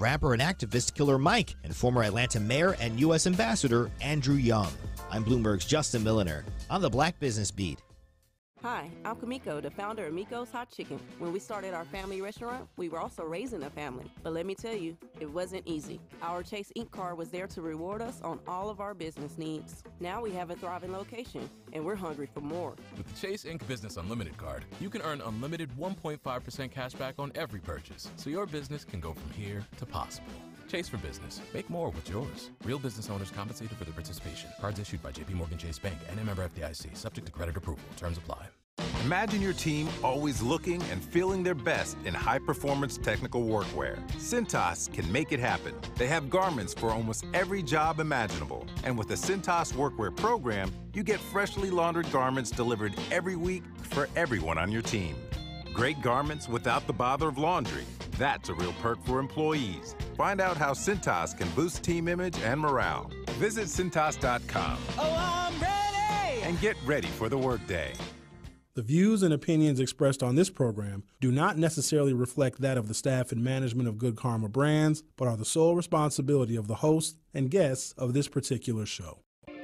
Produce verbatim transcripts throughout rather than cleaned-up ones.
rapper and activist Killer Mike and former Atlanta mayor and U S Ambassador Andrew Young. I'm Bloomberg's Justin Milliner on the Black Business Beat. Hi, I'm Kamiko, the founder of Miko's Hot Chicken. When we started our family restaurant, we were also raising a family. But let me tell you, it wasn't easy. Our Chase Incorporated card was there to reward us on all of our business needs. Now we have a thriving location, and we're hungry for more. With the Chase Incorporated Business Unlimited card, you can earn unlimited one point five percent cash back on every purchase, so your business can go from here to possible. Chase for Business. Make more with yours. Real business owners compensated for their participation. Cards issued by J P Morgan Chase Bank and a member F D I C. Subject to credit approval. Terms apply. Imagine your team always looking and feeling their best in high-performance technical workwear. Cintas can make it happen. They have garments for almost every job imaginable. And with the Cintas Workwear program, you get freshly laundered garments delivered every week for everyone on your team. Great garments without the bother of laundry. That's a real perk for employees. Find out how Cintas can boost team image and morale. Visit Cintas dot com. Oh, I'm ready! And get ready for the workday. The views and opinions expressed on this program do not necessarily reflect that of the staff and management of Good Karma Brands, but are the sole responsibility of the host and guests of this particular show.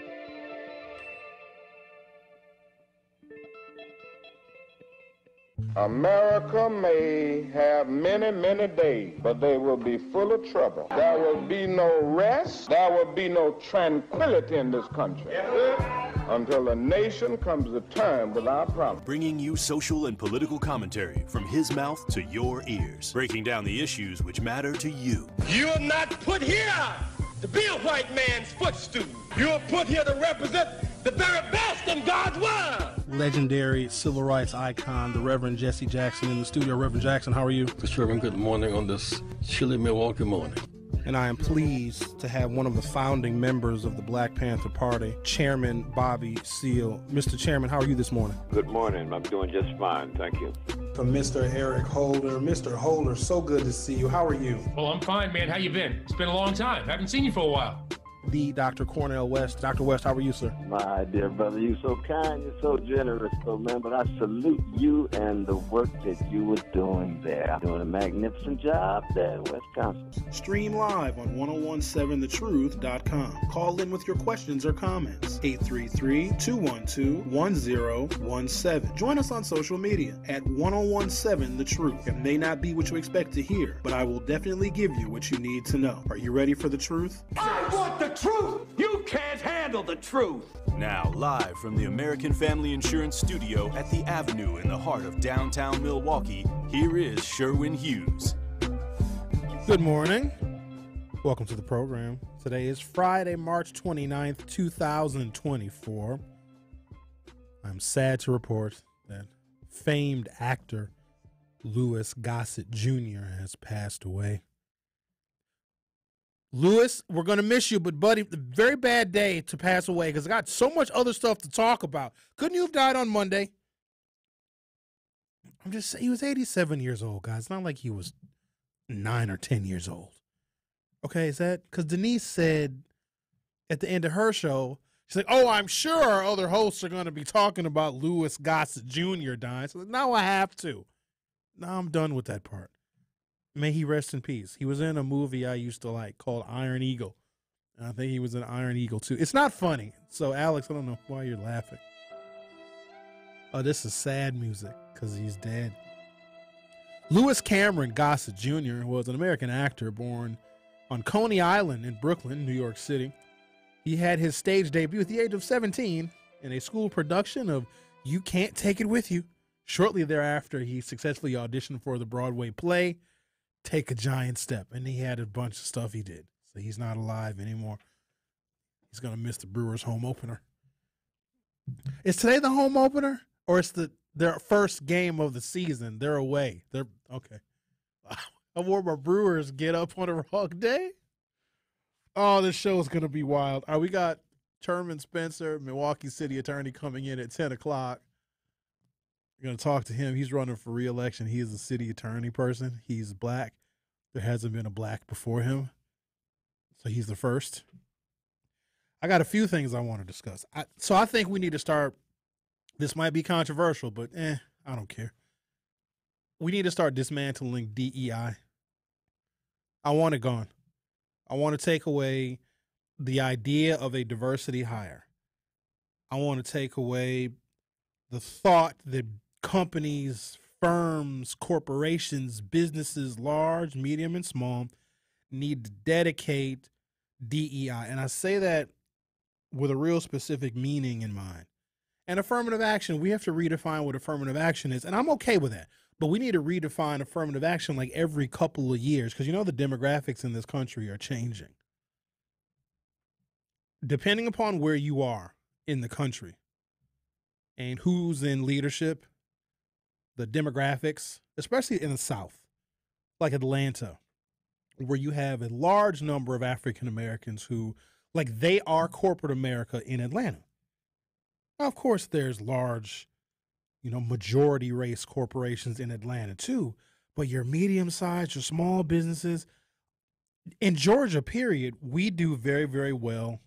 America may have many, many days, but they will be full of trouble. There will be no rest. There will be no tranquility in this country until the nation comes to terms with our problems. Bringing you social and political commentary from his mouth to your ears, breaking down the issues which matter to you. You are not put here to be a white man's footstool. You are put here to represent the very best in God's word. Legendary civil rights icon, the Reverend Jesse Jackson in the studio. Reverend Jackson, how are you? Mister Sherwin, good morning on this chilly Milwaukee morning. And I am pleased to have one of the founding members of the Black Panther Party, Chairman Bobby Seale. Mister Chairman, how are you this morning? Good morning. I'm doing just fine. Thank you. From Mister Eric Holder. Mister Holder, so good to see you. How are you? Well, I'm fine, man. How you been? It's been a long time. I haven't seen you for a while. The Doctor Cornell West. Doctor West, how are you, sir? My dear brother, you're so kind, you're so generous, so man, but I salute you and the work that you were doing there. Doing a magnificent job there in Wisconsin. Stream live on ten seventeen the truth dot com. Call in with your questions or comments. eight three three, two one two, one zero one seven. Join us on social media at ten seventeen the truth. It may not be what you expect to hear, but I will definitely give you what you need to know. Are you ready for the truth? I want the truth! You can't handle the truth! Now, live from the American Family Insurance Studio at the Avenue in the heart of downtown Milwaukee, here is Sherwin Hughes. Good morning. Welcome to the program. Today is Friday, March twenty-ninth, two thousand twenty-four. I'm sad to report that famed actor Louis Gossett Junior has passed away. Louis, we're going to miss you, but buddy, the very bad day to pass away because I got so much other stuff to talk about. Couldn't you have died on Monday? I'm just saying, he was eighty-seven years old, guys. It's not like he was nine or ten years old. Okay, is that because Denise said at the end of her show, she's like, oh, I'm sure our other hosts are going to be talking about Louis Gossett Junior dying. So now I have to. Now I'm done with that part. May he rest in peace. He was in a movie I used to like called Iron Eagle. And I think he was in Iron Eagle too. It's not funny. So, Alex, I don't know why you're laughing. Oh, this is sad music because he's dead. Louis Cameron Gossett Junior was an American actor born on Coney Island in Brooklyn, New York City. He had his stage debut at the age of seventeen in a school production of You Can't Take It With You. Shortly thereafter, he successfully auditioned for the Broadway play Take a Giant Step, and he had a bunch of stuff he did. So he's not alive anymore. He's going to miss the Brewers home opener. Is today the home opener, or it's the their first game of the season? They're away. They're okay. I wore my Brewers get up on a wrong day. Oh, this show is going to be wild. All right, we got Terman Spencer, Milwaukee City Attorney, coming in at ten o'clock. We're going to talk to him. He's running for re-election. He is a city attorney person. He's black. There hasn't been a black before him. So he's the first. I got a few things I want to discuss. I, so I think we need to start. This might be controversial, but eh, I don't care. We need to start dismantling D E I. I want it gone. I want to take away the idea of a diversity hire. I want to take away the thought that companies, firms, corporations, businesses, large, medium, and small, need to dedicate D E I. And I say that with a real specific meaning in mind. And affirmative action, we have to redefine what affirmative action is. And I'm okay with that. But we need to redefine affirmative action like every couple of years because, you know, the demographics in this country are changing. Depending upon where you are in the country and who's in leadership, the demographics, especially in the South, like Atlanta, where you have a large number of African Americans who, like, they are corporate America in Atlanta. Now, of course, there's large, you know, majority race corporations in Atlanta too, but your medium-sized, your small businesses, in Georgia, period, we do very, very well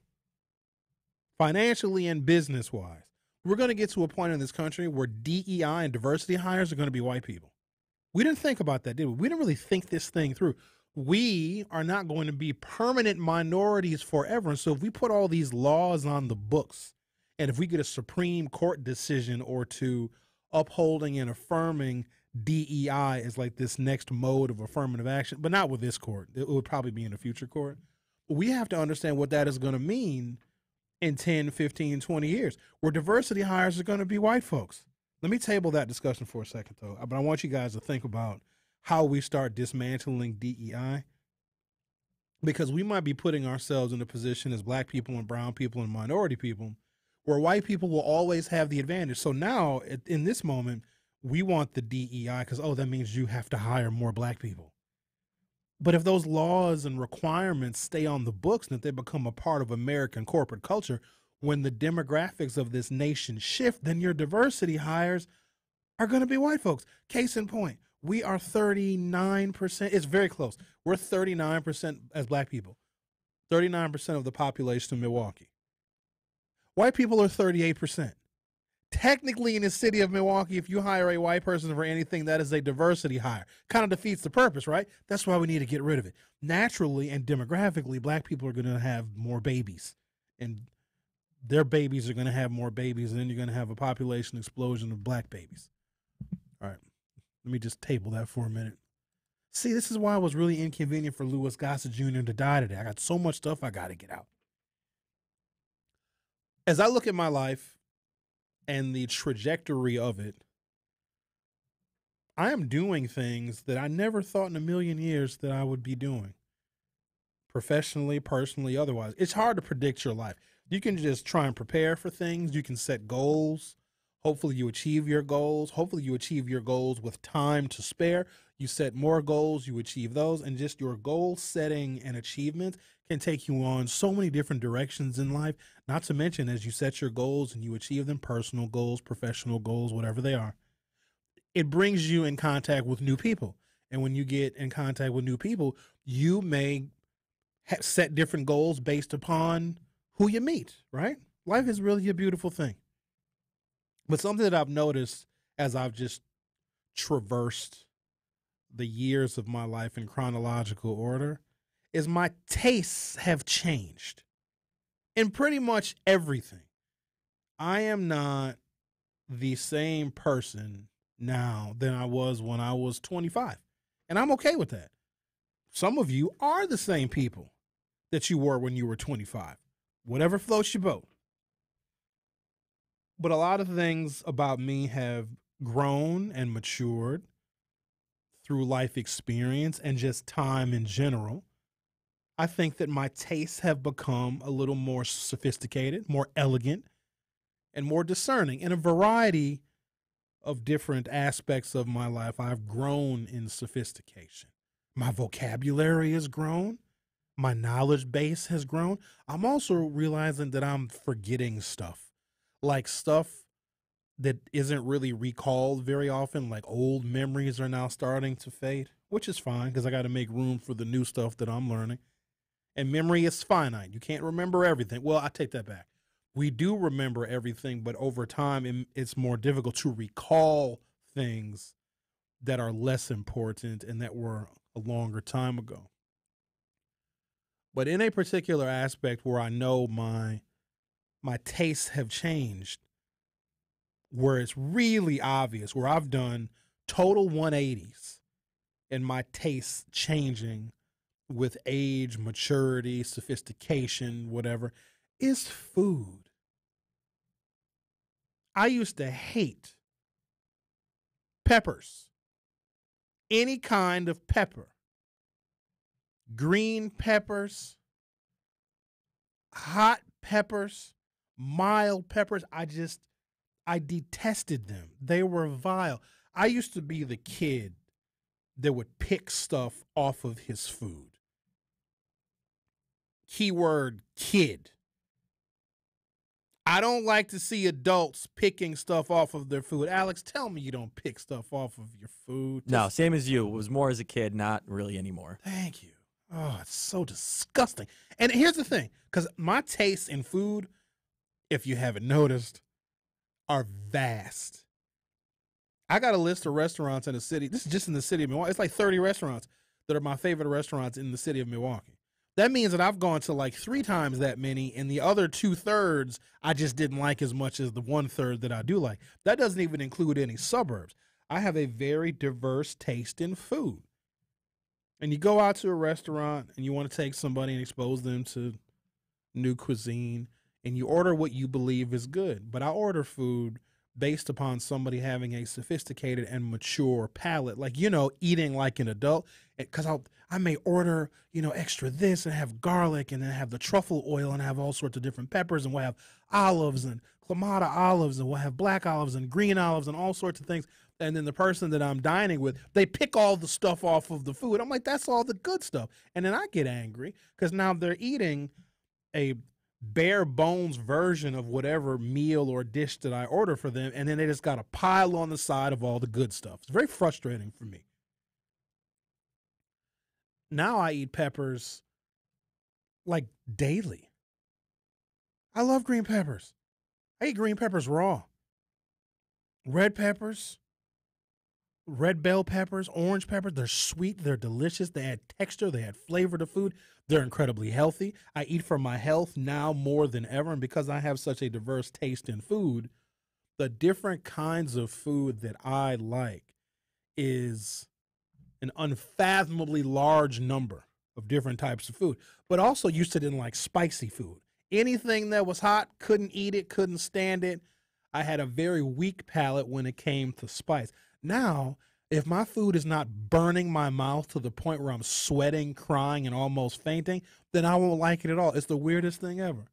financially and business-wise. We're going to get to a point in this country where D E I and diversity hires are going to be white people. We didn't think about that, did we? We didn't really think this thing through. We are not going to be permanent minorities forever. And so if we put all these laws on the books, and if we get a Supreme Court decision or two upholding and affirming D E I as like this next mode of affirmative action, but not with this court. It would probably be in a future court. We have to understand what that is going to mean in ten, fifteen, twenty years, where diversity hires are going to be white folks. Let me table that discussion for a second, though. But I want you guys to think about how we start dismantling D E I, because we might be putting ourselves in a position as black people and brown people and minority people where white people will always have the advantage. So now, in this moment, we want the D E I because, oh, that means you have to hire more black people. But if those laws and requirements stay on the books and if they become a part of American corporate culture, when the demographics of this nation shift, then your diversity hires are going to be white folks. Case in point, we are thirty-nine percent. It's very close. We're thirty-nine percent as black people, thirty-nine percent of the population of Milwaukee. White people are thirty-eight percent. Technically, in the city of Milwaukee, if you hire a white person for anything, that is a diversity hire. Kind of defeats the purpose, right? That's why we need to get rid of it. Naturally and demographically, black people are going to have more babies, and their babies are going to have more babies, and then you're going to have a population explosion of black babies. All right, let me just table that for a minute. See, this is why it was really inconvenient for Louis Gossett Junior to die today. I got so much stuff I got to get out. As I look at my life and the trajectory of it, I am doing things that I never thought in a million years that I would be doing. Professionally, personally, otherwise. It's hard to predict your life. You can just try and prepare for things. You can set goals. Hopefully you achieve your goals. Hopefully you achieve your goals with time to spare. You set more goals, you achieve those, and just your goal setting and achievement can take you on so many different directions in life, not to mention as you set your goals and you achieve them, personal goals, professional goals, whatever they are, it brings you in contact with new people. And when you get in contact with new people, you may ha- set different goals based upon who you meet, right? Life is really a beautiful thing. But something that I've noticed as I've just traversed the years of my life in chronological order is my tastes have changed in pretty much everything. I am not the same person now than I was when I was twenty-five, and I'm okay with that. Some of you are the same people that you were when you were twenty-five. Whatever floats your boat. But a lot of things about me have grown and matured through life experience and just time in general. I think that my tastes have become a little more sophisticated, more elegant, and more discerning in a variety of different aspects of my life. I've grown in sophistication. My vocabulary has grown. My knowledge base has grown. I'm also realizing that I'm forgetting stuff, like stuff that isn't really recalled very often, like old memories are now starting to fade, which is fine because I got to make room for the new stuff that I'm learning. And memory is finite. You can't remember everything. Well, I take that back. We do remember everything, but over time, it's more difficult to recall things that are less important and that were a longer time ago. But in a particular aspect where I know my my tastes have changed, where it's really obvious, where I've done total one eighties in my tastes changing with age, maturity, sophistication, whatever, is food. I used to hate peppers, any kind of pepper, green peppers, hot peppers, mild peppers. I just, I detested them. They were vile. I used to be the kid that would pick stuff off of his food. Keyword kid. I don't like to see adults picking stuff off of their food. Alex, tell me you don't pick stuff off of your food. No, same as you. It was more as a kid, not really anymore. Thank you. Oh, it's so disgusting. And here's the thing, because my tastes in food, if you haven't noticed, are vast. I got a list of restaurants in the city. This is just in the city of Milwaukee. It's like thirty restaurants that are my favorite restaurants in the city of Milwaukee. That means that I've gone to like three times that many, and the other two-thirds I just didn't like as much as the one-third that I do like. That doesn't even include any suburbs. I have a very diverse taste in food. And you go out to a restaurant, and you want to take somebody and expose them to new cuisine, and you order what you believe is good. But I order food based upon somebody having a sophisticated and mature palate, like, you know, eating like an adult. Because I I may order, you know, extra this and have garlic and then have the truffle oil and have all sorts of different peppers, and we'll have olives and Clamato olives, and we'll have black olives and green olives and all sorts of things. And then the person that I'm dining with, they pick all the stuff off of the food. I'm like, that's all the good stuff. And then I get angry because now they're eating a bare bones version of whatever meal or dish that I order for them, and then they just got a pile on the side of all the good stuff. It's very frustrating for me. Now I eat peppers like daily. I love green peppers. I eat green peppers raw. Red peppers, red bell peppers, orange peppers, they're sweet, they're delicious, they add texture, they add flavor to food. They're incredibly healthy. I eat for my health now more than ever, and because I have such a diverse taste in food, the different kinds of food that I like is an unfathomably large number of different types of food. But also used to didn't like spicy food. Anything that was hot, couldn't eat it, couldn't stand it. I had a very weak palate when it came to spice. Now, if my food is not burning my mouth to the point where I'm sweating, crying, and almost fainting, then I won't like it at all. It's the weirdest thing ever.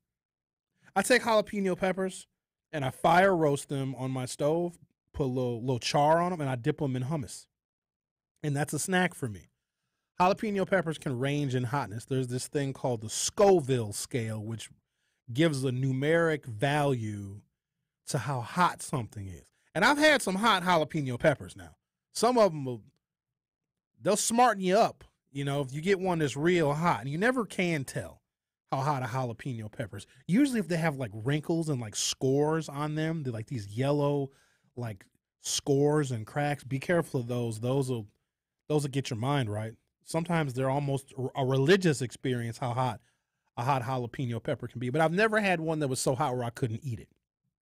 I take jalapeno peppers and I fire roast them on my stove, put a little, little char on them, and I dip them in hummus. And that's a snack for me. Jalapeno peppers can range in hotness. There's this thing called the Scoville scale, which gives a numeric value to how hot something is. And I've had some hot jalapeno peppers now. Some of them, will, they'll smarten you up, you know, if you get one that's real hot. And you never can tell how hot a jalapeno pepper is. Usually if they have like wrinkles and like scores on them, they're like these yellow like scores and cracks. Be careful of those. Those will, those will get your mind right. Sometimes they're almost a religious experience how hot a hot jalapeno pepper can be. But I've never had one that was so hot where I couldn't eat it.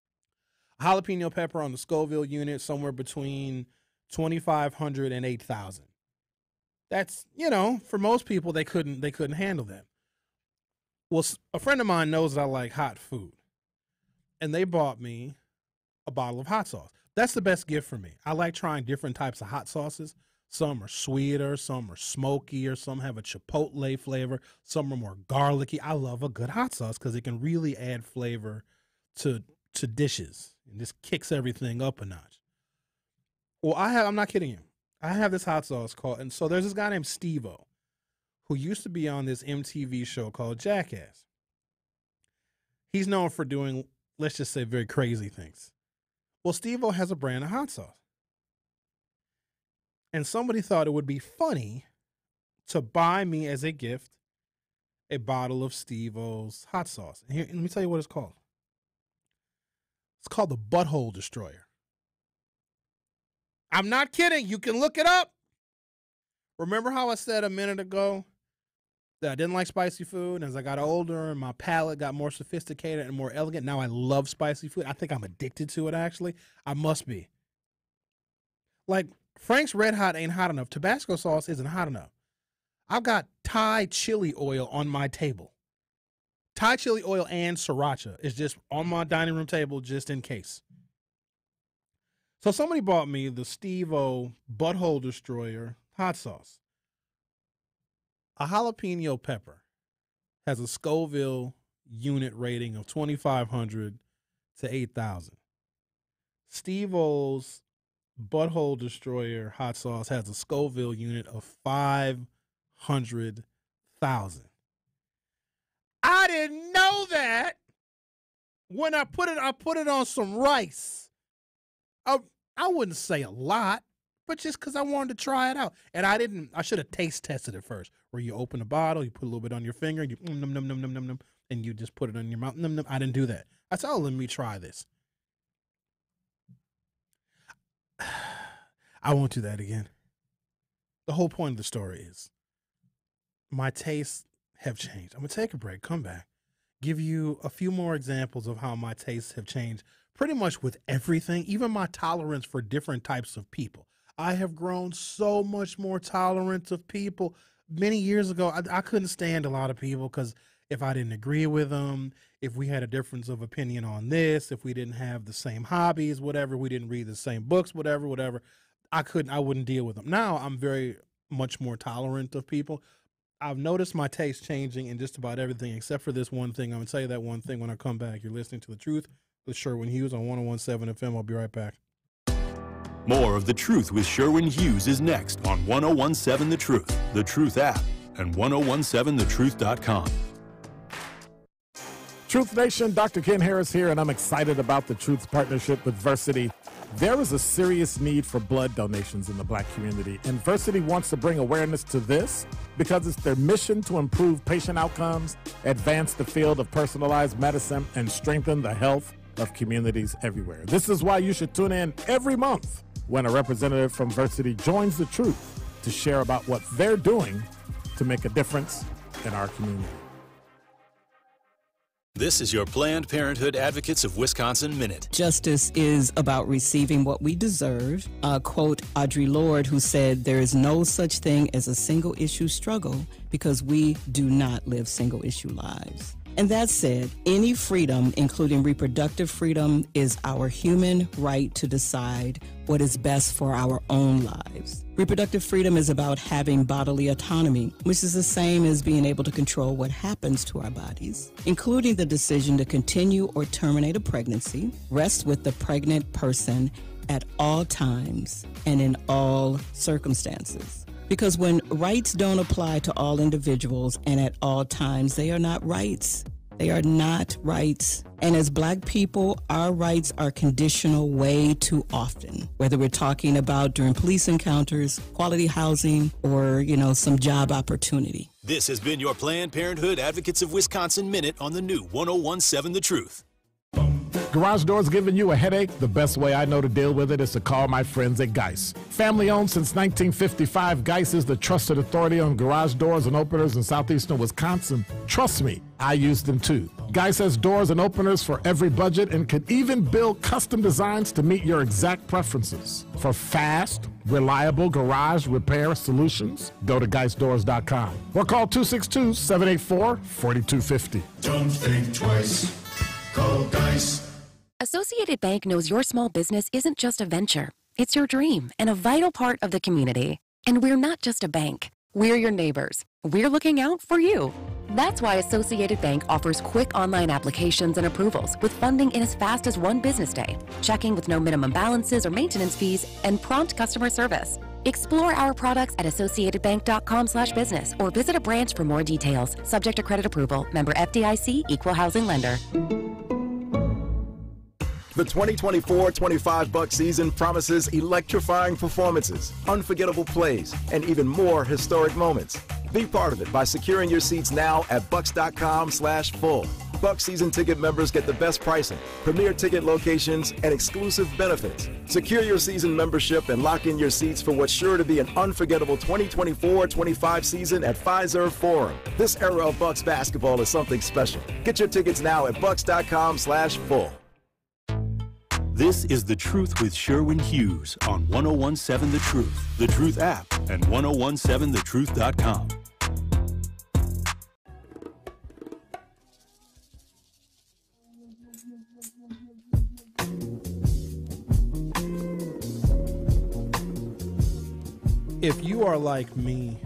A jalapeno pepper on the Scoville unit, somewhere between twenty-five hundred and eight thousand. That's, you know, for most people, they couldn't they couldn't handle that. Well, a friend of mine knows that I like hot food, and they bought me a bottle of hot sauce. That's the best gift for me. I like trying different types of hot sauces. Some are sweeter, some are smokier, some have a chipotle flavor, some are more garlicky. I love a good hot sauce because it can really add flavor to to dishes and just kicks everything up a notch. Well, I have, I'm not kidding you. I have this hot sauce called, and so there's this guy named Steve-O who used to be on this M T V show called Jackass. He's known for doing, let's just say, very crazy things. Well, Steve-O has a brand of hot sauce. And somebody thought it would be funny to buy me as a gift a bottle of Steve-O's hot sauce. And here, let me tell you what it's called. It's called the Butthole Destroyer. I'm not kidding. You can look it up. Remember how I said a minute ago that I didn't like spicy food. As I got older and my palate got more sophisticated and more elegant, now I love spicy food. I think I'm addicted to it, actually. I must be. Like, Frank's Red Hot ain't hot enough. Tabasco sauce isn't hot enough. I've got Thai chili oil on my table. Thai chili oil and sriracha is just on my dining room table just in case. So somebody bought me the Steve-O Butthole Destroyer hot sauce. A jalapeno pepper has a Scoville unit rating of twenty-five hundred to eight thousand. Steve-O's Butthole Destroyer hot sauce has a Scoville unit of five hundred thousand. I didn't know that. When I put it, I put it on some rice. I, I wouldn't say a lot, but just because I wanted to try it out. And I didn't, I should have taste tested it first, where you open a bottle, you put a little bit on your finger, you mm, num, num, num, num, num, num, and you just put it on your mouth. Num, num. I didn't do that. I said, oh, let me try this. I won't do that again. The whole point of the story is my tastes have changed. I'm going to take a break, come back, give you a few more examples of how my tastes have changed pretty much with everything, even my tolerance for different types of people. I have grown so much more tolerant of people. Many years ago, I, I couldn't stand a lot of people because if I didn't agree with them, if we had a difference of opinion on this, if we didn't have the same hobbies, whatever, we didn't read the same books, whatever, whatever, I couldn't, I wouldn't deal with them. Now I'm very much more tolerant of people. I've noticed my taste changing in just about everything except for this one thing. I'm going to tell you that one thing when I come back. You're listening to The Truth with Sherwin Hughes on one oh one seven F M. I'll be right back. More of The Truth with Sherwin Hughes is next on one oh one seven The Truth, The Truth app, and ten seventeen the truth dot com. Truth Nation, Doctor Ken Harris here, and I'm excited about the Truth's partnership with Versity. There is a serious need for blood donations in the black community, and Versity wants to bring awareness to this because it's their mission to improve patient outcomes, advance the field of personalized medicine, and strengthen the health of communities everywhere. This is why you should tune in every month when a representative from Versity joins The Truth to share about what they're doing to make a difference in our community. This is your Planned Parenthood Advocates of Wisconsin Minute. Justice is about receiving what we deserve. Uh, quote Audre Lorde, who said, there is no such thing as a single-issue struggle because we do not live single-issue lives. And that said, any freedom, including reproductive freedom, is our human right to decide what is best for our own lives. Reproductive freedom is about having bodily autonomy, which is the same as being able to control what happens to our bodies, including the decision to continue or terminate a pregnancy, rests with the pregnant person at all times and in all circumstances. Because when rights don't apply to all individuals and at all times, they are not rights. They are not rights. And as black people, our rights are conditional way too often, whether we're talking about during police encounters, quality housing, or, you know, some job opportunity. This has been your Planned Parenthood Advocates of Wisconsin Minute on the new ten seventeen The Truth. Garage doors giving you a headache? The best way I know to deal with it is to call my friends at Geis. Family owned since nineteen fifty-five, Geis is the trusted authority on garage doors and openers in southeastern Wisconsin. Trust me, I use them too. Geis has doors and openers for every budget and can even build custom designs to meet your exact preferences. For fast, reliable garage repair solutions, go to geis doors dot com or call two six two, seven eight four, four two five zero. Don't think twice. Call Geis. Associated Bank knows your small business isn't just a venture. It's your dream and a vital part of the community. And we're not just a bank. We're your neighbors. We're looking out for you. That's why Associated Bank offers quick online applications and approvals with funding in as fast as one business day, checking with no minimum balances or maintenance fees, and prompt customer service. Explore our products at associated bank dot com slash business or visit a branch for more details. Subject to credit approval. Member F D I C, Equal Housing Lender. The twenty twenty-four twenty-five Buck season promises electrifying performances, unforgettable plays, and even more historic moments. Be part of it by securing your seats now at bucks dot com slash full. Buck season ticket members get the best pricing, premier ticket locations, and exclusive benefits. Secure your season membership and lock in your seats for what's sure to be an unforgettable twenty twenty-four twenty-five season at Fiserv Forum. This era of Bucks basketball is something special. Get your tickets now at bucks dot com slash full. This is The Truth with Sherwin Hughes on one oh one seven The Truth, The Truth app, and ten seventeen the truth dot com. If you are like me,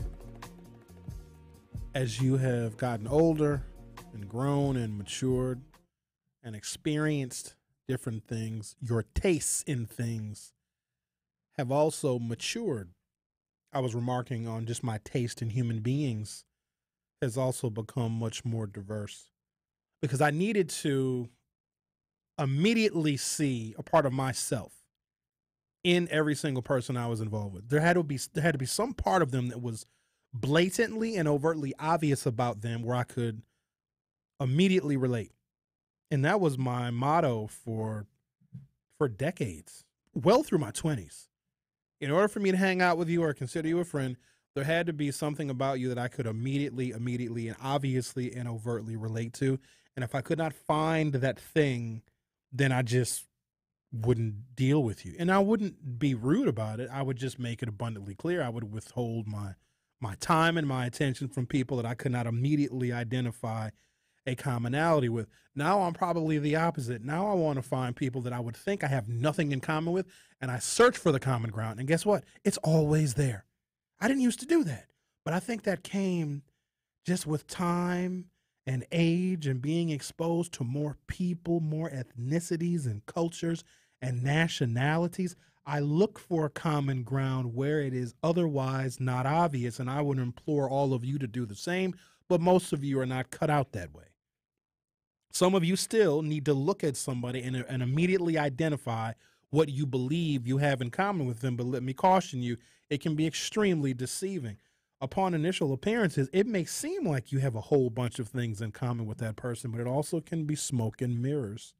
as you have gotten older and grown and matured and experienced different things, your tastes in things have also matured. I was remarking on just my taste in human beings has also become much more diverse because I needed to immediately see a part of myself in every single person I was involved with. There had to be there had to be some part of them that was blatantly and overtly obvious about them where I could immediately relate. And that was my motto for for decades, well through my twenties. In order for me to hang out with you or consider you a friend, there had to be something about you that I could immediately, immediately, and obviously and overtly relate to. And if I could not find that thing, then I just wouldn't deal with you. And I wouldn't be rude about it. I would just make it abundantly clear. I would withhold my my time and my attention from people that I could not immediately identify a commonality with. Now I'm probably the opposite. Now I want to find people that I would think I have nothing in common with, and I search for the common ground. And guess what? It's always there. I didn't used to do that, but I think that came just with time and age and being exposed to more people, more ethnicities and cultures and nationalities. I look for a common ground where it is otherwise not obvious, and I would implore all of you to do the same, but most of you are not cut out that way. Some of you still need to look at somebody and, and immediately identify what you believe you have in common with them, but let me caution you, it can be extremely deceiving. Upon initial appearances, it may seem like you have a whole bunch of things in common with that person, but it also can be smoke and mirrors.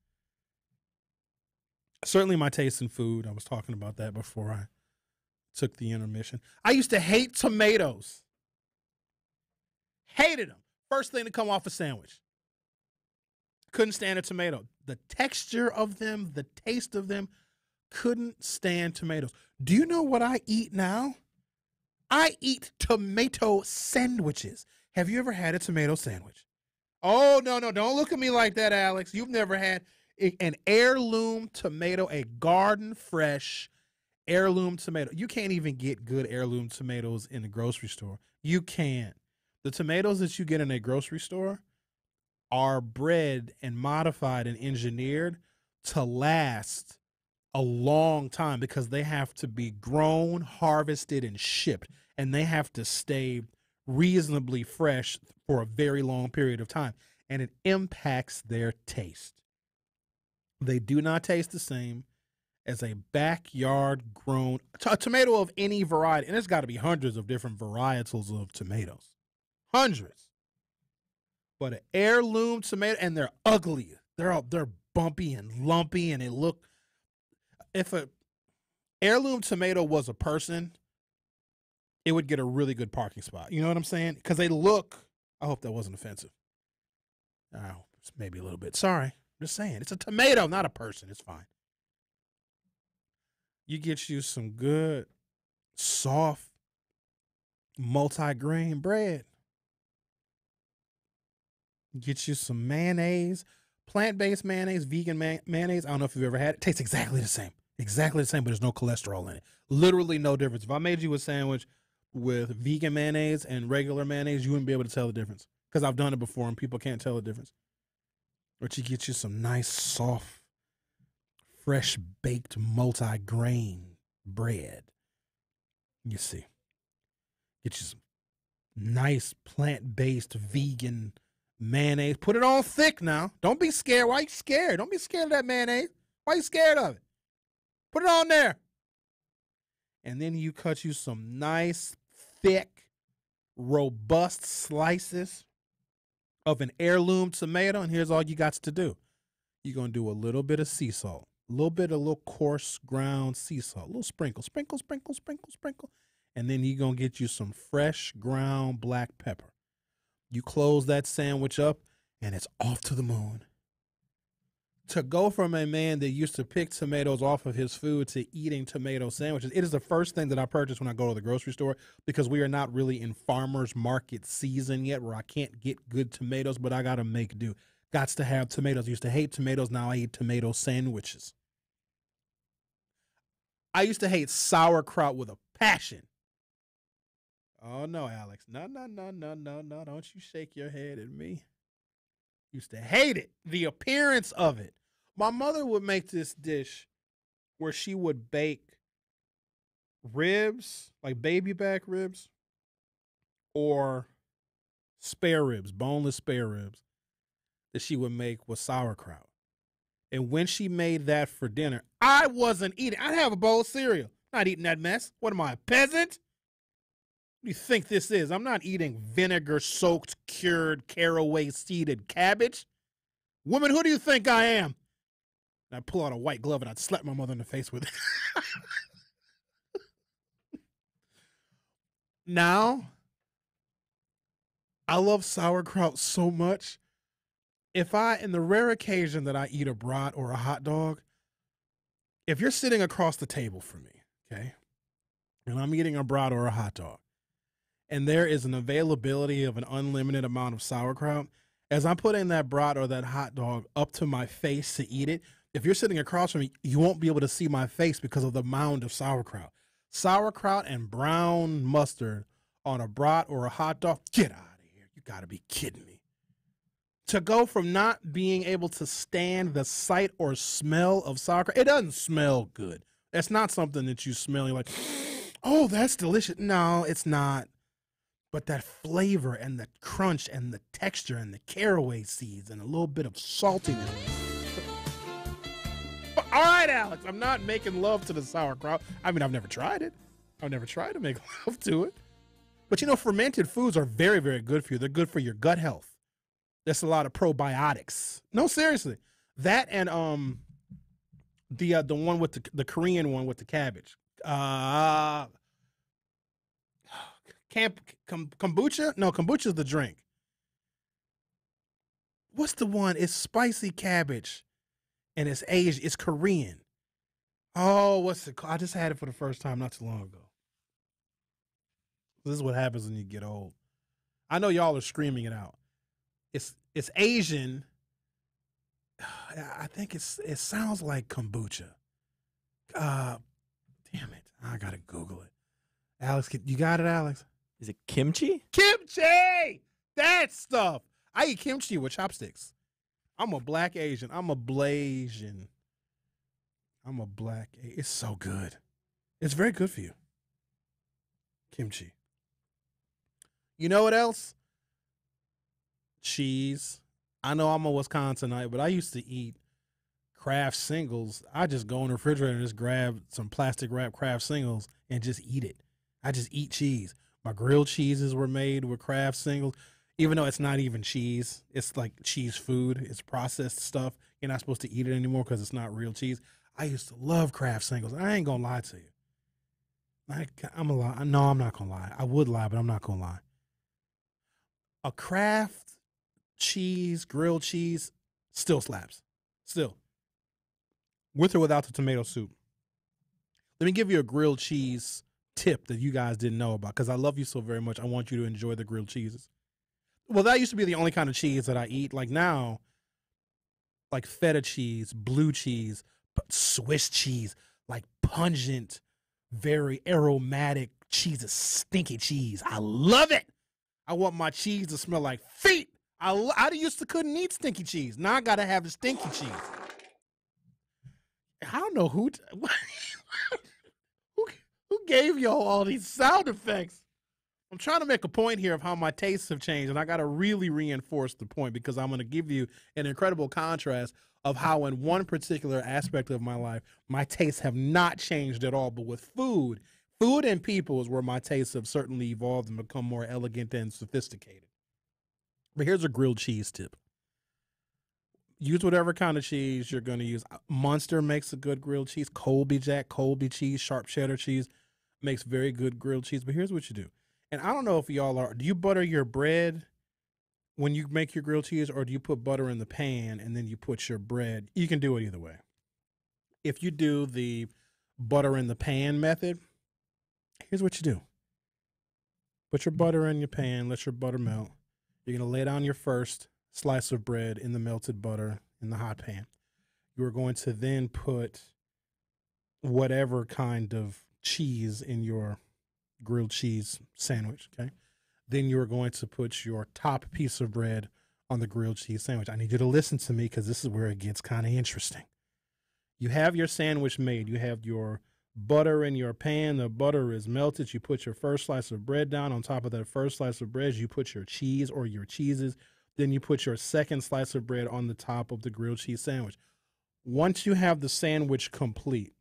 Certainly my taste in food, I was talking about that before I took the intermission. I used to hate tomatoes. Hated them. First thing to come off a sandwich. Couldn't stand a tomato. The texture of them, the taste of them, couldn't stand tomatoes. Do you know what I eat now? I eat tomato sandwiches. Have you ever had a tomato sandwich? Oh, no, no, don't look at me like that, Alex. You've never had an heirloom tomato, a garden fresh heirloom tomato. You can't even get good heirloom tomatoes in the grocery store. You can't. The tomatoes that you get in a grocery store are bred and modified and engineered to last a long time because they have to be grown, harvested, and shipped, and they have to stay reasonably fresh for a very long period of time, and it impacts their taste. They do not taste the same as a backyard grown a tomato of any variety, and there's got to be hundreds of different varietals of tomatoes. Hundreds. But an heirloom tomato, and they're ugly. They're all, they're bumpy and lumpy, and they look. If a heirloom tomato was a person, it would get a really good parking spot. You know what I'm saying? Because they look. I hope that wasn't offensive. Oh, maybe a little bit. Sorry, I'm just saying. It's a tomato, not a person. It's fine. You get you some good, soft, multi-grain bread. Get you some mayonnaise, plant-based mayonnaise, vegan may- mayonnaise. I don't know if you've ever had it. It tastes exactly the same. Exactly the same, but there's no cholesterol in it. Literally no difference. If I made you a sandwich with vegan mayonnaise and regular mayonnaise, you wouldn't be able to tell the difference because I've done it before and people can't tell the difference. But you get you some nice, soft, fresh-baked multi-grain bread. You see. Get you some nice plant-based vegan mayonnaise. Put it on thick now. Don't be scared. Why are you scared? Don't be scared of that mayonnaise. Why are you scared of it? Put it on there. And then you cut you some nice, thick, robust slices of an heirloom tomato, and here's all you got to do. You're going to do a little bit of sea salt, a little bit of a little coarse ground sea salt, a little sprinkle, sprinkle, sprinkle, sprinkle, sprinkle, and then you're going to get you some fresh ground black pepper. You close that sandwich up, and it's off to the moon. To go from a man that used to pick tomatoes off of his food to eating tomato sandwiches, it is the first thing that I purchase when I go to the grocery store, because we are not really in farmer's market season yet where I can't get good tomatoes, but I got to make do. Gots to have tomatoes. Used to hate tomatoes. Now I eat tomato sandwiches. I used to hate sauerkraut with a passion. Oh, no, Alex. No, no, no, no, no, no. Don't you shake your head at me. Used to hate it. The appearance of it. My mother would make this dish where she would bake ribs, like baby back ribs, or spare ribs, boneless spare ribs, that she would make with sauerkraut. And when she made that for dinner, I wasn't eating. I'd have a bowl of cereal. Not eating that mess. What am I, a peasant? What do you think this is? I'm not eating vinegar-soaked, cured, caraway-seeded cabbage. Woman, who do you think I am? And I'd pull out a white glove and I'd slap my mother in the face with it. Now, I love sauerkraut so much. If I, in the rare occasion that I eat a brat or a hot dog, if you're sitting across the table from me, okay, and I'm eating a brat or a hot dog, and there is an availability of an unlimited amount of sauerkraut, as I'm putting that brat or that hot dog up to my face to eat it, if you're sitting across from me, you won't be able to see my face because of the mound of sauerkraut. Sauerkraut and brown mustard on a brat or a hot dog, get out of here. You got to be kidding me. To go from not being able to stand the sight or smell of sauerkraut, it doesn't smell good. That's not something that you smell. You're like, oh, that's delicious. No, it's not. But that flavor and the crunch and the texture and the caraway seeds and a little bit of saltiness. All right, Alex, I'm not making love to the sauerkraut. I mean, I've never tried it. I've never tried to make love to it. But, you know, fermented foods are very, very good for you. They're good for your gut health. There's a lot of probiotics. No, seriously. That and um the uh, the one with the, the Korean one with the cabbage. Uh Camp com, kombucha? No, kombucha's the drink. What's the one? It's spicy cabbage, and it's Asian. It's Korean. Oh, what's it called? I just had it for the first time not too long ago. This is what happens when you get old. I know y'all are screaming it out. It's it's Asian. I think it's it sounds like kombucha. Uh, damn it! I gotta Google it. Alex, you got it, Alex? Is it kimchi? Kimchi! That stuff. I eat kimchi with chopsticks. I'm a black Asian. I'm a Blasian. I'm a black. It's so good. It's very good for you. Kimchi. You know what else? Cheese. I know I'm a Wisconsinite, but I used to eat Kraft singles. I just go in the refrigerator and just grab some plastic wrap Kraft singles and just eat it. I just eat cheese. My grilled cheeses were made with Kraft singles, even though it's not even cheese. It's like cheese food. It's processed stuff. You're not supposed to eat it anymore because it's not real cheese. I used to love Kraft singles. I ain't going to lie to you. I, I'm a lie. No, I'm not going to lie. I would lie, but I'm not going to lie. A Kraft cheese, grilled cheese, still slaps. Still. With or without the tomato soup. Let me give you a grilled cheese tip that you guys didn't know about, because I love you so very much. I want you to enjoy the grilled cheeses. Well, that used to be the only kind of cheese that I eat. Like now, like feta cheese, blue cheese, Swiss cheese, like pungent, very aromatic cheese, stinky cheese. I love it. I want my cheese to smell like feet. I, I used to couldn't eat stinky cheese. Now I got to have the stinky cheese. I don't know who, t- who, who gave y'all all these sound effects. I'm trying to make a point here of how my tastes have changed, and I got to really reinforce the point, because I'm going to give you an incredible contrast of how in one particular aspect of my life, my tastes have not changed at all. But with food, food and people is where my tastes have certainly evolved and become more elegant and sophisticated. But here's a grilled cheese tip. Use whatever kind of cheese you're going to use. Munster makes a good grilled cheese. Colby Jack, Colby cheese, sharp cheddar cheese makes very good grilled cheese. But here's what you do. And I don't know if y'all are, do you butter your bread when you make your grilled cheese, or do you put butter in the pan and then you put your bread? You can do it either way. If you do the butter in the pan method, here's what you do. Put your butter in your pan, let your butter melt. You're going to lay down your first slice of bread in the melted butter in the hot pan. You're going to then put whatever kind of cheese in your grilled cheese sandwich, okay? Then you're going to put your top piece of bread on the grilled cheese sandwich. I need you to listen to me because this is where it gets kind of interesting. You have your sandwich made. You have your butter in your pan. The butter is melted. You put your first slice of bread down. On top of that first slice of bread, you put your cheese or your cheeses. Then you put your second slice of bread on the top of the grilled cheese sandwich. Once you have the sandwich complete,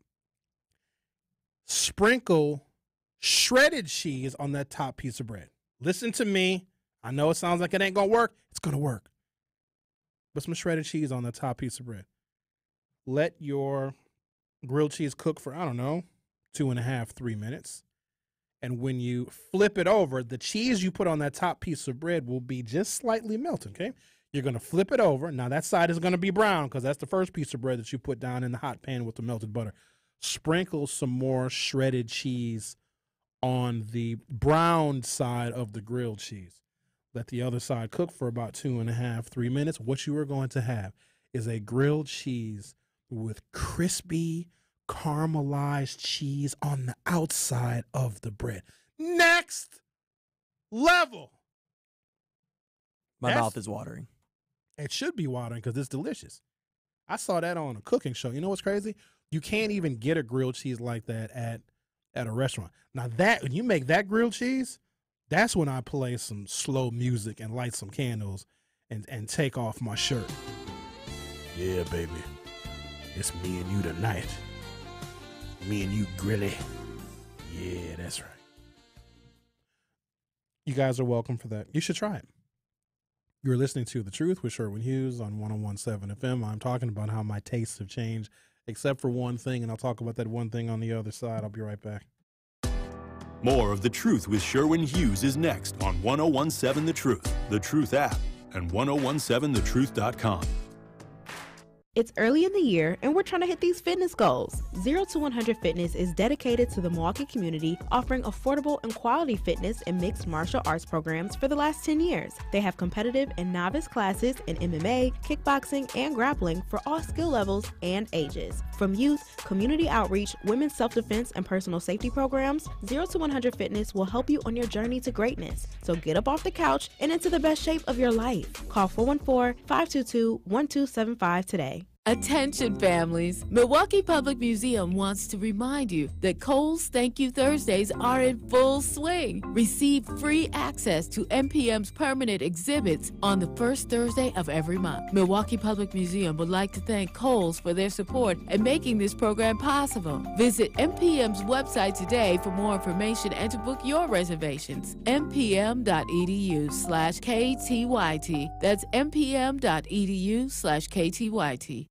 sprinkle shredded cheese on that top piece of bread. Listen to me. I know it sounds like it ain't going to work. It's going to work. Put some shredded cheese on the top piece of bread. Let your grilled cheese cook for, I don't know, two and a half, three minutes. And when you flip it over, the cheese you put on that top piece of bread will be just slightly melted, okay? You're going to flip it over. Now, that side is going to be brown because that's the first piece of bread that you put down in the hot pan with the melted butter. Sprinkle some more shredded cheese on the brown side of the grilled cheese. Let the other side cook for about two and a half, three minutes. What you are going to have is a grilled cheese with crispy, caramelized cheese on the outside of the bread. Next level. My That's, mouth is watering. It should be watering because it's delicious. I saw that on a cooking show. You know what's crazy? You can't even get a grilled cheese like that at, at a restaurant. Now, that when you make that grilled cheese, that's when I play some slow music and light some candles and, and take off my shirt. Yeah, baby. It's me and you tonight. Me and you, Grilly. Yeah, that's right. You guys are welcome for that. You should try it. You're listening to The Truth with Sherwin Hughes on one oh one point seven F M. I'm talking about how my tastes have changed, except for one thing, and I'll talk about that one thing on the other side. I'll be right back. More of The Truth with Sherwin Hughes is next on one oh one point seven The Truth, The Truth app, and ten seventeen the truth dot com. It's early in the year, and we're trying to hit these fitness goals. zero to one hundred Fitness is dedicated to the Milwaukee community, offering affordable and quality fitness and mixed martial arts programs for the last ten years. They have competitive and novice classes in M M A, kickboxing, and grappling for all skill levels and ages. From youth, community outreach, women's self-defense, and personal safety programs, zero to one hundred Fitness will help you on your journey to greatness. So get up off the couch and into the best shape of your life. Call four one four, five two two, one two seven five today. Attention families, Milwaukee Public Museum wants to remind you that Kohl's Thank You Thursdays are in full swing. Receive free access to M P M's permanent exhibits on the first Thursday of every month. Milwaukee Public Museum would like to thank Kohl's for their support in making this program possible. Visit M P M's website today for more information and to book your reservations. m p m dot e d u slash k t y t. That's m p m dot e d u slash k t y t.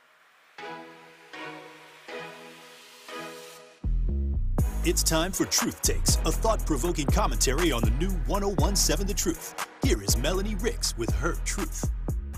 It's time for Truth Takes, a thought-provoking commentary on the new one oh one point seven The Truth. Here is Melanie Ricks with her truth.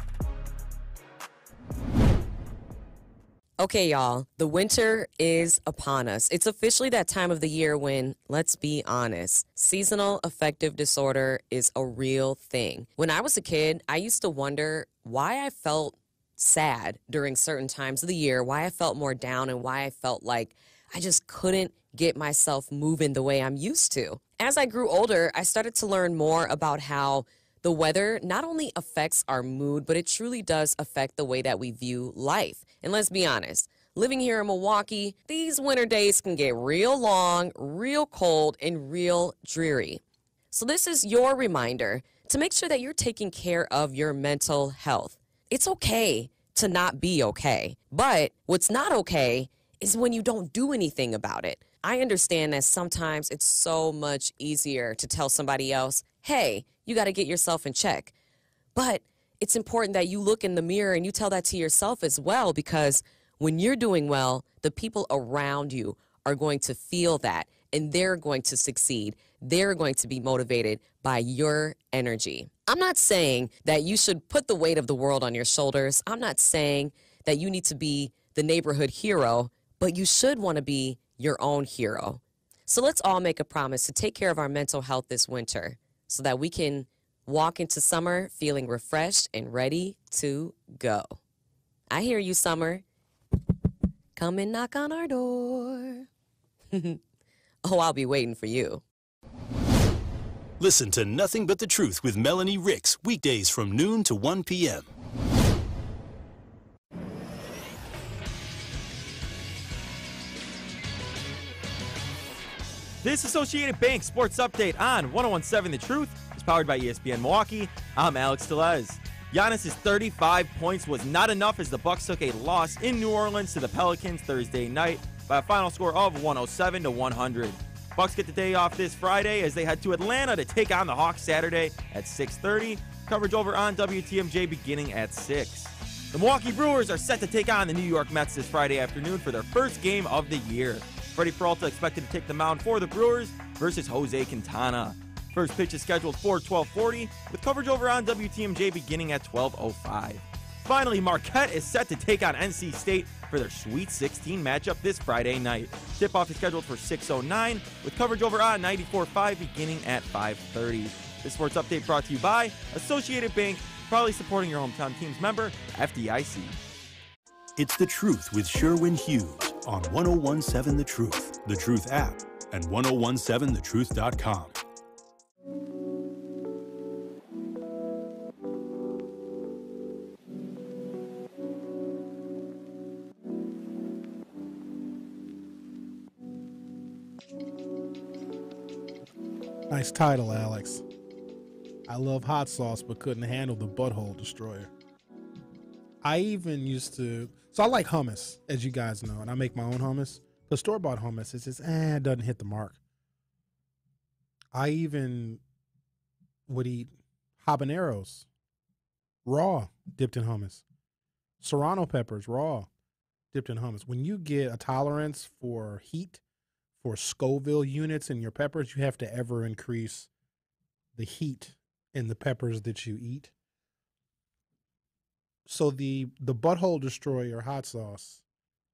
Okay, y'all, the winter is upon us. It's officially that time of the year when, let's be honest, seasonal affective disorder is a real thing. When I was a kid, I used to wonder why I felt sad during certain times of the year, why I felt more down, and why I felt like I just couldn't get myself moving the way I'm used to. As I grew older, I started to learn more about how the weather not only affects our mood, but it truly does affect the way that we view life. And let's be honest, living here in Milwaukee, these winter days can get real long, real cold, and real dreary. So this is your reminder to make sure that you're taking care of your mental health. It's okay to not be okay, but what's not okay is when you don't do anything about it. I understand that sometimes it's so much easier to tell somebody else, hey, you got to get yourself in check. But it's important that you look in the mirror and you tell that to yourself as well, because when you're doing well, the people around you are going to feel that, and they're going to succeed. They're going to be motivated by your energy. I'm not saying that you should put the weight of the world on your shoulders. I'm not saying that you need to be the neighborhood hero, but you should want to be your own hero. So let's all make a promise to take care of our mental health this winter so that we can walk into summer feeling refreshed and ready to go. I hear you, Summer. Come and knock on our door. Oh, I'll be waiting for you. Listen to Nothing But the Truth with Melanie Ricks, weekdays from noon to one p.m. This Associated Bank Sports Update on one oh one seven The Truth is powered by E S P N Milwaukee. I'm Alex Tellez. Giannis's thirty-five points was not enough as the Bucks took a loss in New Orleans to the Pelicans Thursday night by a final score of one oh seven to one hundred. Bucks get the day off this Friday as they head to Atlanta to take on the Hawks Saturday at six thirty. Coverage over on W T M J beginning at six. The Milwaukee Brewers are set to take on the New York Mets this Friday afternoon for their first game of the year. Freddie Peralta expected to take the mound for the Brewers versus Jose Quintana. First pitch is scheduled for twelve forty, with coverage over on W T M J beginning at twelve oh five. Finally, Marquette is set to take on N C State for their Sweet sixteen matchup this Friday night. Tip-off is scheduled for six oh nine, with coverage over on ninety-four point five beginning at five thirty. This sports update brought to you by Associated Bank, proudly supporting your hometown team's member, F D I C. It's The Truth with Sherwin Hughes on one oh one seven The Truth, The Truth app, and ten seventeen the truth dot com. Nice title, Alex. I love hot sauce, but couldn't handle the Butthole Destroyer. I even used to, so I like hummus, as you guys know, and I make my own hummus. The store-bought hummus, it's just, eh, it doesn't hit the mark. I even would eat habaneros raw, dipped in hummus. Serrano peppers raw, dipped in hummus. When you get a tolerance for heat, for Scoville units in your peppers, you have to ever increase the heat in the peppers that you eat. So the the Butthole Destroyer hot sauce,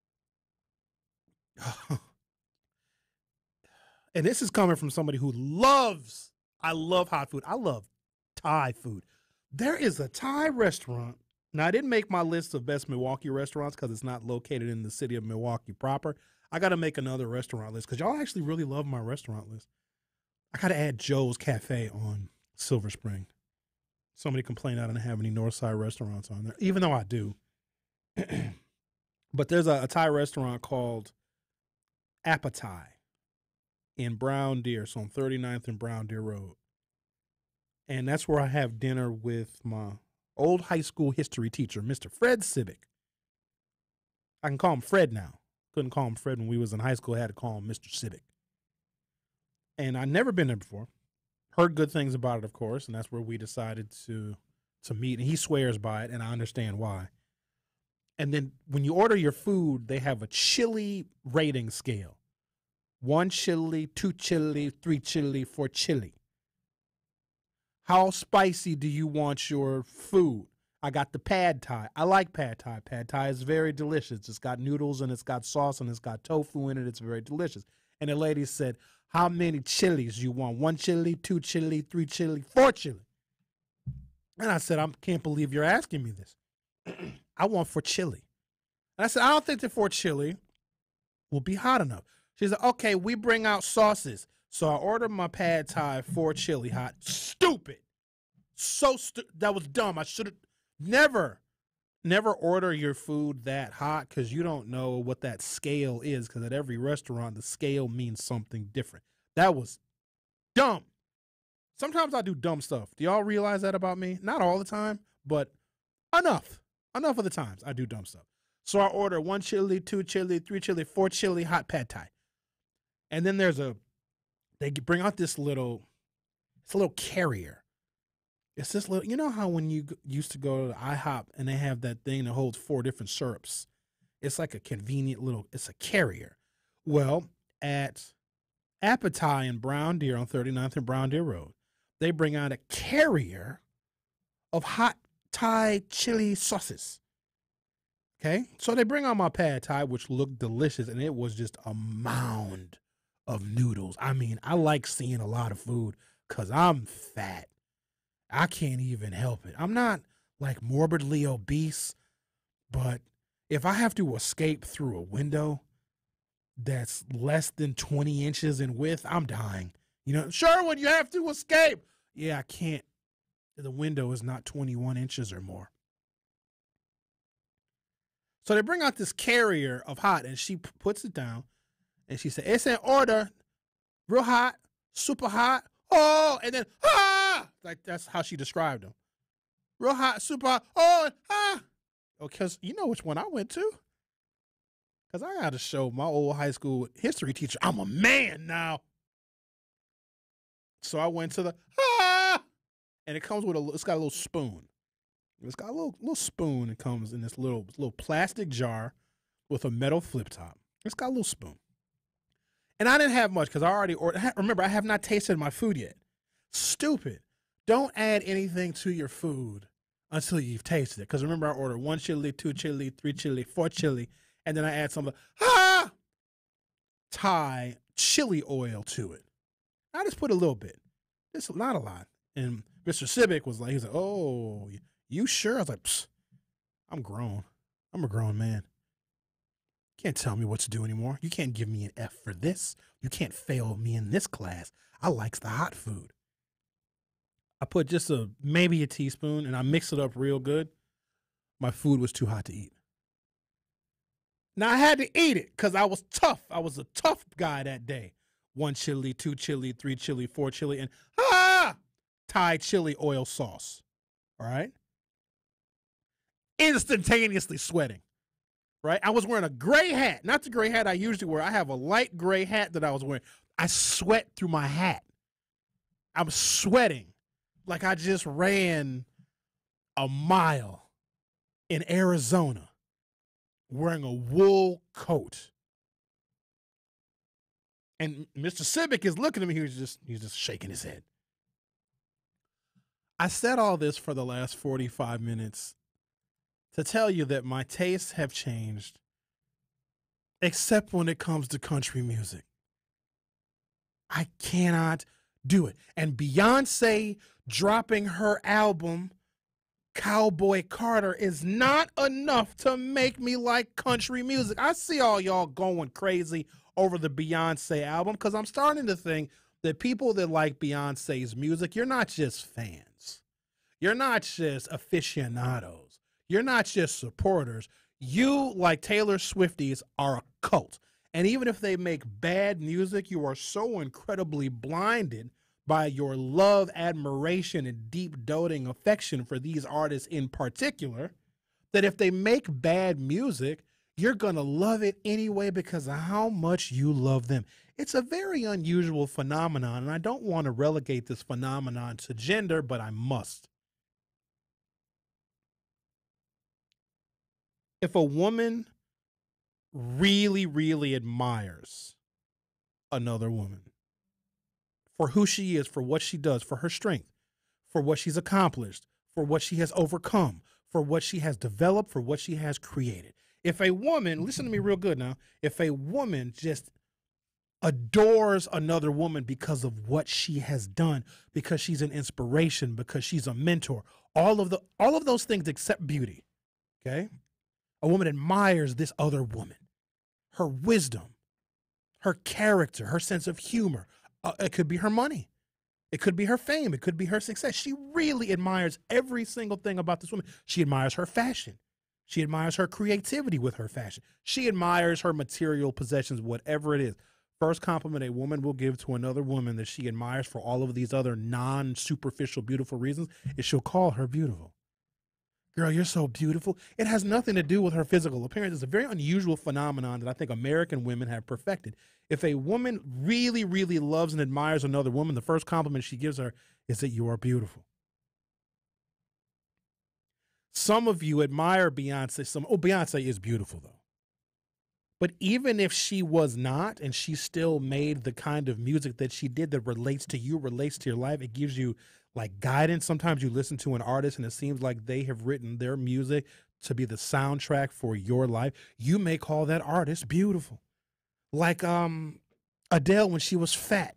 and this is coming from somebody who loves, I love hot food. I love Thai food. There is a Thai restaurant. Now, I didn't make my list of best Milwaukee restaurants because it's not located in the city of Milwaukee proper. I got to make another restaurant list because y'all actually really love my restaurant list. I got to add Joe's Cafe on Silver Spring. Somebody complained I didn't have any Northside restaurants on there, even though I do. But there's a, a Thai restaurant called Appathai in Brown Deer, so on thirty-ninth and Brown Deer Road. And that's where I have dinner with my old high school history teacher, Mister Fred Civic. I can call him Fred now. Couldn't call him Fred when we was in high school. I had to call him Mister Civic. And I'd never been there before. Heard good things about it, of course, and that's where we decided to to meet. And he swears by it, and I understand why. And then when you order your food, they have a chili rating scale. One chili, two chili, three chili, four chili. How spicy do you want your food? I got the pad thai. I like pad thai. Pad thai is very delicious. It's got noodles and it's got sauce and it's got tofu in it. It's very delicious. And the lady said, how many chilies you want? One chili, two chili, three chili, four chili. And I said, I can't believe you're asking me this. I want four chili. And I said, I don't think the four chili will be hot enough. She said, okay, we bring out sauces. So I ordered my pad thai four chili hot. Stupid. So stu- that was dumb. I should have never, never order your food that hot because you don't know what that scale is because at every restaurant, the scale means something different. That was dumb. Sometimes I do dumb stuff. Do y'all realize that about me? Not all the time, but enough. Enough of the times I do dumb stuff. So I order one chili, two chili, three chili, four chili hot pad thai. And then there's a, they bring out this little, it's a little carrier. It's this little, you know how when you g- used to go to IHOP and they have that thing that holds four different syrups? It's like a convenient little, it's a carrier. Well, at Appetite in Brown Deer on thirty-ninth and Brown Deer Road, they bring out a carrier of hot Thai chili sauces. Okay? So they bring out my pad Thai, which looked delicious, and it was just a mound of noodles. I mean, I like seeing a lot of food because I'm fat. I can't even help it. I'm not like morbidly obese, but if I have to escape through a window that's less than twenty inches in width, I'm dying. You know, Sherwin, you have to escape. Yeah, I can't. The window is not twenty-one inches or more. So they bring out this carrier of hot, and she p- puts it down, and she said, it's an order, real hot, super hot, oh, and then, ah! Like, that's how she described them. Real hot, super hot, oh, ah! Because you know which one I went to. Because I got to show my old high school history teacher, I'm a man now. So I went to the, ah! And it comes with a, it's got a little spoon. It's got a little little spoon. It comes in this little little plastic jar with a metal flip top. It's got a little spoon. And I didn't have much because I already ordered. Remember, I have not tasted my food yet. Stupid. Don't add anything to your food until you've tasted it. Because remember, I ordered one chili, two chili, three chili, four chili, and then I add some ah Thai chili oil to it. I just put a little bit. It's not a lot. And Mister Civic was like, he's like, oh, you sure? I was like, psst, I'm grown. I'm a grown man. Can't tell me what to do anymore. You can't give me an F for this. You can't fail me in this class. I likes the hot food. I put just a maybe a teaspoon and I mix it up real good. My food was too hot to eat. Now I had to eat it because I was tough. I was a tough guy that day. One chili, two chili, three chili, four chili, and ah, Thai chili oil sauce. All right. Instantaneously sweating, right? I was wearing a gray hat, not the gray hat I usually wear. I have a light gray hat that I was wearing. I sweat through my hat. I'm sweating like I just ran a mile in Arizona wearing a wool coat. And Mister Civic is looking at me. He was just, he's just shaking his head. I said all this for the last forty-five minutes to tell you that my tastes have changed, except when it comes to country music. I cannot do it. And Beyonce dropping her album, Cowboy Carter, is not enough to make me like country music. I see all y'all going crazy over the Beyonce album because I'm starting to think that people that like Beyonce's music, you're not just fans. You're not just aficionados. You're not just supporters. You, like Taylor Swifties, are a cult. And even if they make bad music, you are so incredibly blinded by your love, admiration, and deep doting affection for these artists in particular, that if they make bad music, you're going to love it anyway because of how much you love them. It's a very unusual phenomenon, and I don't want to relegate this phenomenon to gender, but I must. If a woman really, really admires another woman for who she is, for what she does, for her strength, for what she's accomplished, for what she has overcome, for what she has developed, for what she has created. If a woman, listen to me real good now, if a woman just adores another woman because of what she has done, because she's an inspiration, because she's a mentor, all of the all of those things except beauty, okay? A woman admires this other woman, her wisdom, her character, her sense of humor. Uh, it could be her money. It could be her fame. It could be her success. She really admires every single thing about this woman. She admires her fashion. She admires her creativity with her fashion. She admires her material possessions, whatever it is. First compliment a woman will give to another woman that she admires for all of these other non-superficial beautiful reasons is she'll call her beautiful. Girl, you're so beautiful. It has nothing to do with her physical appearance. It's a very unusual phenomenon that I think American women have perfected. If a woman really, really loves and admires another woman, the first compliment she gives her is that you are beautiful. Some of you admire Beyonce. Some oh, Beyonce is beautiful though. But even if she was not, and she still made the kind of music that she did that relates to you, relates to your life, it gives you like guidance. Sometimes you listen to an artist and it seems like they have written their music to be the soundtrack for your life. You may call that artist beautiful. Like um, Adele when she was fat.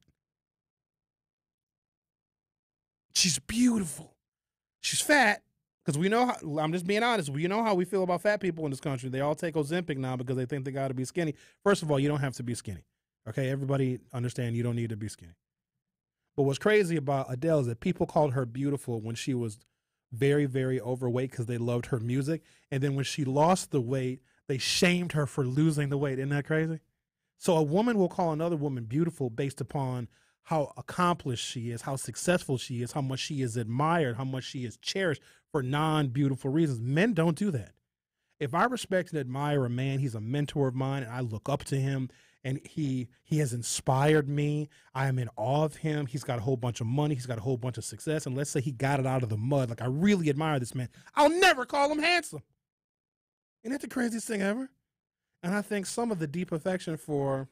She's beautiful. She's fat. Because we know, how, I'm just being honest, we know how we feel about fat people in this country. They all take Ozempic now because they think they got to be skinny. First of all, you don't have to be skinny. Okay, everybody understand you don't need to be skinny. But what's crazy about Adele is that people called her beautiful when she was very, very overweight because they loved her music. And then when she lost the weight, they shamed her for losing the weight. Isn't that crazy? So a woman will call another woman beautiful based upon how accomplished she is, how successful she is, how much she is admired, how much she is cherished for non-beautiful reasons. Men don't do that. If I respect and admire a man, he's a mentor of mine, and I look up to him, and he he has inspired me. I am in awe of him. He's got a whole bunch of money. He's got a whole bunch of success, and let's say he got it out of the mud. Like, I really admire this man. I'll never call him handsome. Isn't that the craziest thing ever? And I think some of the deep affection for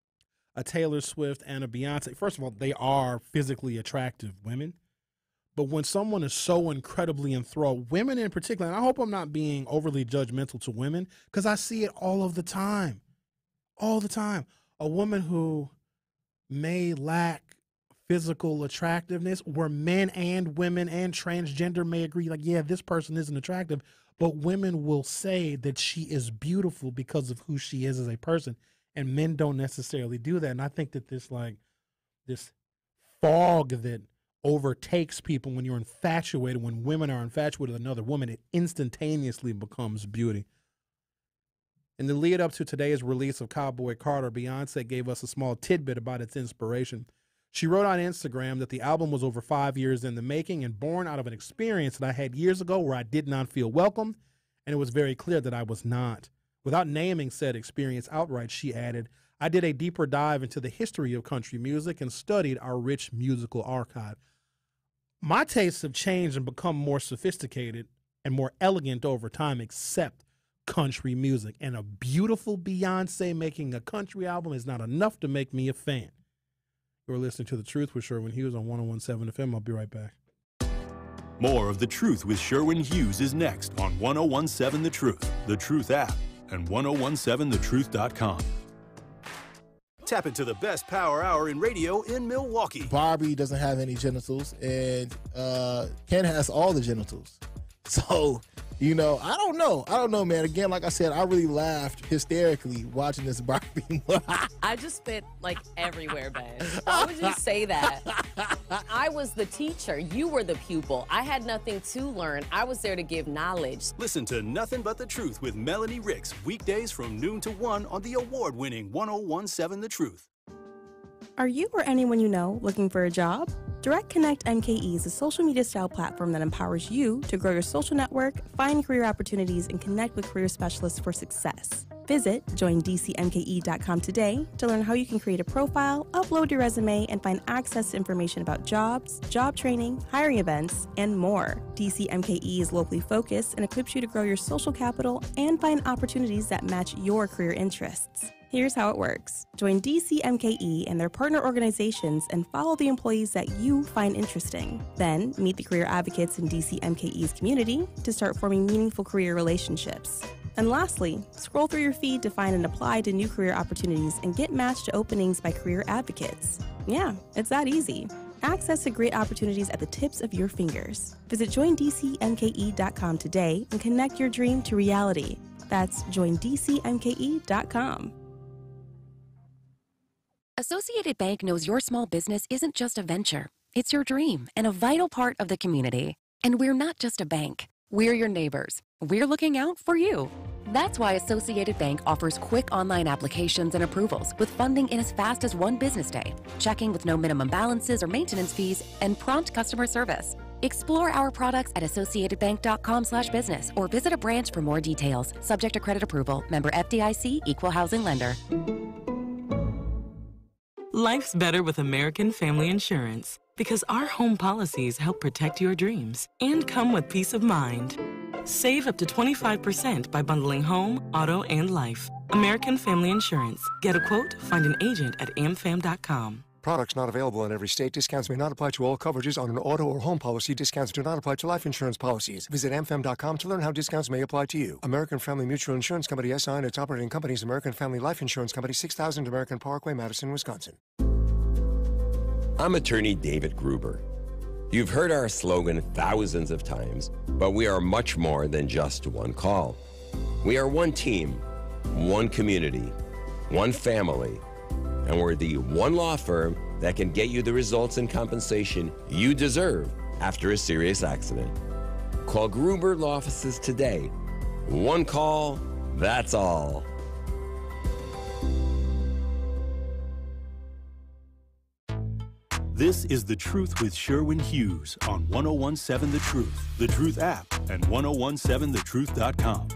a Taylor Swift and a Beyonce, first of all, they are physically attractive women. But when someone is so incredibly enthralled, women in particular, and I hope I'm not being overly judgmental to women, because I see it all of the time, all the time. A woman who may lack physical attractiveness, where men and women and transgender may agree, like, yeah, this person isn't attractive, but women will say that she is beautiful because of who she is as a person. And men don't necessarily do that. And I think that this like this fog that overtakes people when you're infatuated, when women are infatuated with another woman, it instantaneously becomes beauty. In the lead up to today's release of Cowboy Carter, Beyonce gave us a small tidbit about its inspiration. She wrote on Instagram that the album was over five years in the making and born out of an experience that I had years ago where I did not feel welcome, and it was very clear that I was not. Without naming said experience outright, she added, I did a deeper dive into the history of country music and studied our rich musical archive. My tastes have changed and become more sophisticated and more elegant over time, except country music. And a beautiful Beyonce making a country album is not enough to make me a fan. You're listening to The Truth with Sherwin Hughes on one oh one seven F M. I'll be right back. More of The Truth with Sherwin Hughes is next on one oh one seven The Truth, The Truth app, and ten seventeen the truth dot com. Tap into the best power hour in radio in Milwaukee. Barbie doesn't have any genitals, and uh, Ken has all the genitals. So, you know, I don't know. I don't know, man. Again, like I said, I really laughed hysterically watching this Barbie. I just spit like everywhere, Ben. Why would you say that? I was the teacher. You were the pupil. I had nothing to learn. I was there to give knowledge. Listen to Nothing But the Truth with Melanie Ricks, weekdays from noon to one on the award-winning ten seventeen The Truth. Are you or anyone you know looking for a job? Direct Connect M K E is a social media style platform that empowers you to grow your social network, find career opportunities, and connect with career specialists for success. Visit join d c m k e dot com today to learn how you can create a profile, upload your resume, and find access to information about jobs, job training, hiring events, and more. D C M K E is locally focused and equips you to grow your social capital and find opportunities that match your career interests. Here's how it works. Join D C M K E and their partner organizations and follow the employees that you find interesting. Then, meet the career advocates in D C M K E's community to start forming meaningful career relationships. And lastly, scroll through your feed to find and apply to new career opportunities and get matched to openings by career advocates. Yeah, it's that easy. Access to great opportunities at the tips of your fingers. Visit join d c m k e dot com today and connect your dream to reality. That's join d c m k e dot com. Associated Bank knows your small business isn't just a venture. It's your dream and a vital part of the community. And we're not just a bank. We're your neighbors. We're looking out for you. That's why Associated Bank offers quick online applications and approvals with funding in as fast as one business day, checking with no minimum balances or maintenance fees, and prompt customer service. Explore our products at associated bank dot com slash business or visit a branch for more details. Subject to credit approval. Member F D I C, Equal Housing Lender. Life's better with American Family Insurance because our home policies help protect your dreams and come with peace of mind. Save up to twenty-five percent by bundling home, auto, and life. American Family Insurance. Get a quote, find an agent at a m fam dot com. Products not available in every state. Discounts may not apply to all coverages on an auto or home policy. Discounts do not apply to life insurance policies. Visit a m fam dot com to learn how discounts may apply to you. American Family Mutual Insurance Company, S I and its operating companies, American Family Life Insurance Company, six thousand American Parkway, Madison, Wisconsin. I'm attorney David Gruber. You've heard our slogan thousands of times, but we are much more than just one call. We are one team, one community, one family, and we're the one law firm that can get you the results and compensation you deserve after a serious accident. Call Gruber Law Offices today. One call, that's all. This is The Truth with Sherwin Hughes on ten seventeen The Truth, The Truth app, and ten seventeen the truth dot com.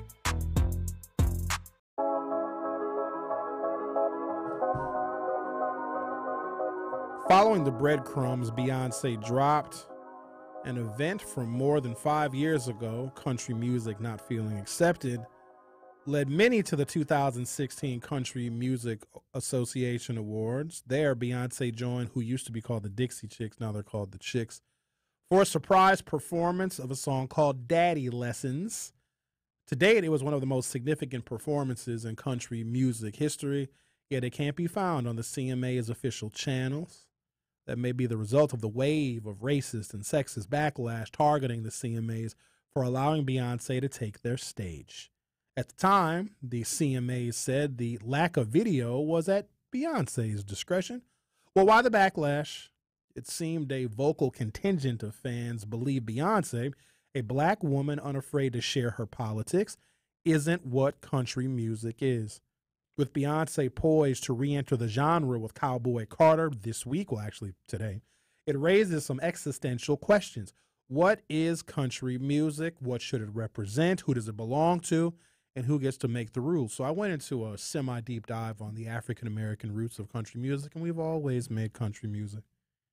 Following the breadcrumbs Beyonce dropped, an event from more than five years ago, country music not feeling accepted, led many to the two thousand sixteen Country Music Association Awards. There, Beyonce joined who used to be called the Dixie Chicks, now they're called the Chicks, for a surprise performance of a song called Daddy Lessons. To date, it was one of the most significant performances in country music history, yet it can't be found on the C M A's official channels. That may be the result of the wave of racist and sexist backlash targeting the C M As for allowing Beyonce to take their stage. At the time, the C M A said the lack of video was at Beyonce's discretion. Well, why the backlash? It seemed a vocal contingent of fans believe Beyonce, a black woman unafraid to share her politics, isn't what country music is. With Beyonce poised to re-enter the genre with Cowboy Carter this week, well, actually today, it raises some existential questions. What is country music? What should it represent? Who does it belong to? And who gets to make the rules? So I went into a semi-deep dive on the African-American roots of country music, and we've always made country music.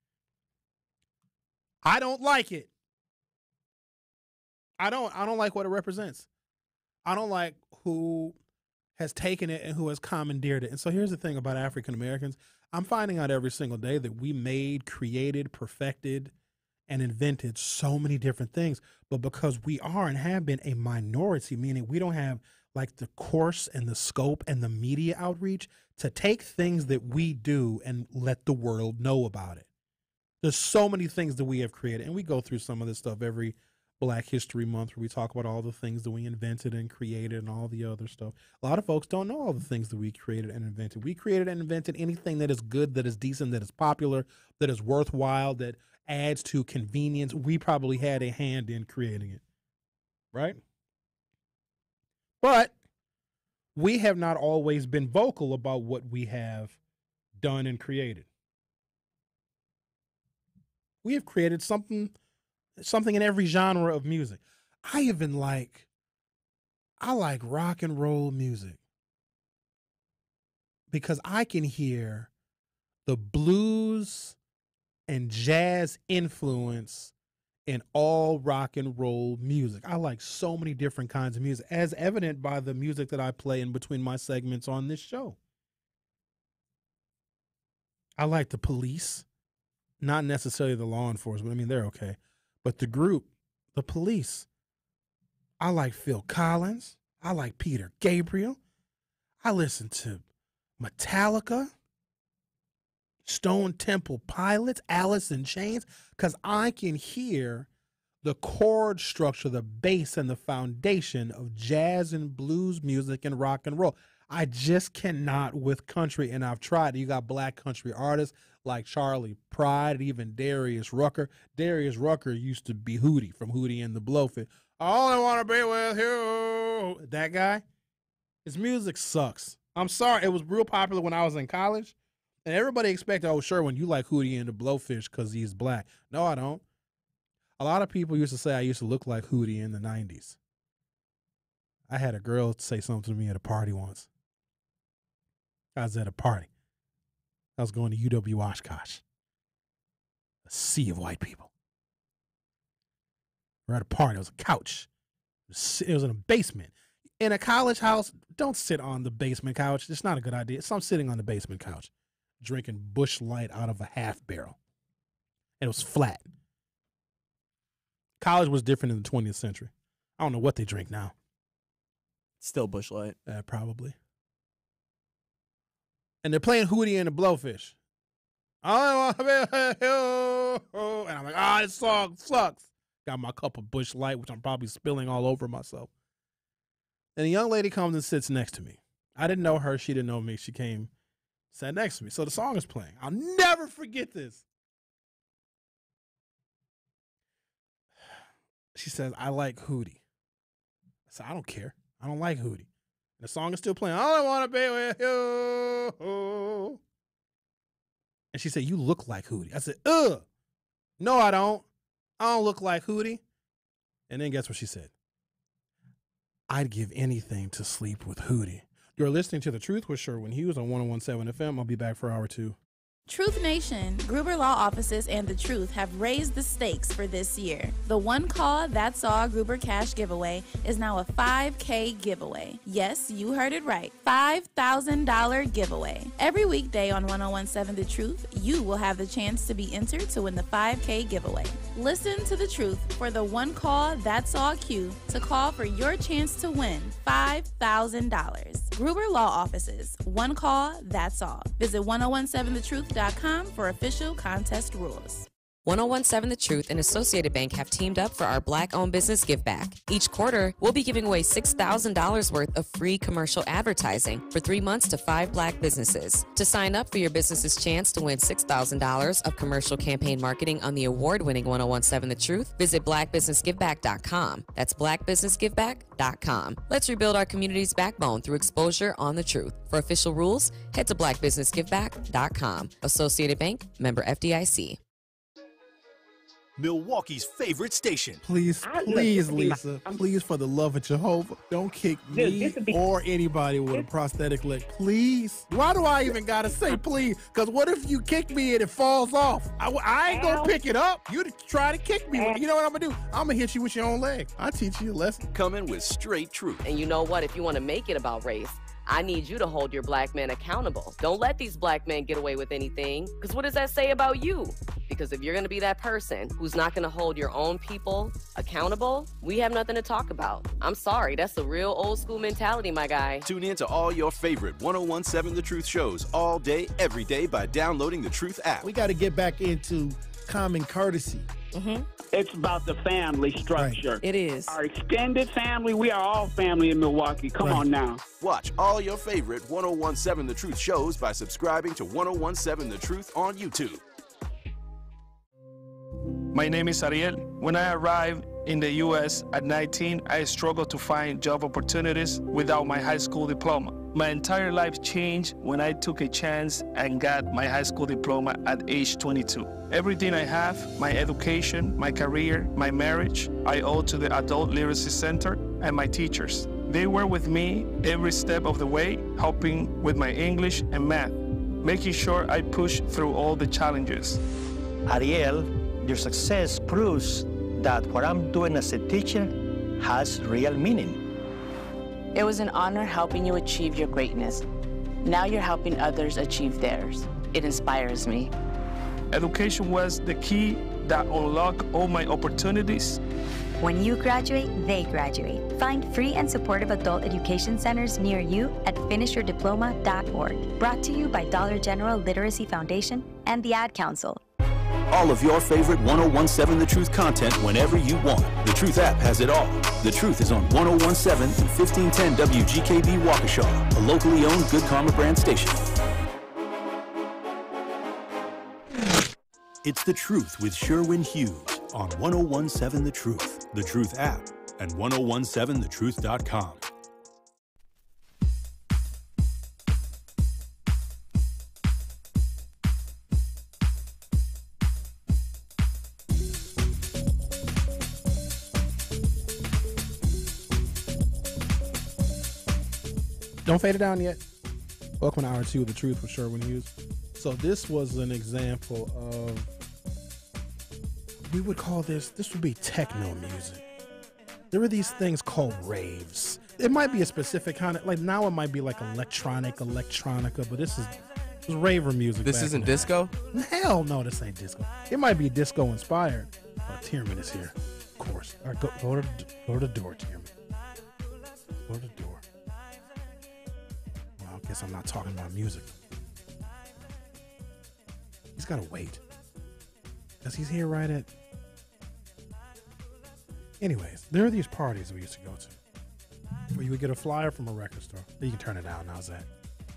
I don't like it. I don't, I don't like what it represents. I don't like who has taken it and who has commandeered it. And so here's the thing about African Americans. I'm finding out every single day that we made, created, perfected, and invented so many different things. But because we are and have been a minority, meaning we don't have like the course and the scope and the media outreach to take things that we do and let the world know about it. There's so many things that we have created, and we go through some of this stuff every Black History Month where we talk about all the things that we invented and created and all the other stuff. A lot of folks don't know all the things that we created and invented. We created and invented anything that is good, that is decent, that is popular, that is worthwhile, that adds to convenience. We probably had a hand in creating it, right? But we have not always been vocal about what we have done and created. We have created something something in every genre of music. I even like, I like rock and roll music because I can hear the blues and jazz influence in all rock and roll music. I like so many different kinds of music, as evident by the music that I play in between my segments on this show. I like the Police, not necessarily the law enforcement. I mean, they're okay. But the group, the Police. I like Phil Collins. I like Peter Gabriel. I listen to Metallica, Stone Temple Pilots, Alice in Chains, because I can hear the chord structure, the bass, and the foundation of jazz and blues music and rock and roll. I just cannot with country, and I've tried. You got black country artists like Charlie Pride and even Darius Rucker. Darius Rucker used to be Hootie from Hootie and the Blowfish. I only want to be with you. That guy, his music sucks. I'm sorry. It was real popular when I was in college, and everybody expected, oh, Sherwin, you like Hootie and the Blowfish because he's black. No, I don't. A lot of people used to say I used to look like Hootie in the nineties. I had a girl say something to me at a party once. I was at a party. I was going to U W Oshkosh. A sea of white people. We're at a party. It was a couch. It was in a basement. In a college house, don't sit on the basement couch. It's not a good idea. So I'm sitting on the basement couch, drinking Busch Light out of a half barrel. And it was flat. College was different in the twentieth century. I don't know what they drink now. Still Busch Light. Uh, probably. And they're playing Hootie and the Blowfish. And I'm like, ah, oh, this song sucks. Got my cup of Busch Light, which I'm probably spilling all over myself. And a young lady comes and sits next to me. I didn't know her. She didn't know me. She came, sat next to me. So the song is playing. I'll never forget this. She says, I like Hootie. I said, I don't care. I don't like Hootie. And the song is still playing. All I want to be with you. And she said, you look like Hootie. I said, ugh. No, I don't. I don't look like Hootie. And then guess what she said? I'd give anything to sleep with Hootie. You're listening to The Truth with Sherwin Hughes on one oh one seven F M. I'll be back for hour two. Truth Nation, Gruber Law Offices and The Truth have raised the stakes for this year. The One Call, That's All Gruber Cash giveaway is now a five K giveaway. Yes, you heard it right. five thousand dollars giveaway. Every weekday on one oh one seven The Truth, you will have the chance to be entered to win the five K giveaway. Listen to The Truth for the One Call, That's All cue to call for your chance to win five thousand dollars. Gruber Law Offices, One Call, That's All. Visit ten seventeen the truth dot com for official contest rules. ten seventeen The Truth and Associated Bank have teamed up for our Black-owned business give back. Each quarter, we'll be giving away six thousand dollars worth of free commercial advertising for three months to five Black businesses. To sign up for your business's chance to win six thousand dollars of commercial campaign marketing on the award-winning ten seventeen The Truth, visit black business give back dot com. That's black business give back dot com. Let's rebuild our community's backbone through exposure on the truth. For official rules, head to black business give back dot com. Associated Bank, member F D I C. Milwaukee's favorite station. Please, please, Lisa, please, for the love of Jehovah, don't kick me or anybody with a prosthetic leg. Please. Why do I even gotta say please? Because what if you kick me and it falls off? I, I ain't gonna pick it up. You try to kick me. You know what I'm gonna do? I'm gonna hit you with your own leg. I'll teach you a lesson. Coming with straight truth. And you know what? If you want to make it about race, I need you to hold your black men accountable. Don't let these black men get away with anything. Because what does that say about you? Because if you're going to be that person who's not going to hold your own people accountable, we have nothing to talk about. I'm sorry. That's a real old school mentality, my guy. Tune in to all your favorite ten seventeen The Truth shows all day, every day by downloading the Truth app. We got to get back into common courtesy. Mm-hmm. It's about the family structure. Right. It is. Our extended family, we are all family in Milwaukee. Come right. on now. Watch all your favorite ten seventeen The Truth shows by subscribing to ten seventeen The Truth on YouTube. My name is Ariel. When I arrived in the U S at nineteen, I struggled to find job opportunities without my high school diploma. My entire life changed when I took a chance and got my high school diploma at age twenty-two. Everything I have, my education, my career, my marriage, I owe to the Adult Literacy Center and my teachers. They were with me every step of the way, helping with my English and math, making sure I pushed through all the challenges. Ariel, your success proves that what I'm doing as a teacher has real meaning. It was an honor helping you achieve your greatness. Now you're helping others achieve theirs. It inspires me. Education was the key that unlocked all my opportunities. When you graduate, they graduate. Find free and supportive adult education centers near you at finish your diploma dot org. Brought to you by Dollar General Literacy Foundation and the Ad Council. All of your favorite ten seventeen The Truth content whenever you want. The Truth app has it all. The Truth is on ten seventeen and fifteen ten W G K B Waukesha, a locally owned Good Karma brand station. It's The Truth with Sherwin Hughes on ten seventeen The Truth, The Truth app, and ten seventeen the truth dot com. Don't fade it down yet. Welcome to hour two of The Truth with Sherwin Hughes. So this was an example of, we would call this, this would be techno music. there were these things called raves. It might be a specific kind of, like now it might be like electronic, electronica, but this is this was raver music. This isn't disco? Day. Hell no, this ain't disco. It might be disco inspired. Oh, Tierman is here, of course. All right, go, go, to, go to the door, Tierman. Go to the door. Well, I guess I'm not talking about music. He's got to wait. Because he's here right at... Anyways, there are these parties we used to go to where you would get a flyer from a record store. You can turn it down. How's that?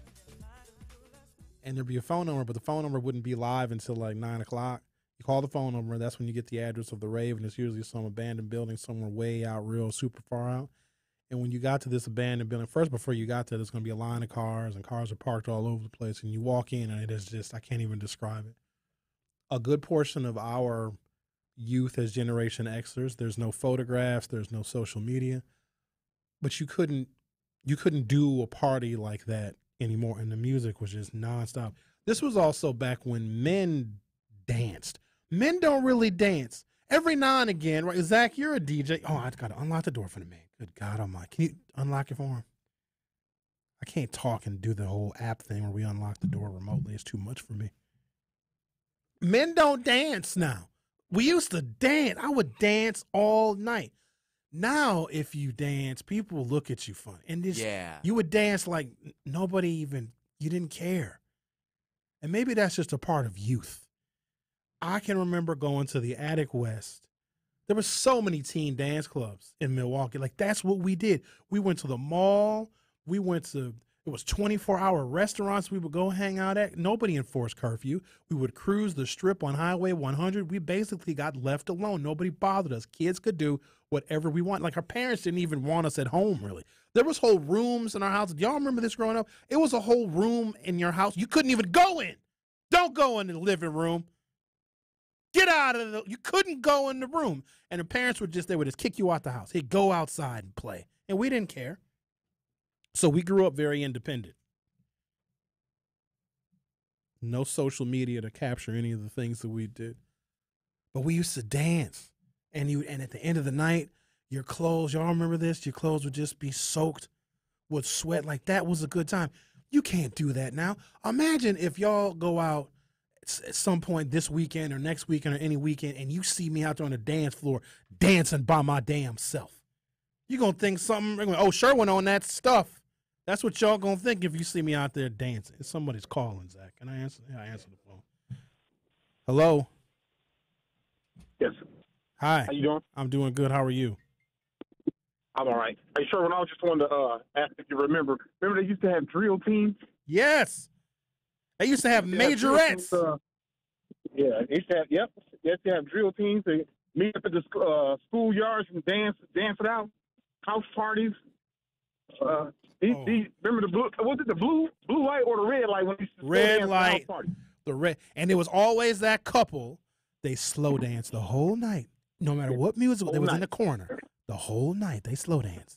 And there'd be a phone number, but the phone number wouldn't be live until like nine o'clock. You call the phone number, that's when you get the address of the rave, and it's usually some abandoned building somewhere way out, real super far out. And when you got to this abandoned building, first before you got there, there's going to be a line of cars, and cars are parked all over the place. And you walk in, and it is just, I can't even describe it. A good portion of our youth as Generation Xers, there's no photographs, there's no social media, but you couldn't, you couldn't do a party like that anymore, and the music was just nonstop. This was also back when men danced. Men don't really dance. Every now and again, right? Zach, you're a D J. Oh, I got to unlock the door for the man. Good God Almighty. Can you unlock it for him? I can't talk and do the whole app thing where we unlock the door remotely. It's too much for me. Men don't dance now. We used to dance. I would dance all night. Now, if you dance, people look at you funny. And this, yeah. you would dance like nobody even, you didn't care. And maybe that's just a part of youth. I can remember going to the Attic West. There were so many teen dance clubs in Milwaukee. Like, that's what we did. We went to the mall. We went to, it was twenty-four hour restaurants we would go hang out at. Nobody enforced curfew. We would cruise the strip on Highway one hundred. We basically got left alone. Nobody bothered us. Kids could do whatever we want. Like, our parents didn't even want us at home, really. There was whole rooms in our house. Do y'all remember this growing up? It was a whole room in your house you couldn't even go in. Don't go in the living room. Get out of the, you couldn't go in the room. And the parents would just, they would just kick you out the house. Hey, go outside and play. And we didn't care. So we grew up very independent. No social media to capture any of the things that we did. But we used to dance. And you, and at the end of the night, your clothes, y'all remember this? Your clothes would just be soaked with sweat. Like, that was a good time. You can't do that now. Imagine if y'all go out at some point this weekend or next weekend or any weekend and you see me out there on the dance floor dancing by my damn self. You're going to think something, oh, Sherwin on that stuff. That's what y'all going to think if you see me out there dancing. Somebody's calling, Zach. Can I answer? Yeah, I answer the phone. Hello? Yes. Hi. How you doing? I'm doing good. How are you? I'm all right. Hey, Sherwin, I just wanted to uh, ask if you remember. Remember they used to have drill teams? Yes. They used to have They majorettes. Teams, uh, yeah, they used to have, yep. They used to have drill teams. They meet up at the uh, schoolyards and dance, dance it out. House parties. Uh, these, Oh. these, remember the blue, was it the blue blue light or the red light when they used to slow Red dance at the light. house party? The red, and it was always that couple. They slow dance the whole night, no matter what music. They Whole was in night. the corner the whole night. They slow dance.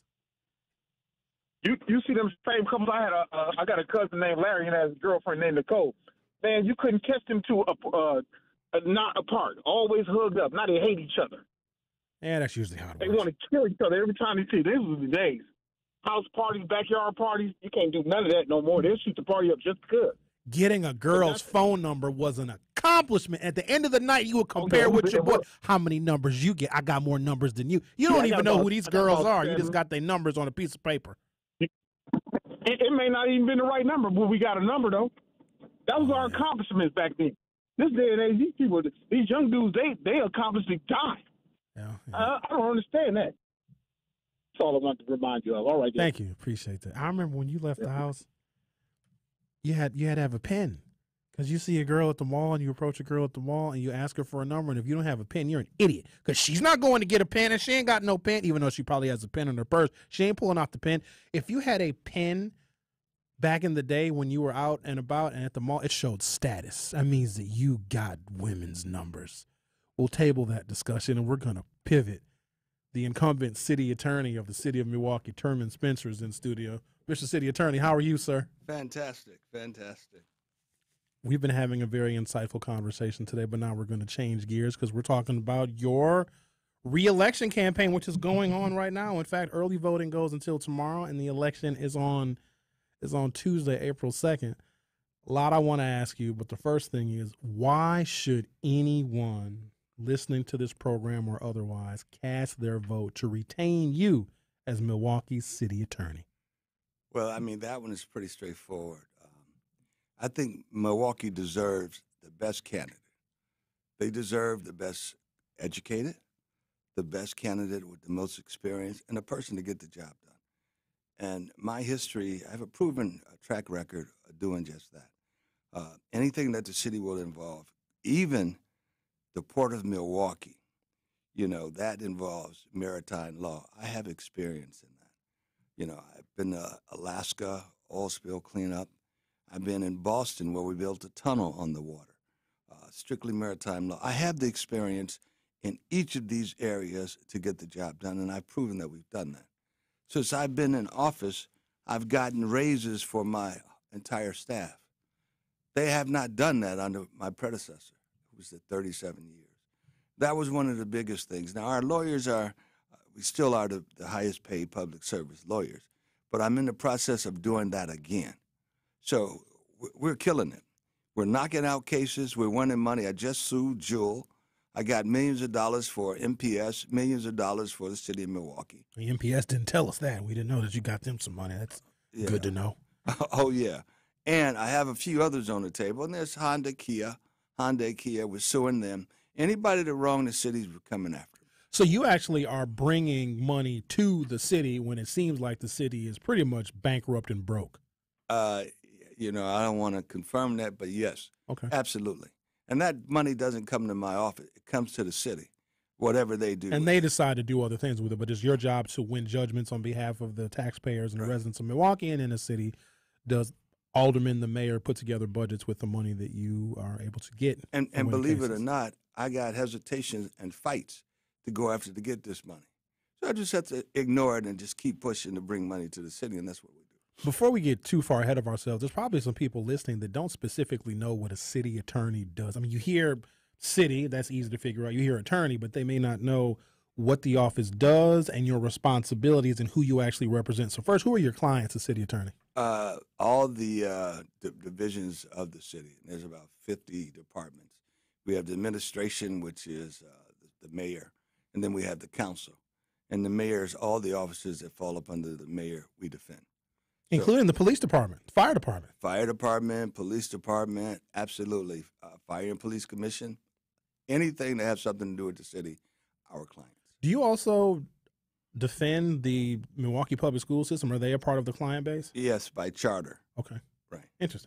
You you see them same couples. I had a uh, I got a cousin named Larry and has a girlfriend named Nicole. Man, you couldn't catch them two up, uh, uh, not apart. Always hugged up. Now they hate each other. Yeah, that's usually how it They works. want to kill each other every time they see. This was the days. House parties, backyard parties. You can't do none of that no more. They'll shoot the party up just because. Getting a girl's phone number was an accomplishment. At the end of the night, you would Oh, compare yeah, with it your boy. was. How many numbers you get? I got more numbers than you. You Yeah, don't I even got know about- who these I got girls about are. You seven. just got their numbers on a piece of paper. It, it may not even been the right number, but we got a number though. That was our accomplishments back then. This day and age, these people, these young dudes, they they accomplish the time. Yeah, I, I don't understand that. That's all I want to remind you of. All right, Thank you. Appreciate that. I remember when you left the house, you had you had to have a pen. Because you see a girl at the mall and you approach a girl at the mall and you ask her for a number. And if you don't have a pen, you're an idiot. Because she's not going to get a pen and she ain't got no pen, even though she probably has a pen in her purse. She ain't pulling out the pen. If you had a pen back in the day when you were out and about and at the mall, it showed status. That means that you got women's numbers. We'll table that discussion and we're going to pivot. The incumbent city attorney of the city of Milwaukee, Terman Spencer, is in studio. Mister City Attorney, how are you, sir? Fantastic, fantastic. We've been having a very insightful conversation today, but now we're going to change gears because we're talking about your re-election campaign, which is going on right now. In fact, early voting goes until tomorrow, and the election is on is on Tuesday, April second. A lot I want to ask you, but the first thing is, why should anyone listening to this program or otherwise cast their vote to retain you as Milwaukee's city attorney? Well, I mean, that one is pretty straightforward. Um, I think Milwaukee deserves the best candidate. They deserve the best educated, the best candidate with the most experience, and a person to get the job done. And my history, I have a proven uh, track record of doing just that. Uh, anything that the city will involve, even the Port of Milwaukee, you know, that involves maritime law. I have experience in that. You know, I've been to Alaska, oil spill cleanup. I've been in Boston where we built a tunnel on the water, uh, strictly maritime law. I have the experience in each of these areas to get the job done, and I've proven that we've done that. Since I've been in office, I've gotten raises for my entire staff. They have not done that under my predecessor, who was at thirty-seven years. That was one of the biggest things. Now, our lawyers are, we still are the, the highest paid public service lawyers, but I'm in the process of doing that again. So we're killing it. We're knocking out cases. We're winning money. I just sued Jewel. I got millions of dollars for M P S, millions of dollars for the city of Milwaukee. The M P S didn't tell us that. We didn't know that you got them some money. That's Yeah. good to know. Oh, yeah. And I have a few others on the table. And there's Honda, Kia. Honda, Kia, we're suing them. Anybody that wronged the cities, we're coming after. So you actually are bringing money to the city when it seems like the city is pretty much bankrupt and broke. Uh, you know, I don't want to confirm that, but yes. Okay. Absolutely. And that money doesn't come to my office. It comes to the city, whatever they do. And they decide to do other things with it, but it's your job to win judgments on behalf of the taxpayers and the residents of Milwaukee and in the city. Does alderman, the mayor, put together budgets with the money that you are able to get? And, and win believe cases? it or not, I got hesitations and fights to go after to get this money. So I just have to ignore it and just keep pushing to bring money to the city, and that's what we do. Before we get too far ahead of ourselves, there's probably some people listening that don't specifically know what a city attorney does. I mean, you hear city, that's easy to figure out. You hear attorney, but they may not know what the office does and your responsibilities and who you actually represent. So first, who are your clients as city attorney? Uh, all the uh, d- divisions of the city. There's about fifty departments. We have the administration, which is uh, the, the mayor, and then we have the council. And the mayor's, all the offices that fall up under the mayor, we defend. Including the police department, fire department. Fire department, police department, absolutely. Uh, Fire and Police Commission, anything that has something to do with the city, our clients. Do you also defend the Milwaukee public school system? Are they a part of the client base? Yes, by charter. Okay. Right. Interesting.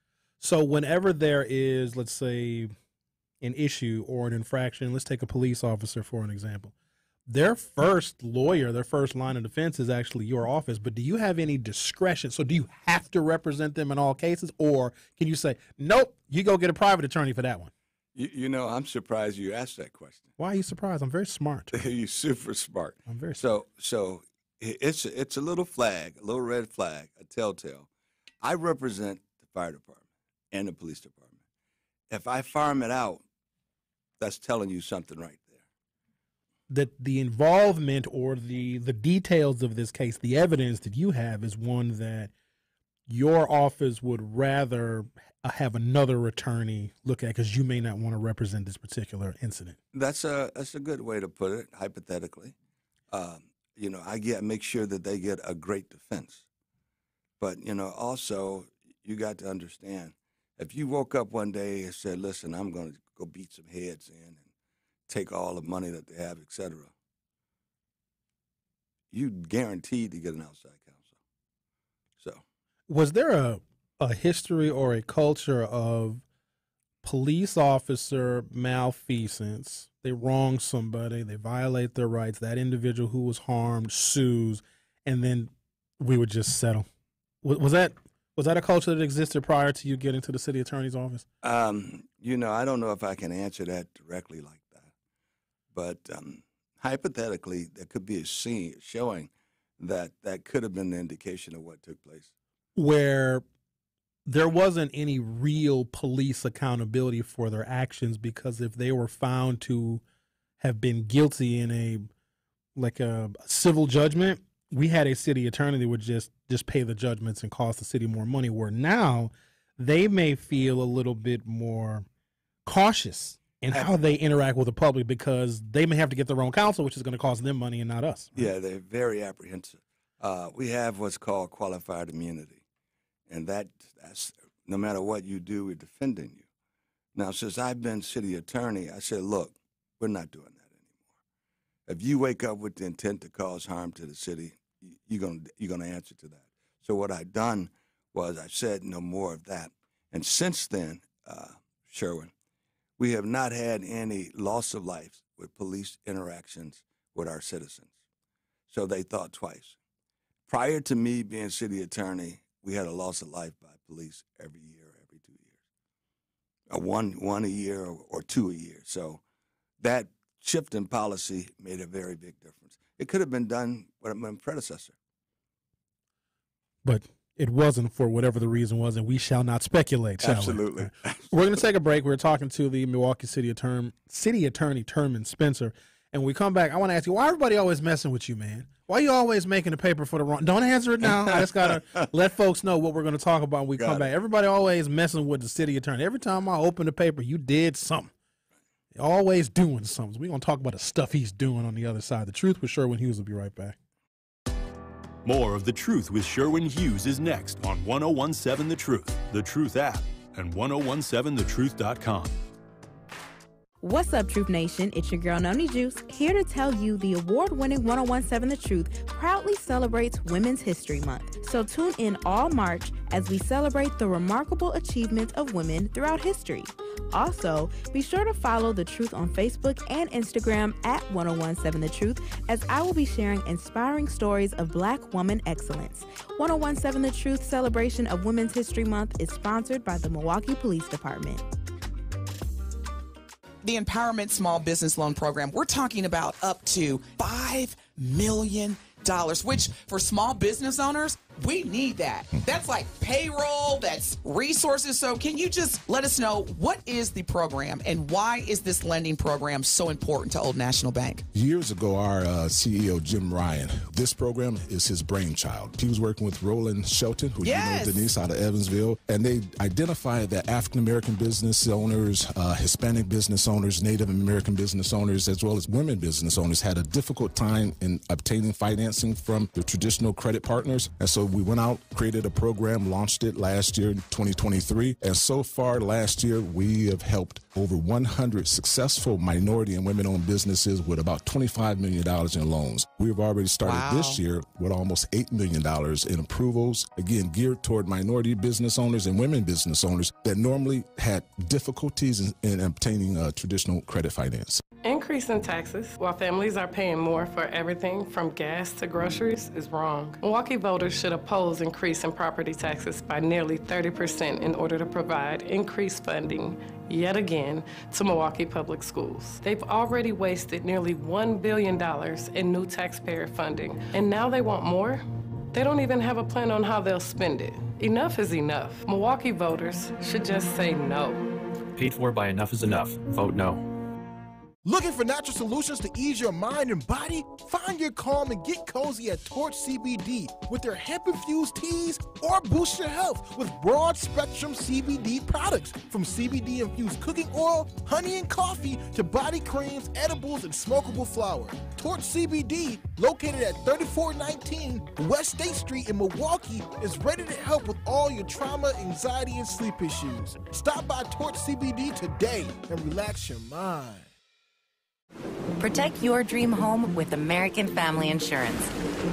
So whenever there is, let's say, an issue or an infraction, let's take a police officer for an example. Their first lawyer, their first line of defense is actually your office, but do you have any discretion? So do you have to represent them in all cases, or can you say, nope, you go get a private attorney for that one? You, you know, I'm surprised you asked that question. Why are you surprised? I'm very smart. You're super smart. I'm very so so it's it's a little flag, a little red flag, a telltale. I represent the fire department and the police department. If I farm it out, that's telling you something right there. That the involvement or the the details of this case, the evidence that you have is one that your office would rather have another attorney look at because you may not want to represent this particular incident. That's a that's a good way to put it. Hypothetically, um, you know, I get make sure that they get a great defense, but you know, also you got to understand if you woke up one day and said, "Listen, I'm going to go beat some heads in and take all the money that they have, et cetera" You guaranteed to get an outside counsel. So, was there a a history or a culture of police officer malfeasance? They wrong somebody, they violate their rights, that individual who was harmed sues, and then we would just settle. Was, was that was that a culture that existed prior to you getting to the city attorney's office? Um, you know, I don't know if I can answer that directly like that, but um, hypothetically, there could be a scene showing that that could have been the indication of what took place. Where there wasn't any real police accountability for their actions, because if they were found to have been guilty in a like a civil judgment, we had a city attorney that would just just pay the judgments and cost the city more money, where now they may feel a little bit more cautious in how they interact with the public because they may have to get their own counsel, which is going to cost them money and not us. Right? Yeah, they're very apprehensive. Uh, we have what's called qualified immunity, and that that's no matter what you do, we're defending you. Now, since I've been city attorney, I said, look, we're not doing that anymore. If you wake up with the intent to cause harm to the city, you're going you're going to answer to that. So what I've done was I said no more of that. And since then, uh, Sherwin, we have not had any loss of life with police interactions with our citizens. So they thought twice. Prior to me being city attorney, we had a loss of life by police every year, every two years. Uh, one, one a year or, or two a year. So that shift in policy made a very big difference. It could have been done with my predecessor. But it wasn't for whatever the reason was, and we shall not speculate, shall Absolutely. we? We're going to take a break. We're talking to the Milwaukee City Attorney, City Attorney Terman Spencer. And when we come back, I want to ask you, why everybody always messing with you, man? Why you always making the paper for the wrong? Don't answer it now. I just got to let folks know what we're going to talk about when we got come it. back. Everybody always messing with the city attorney. Every time I open the paper, you did something. You're always doing something. We're going to talk about the stuff he's doing on the other side. The Truth with Sherwin Hughes will be right back. More of The Truth with Sherwin Hughes is next on ten seventeen The Truth, The Truth app, and ten seventeen the truth dot com. What's up, Truth Nation? It's your girl, Noni Juice, here to tell you the award-winning ten seventeen The Truth proudly celebrates Women's History Month. So tune in all March as we celebrate the remarkable achievements of women throughout history. Also, be sure to follow The Truth on Facebook and Instagram at ten seventeen The Truth, as I will be sharing inspiring stories of Black woman excellence. ten seventeen The Truth celebration of Women's History Month is sponsored by the Milwaukee Police Department. The Empowerment Small Business Loan Program, we're talking about up to five million dollars, which for small business owners, we need that. That's like payroll, that's resources. So can you just let us know, what is the program and why is this lending program so important to Old National Bank? Years ago, our uh, C E O, Jim Ryan, this program is his brainchild. He was working with Roland Shelton, who yes. you know, Denise, out of Evansville, and they identified that African-American business owners, uh, Hispanic business owners, Native American business owners, as well as women business owners had a difficult time in obtaining financing from the traditional credit partners. And so we went out, created a program, launched it last year in twenty twenty-three. And so far last year, we have helped over one hundred successful minority and women-owned businesses with about twenty-five million dollars in loans. We've already started wow. this year with almost eight million dollars in approvals, again, geared toward minority business owners and women business owners that normally had difficulties in, in obtaining uh, traditional credit finance. Increase in taxes while families are paying more for everything from gas to groceries is wrong. Milwaukee voters should oppose increase in property taxes by nearly thirty percent in order to provide increased funding, yet again, to Milwaukee Public Schools. They've already wasted nearly one billion dollars in new taxpayer funding, and now they want more? They don't even have a plan on how they'll spend it. Enough is enough. Milwaukee voters should just say no. Paid for by Enough is Enough. Vote no. Looking for natural solutions to ease your mind and body? Find your calm and get cozy at Torch C B D with their hemp-infused teas, or boost your health with broad-spectrum C B D products, from C B D-infused cooking oil, honey and coffee, to body creams, edibles, and smokable flower. Torch C B D, located at thirty-four nineteen West State Street in Milwaukee, is ready to help with all your trauma, anxiety, and sleep issues. Stop by Torch C B D today and relax your mind. Protect your dream home with American Family Insurance,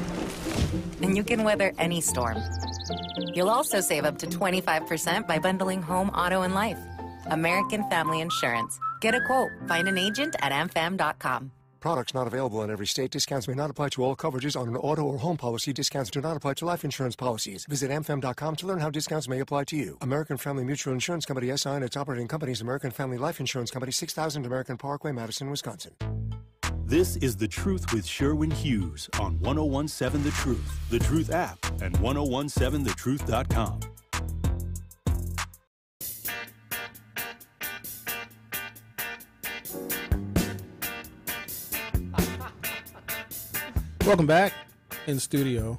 and you can weather any storm. You'll also save up to twenty-five percent by bundling home, auto, and life. American Family Insurance. Get a quote. Find an agent at am fam dot com. Products not available in every state. Discounts may not apply to all coverages on an auto or home policy. Discounts do not apply to life insurance policies. Visit am fam dot com to learn how discounts may apply to you. American Family Mutual Insurance Company, S I and its operating companies, American Family Life Insurance Company, six thousand American Parkway, Madison, Wisconsin. This is The Truth with Sherwin Hughes on ten seventeen The Truth, The Truth app, and ten seventeen the truth dot com. Welcome back in studio.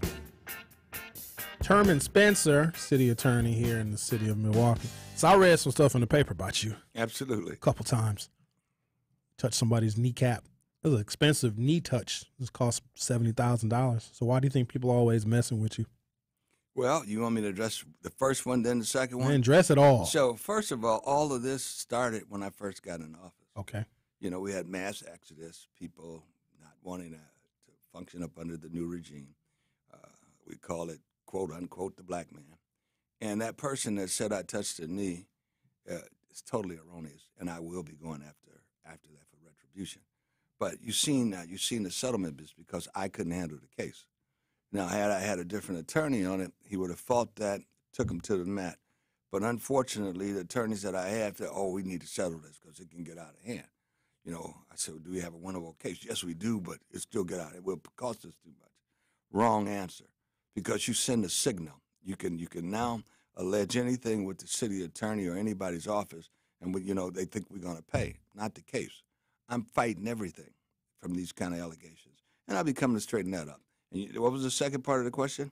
Terman Spencer, city attorney here in the city of Milwaukee. So I read some stuff in the paper about you. Absolutely. A couple times. Touched somebody's kneecap. It was an expensive knee touch. It cost seventy thousand dollars. So why do you think people are always messing with you? Well, you want me to address the first one, then the second one? Man, address it all. So, first of all, all of this started when I first got in office. Okay. You know, we had mass exodus, people not wanting to, to function up under the new regime. Uh, we call it, quote, unquote, the black man. And that person that said I touched a knee uh, is totally erroneous, and I will be going after after that for retribution. But you've seen, uh, you've seen the settlement is because I couldn't handle the case. Now, had I had a different attorney on it, he would have fought that, took him to the mat. But unfortunately, the attorneys that I had said, oh, we need to settle this because it can get out of hand. You know, I said, well, do we have a winnable case? Yes, we do, but it still get out. It will cost us too much. Wrong answer, because you send a signal. You can you can now allege anything with the city attorney or anybody's office, and we, you know they think we're going to pay. Not the case. I'm fighting everything from these kind of allegations, and I'll be coming to straighten that up. And you, what was the second part of the question?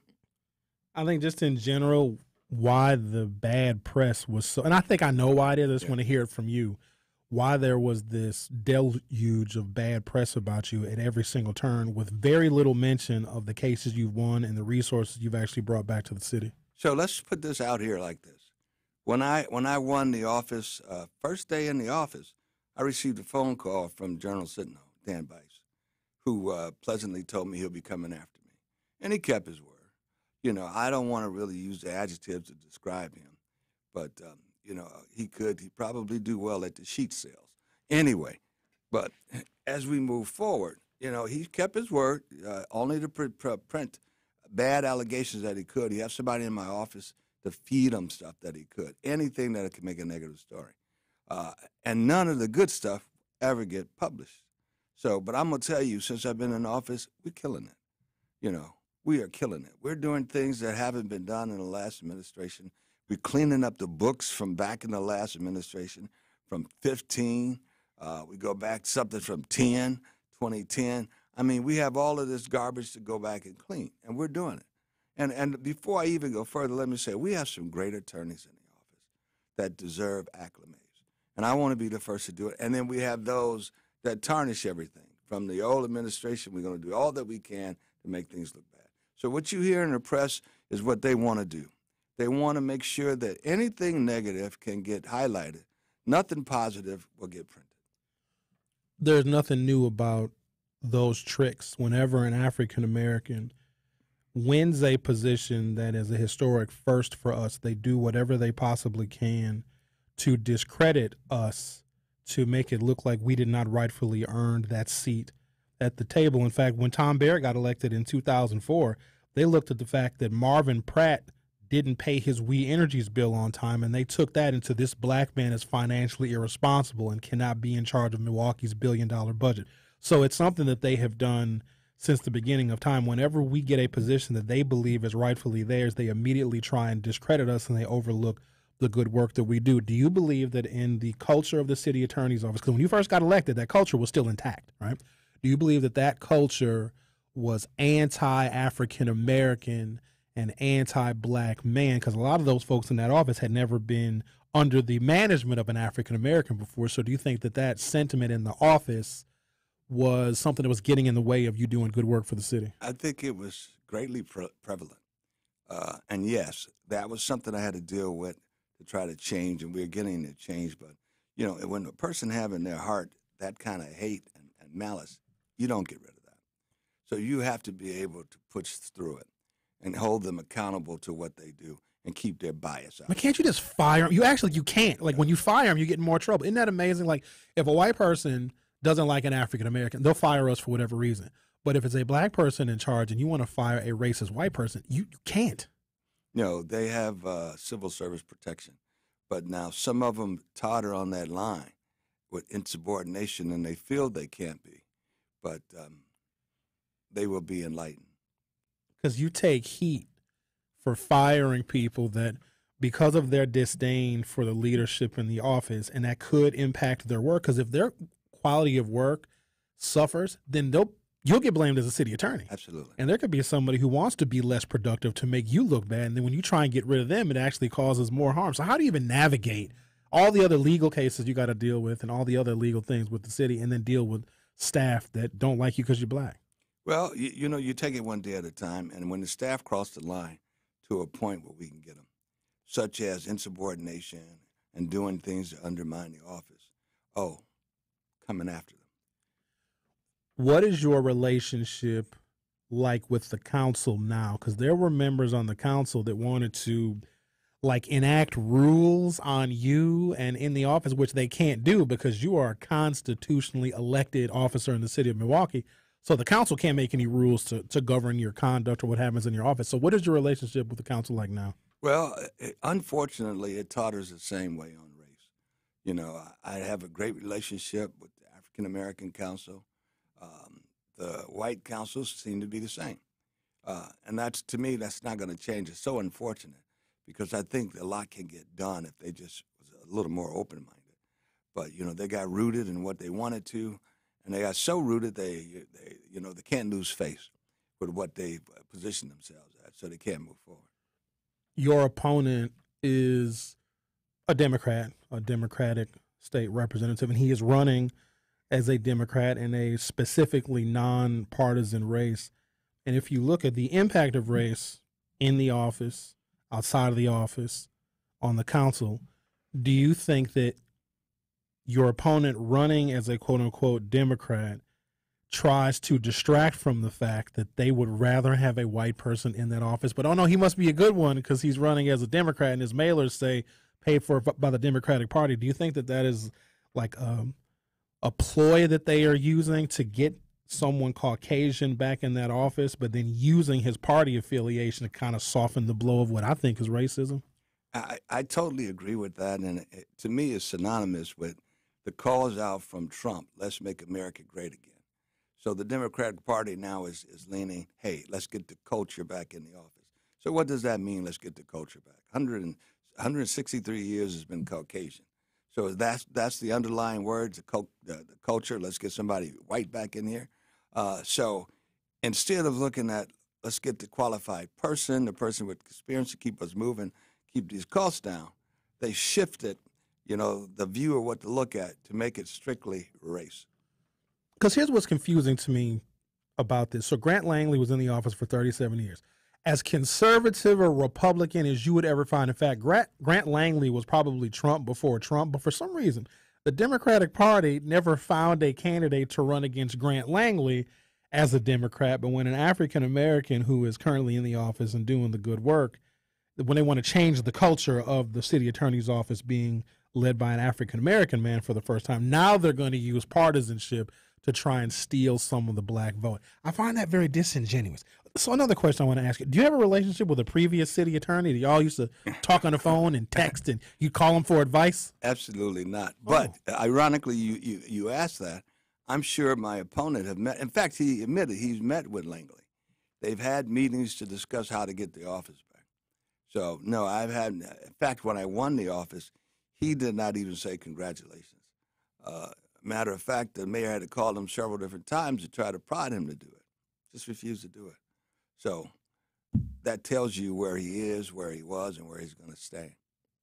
I think just in general, why the bad press was so, and I think I know why it is. I just yeah. want to hear it from you. Why there was this deluge of bad press about you at every single turn with very little mention of the cases you've won and the resources you've actually brought back to the city. So let's put this out here like this. When I when I won the office, uh, first day in the office, I received a phone call from General Sentinel, Dan Bice, who uh, pleasantly told me he'll be coming after me. And he kept his word. You know, I don't want to really use the adjectives to describe him, but, um, you know, he could, he probably do well at the sheet sales. Anyway, but as we move forward, you know, he kept his word, uh, only to pr- pr- print bad allegations that he could. He has somebody in my office to feed him stuff that he could, anything that could make a negative story. Uh, and none of the good stuff ever get published. So, but I'm going to tell you, since I've been in office, we're killing it. You know, we are killing it. We're doing things that haven't been done in the last administration. We're cleaning up the books from back in the last administration, from fifteen. Uh, we go back something from ten, twenty ten. I mean, we have all of this garbage to go back and clean, and we're doing it. And and before I even go further, let me say, we have some great attorneys in the office that deserve acclimates. And I want to be the first to do it. And then we have those that tarnish everything. From the old administration, we're going to do all that we can to make things look bad. So what you hear in the press is what they want to do. They want to make sure that anything negative can get highlighted. Nothing positive will get printed. There's nothing new about those tricks. Whenever an African-American wins a position that is a historic first for us, they do whatever they possibly can to discredit us, to make it look like we did not rightfully earn that seat at the table. In fact, when Tom Barrett got elected in two thousand four, they looked at the fact that Marvin Pratt didn't pay his We Energies bill on time, and they took that into this black man is financially irresponsible and cannot be in charge of Milwaukee's billion-dollar budget. So it's something that they have done since the beginning of time. Whenever we get a position that they believe is rightfully theirs, they immediately try and discredit us, and they overlook the good work that we do. Do you believe that in the culture of the city attorney's office, because when you first got elected, that culture was still intact, right? Do you believe that that culture was anti-African-American and anti-black man? Because a lot of those folks in that office had never been under the management of an African-American before. So do you think that that sentiment in the office was something that was getting in the way of you doing good work for the city? I think it was greatly pre- prevalent. Uh, and yes, that was something I had to deal with to try to change, and we're getting it changed. But, you know, when a person have in their heart that kind of hate and, and malice, you don't get rid of that. So you have to be able to push through it and hold them accountable to what they do and keep their bias out. But can't you just fire them? You actually, you can't. Like, when you fire them, you get in more trouble. Isn't that amazing? Like, if a white person doesn't like an African-American, they'll fire us for whatever reason. But if it's a black person in charge and you want to fire a racist white person, you, you can't. No, they have uh, civil service protection. But now some of them totter on that line with insubordination, and they feel they can't be. But um, they will be enlightened. Because you take heat for firing people that, because of their disdain for the leadership in the office, and that could impact their work. Because if their quality of work suffers, then they'll you'll get blamed as a city attorney. Absolutely. And there could be somebody who wants to be less productive to make you look bad. And then when you try and get rid of them, it actually causes more harm. So how do you even navigate all the other legal cases you got to deal with and all the other legal things with the city and then deal with staff that don't like you because you're black? Well, you, you know, you take it one day at a time. And when the staff cross the line to a point where we can get them, such as insubordination and doing things to undermine the office, oh, coming after them. What is your relationship like with the council now? Because there were members on the council that wanted to like enact rules on you and in the office, which they can't do because you are a constitutionally elected officer in the city of Milwaukee. So the council can't make any rules to, to govern your conduct or what happens in your office. So what is your relationship with the council like now? Well, it, unfortunately, it taught us the same way on race. You know, I, I have a great relationship with the African American Council. Um, the white councils seem to be the same. Uh, and that's, to me, that's not going to change. It's so unfortunate because I think a lot can get done if they just was a little more open-minded. But, you know, they got rooted in what they wanted to, and they got so rooted they, they you know, they can't lose face with what they positioned themselves at, so they can't move forward. Your opponent is a Democrat, a Democratic state representative, and he is running as a Democrat in a specifically nonpartisan race. And if you look at the impact of race in the office, outside of the office, on the council, do you think that your opponent running as a quote-unquote Democrat tries to distract from the fact that they would rather have a white person in that office, but oh no, he must be a good one because he's running as a Democrat and his mailers say paid for by the Democratic Party? Do you think that that is like um, a ploy that they are using to get someone Caucasian back in that office, but then using his party affiliation to kind of soften the blow of what I think is racism? I, I totally agree with that, and it, to me it's synonymous with the calls out from Trump, let's make America great again. So the Democratic Party now is, is leaning, hey, let's get the culture back in the office. So what does that mean, let's get the culture back? one hundred, one hundred sixty-three years has been Caucasian. So that's that's the underlying words, the, cult, the, the culture, let's get somebody white back in here. Uh, so instead of looking at, let's get the qualified person, the person with experience to keep us moving, keep these costs down, they shifted, you know, the view of what to look at to make it strictly race. Because here's what's confusing to me about this. So Grant Langley was in the office for thirty-seven years. As conservative or Republican as you would ever find, in fact, Grant, Grant Langley was probably Trump before Trump, but for some reason, the Democratic Party never found a candidate to run against Grant Langley as a Democrat. But when an African American who is currently in the office and doing the good work, when they want to change the culture of the city attorney's office being led by an African American man for the first time, now they're going to use partisanship to try and steal some of the black vote. I find that very disingenuous. So another question I want to ask you, do you have a relationship with a previous city attorney? Do y'all used to talk on the phone and text and you call him for advice? Absolutely not. But oh. ironically, you, you, you asked that. I'm sure my opponent have met. In fact, he admitted he's met with Langley. They've had meetings to discuss how to get the office back. So, no, I've had, in fact, when I won the office, he did not even say congratulations. Uh, matter of fact, the mayor had to call him several different times to try to prod him to do it. Just refused to do it. So that tells you where he is, where he was, and where he's going to stay.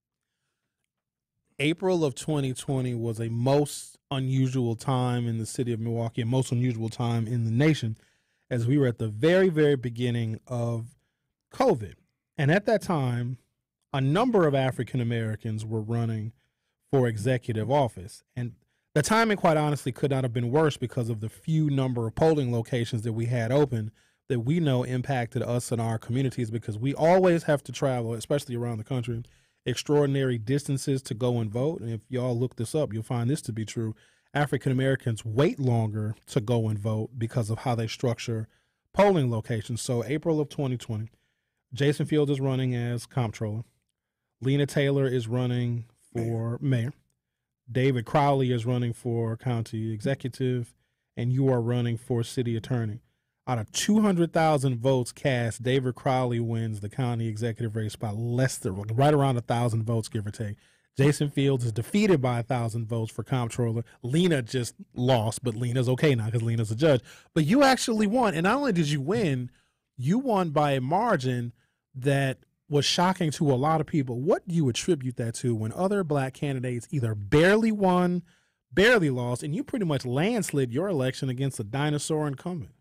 April of twenty twenty was a most unusual time in the city of Milwaukee, a most unusual time in the nation, as we were at the very, very beginning of COVID. And at that time, a number of African Americans were running for executive office. And the timing, quite honestly, could not have been worse because of the few number of polling locations that we had open that we know impacted us and our communities, because we always have to travel, especially around the country, extraordinary distances to go and vote. And if y'all look this up, you'll find this to be true. African Americans wait longer to go and vote because of how they structure polling locations. So April of twenty twenty, Jason Fields is running as comptroller. Lena Taylor is running for mayor. David Crowley is running for county executive, and you are running for city attorney. Out of two hundred thousand votes cast, David Crowley wins the county executive race by less than, right around one thousand votes, give or take. Jason Fields is defeated by a thousand votes for comptroller. Lena just lost, but Lena's okay now because Lena's a judge. But you actually won, and not only did you win, you won by a margin that was shocking to a lot of people. What do you attribute that to when other black candidates either barely won, barely lost, and you pretty much landslid your election against a dinosaur incumbent?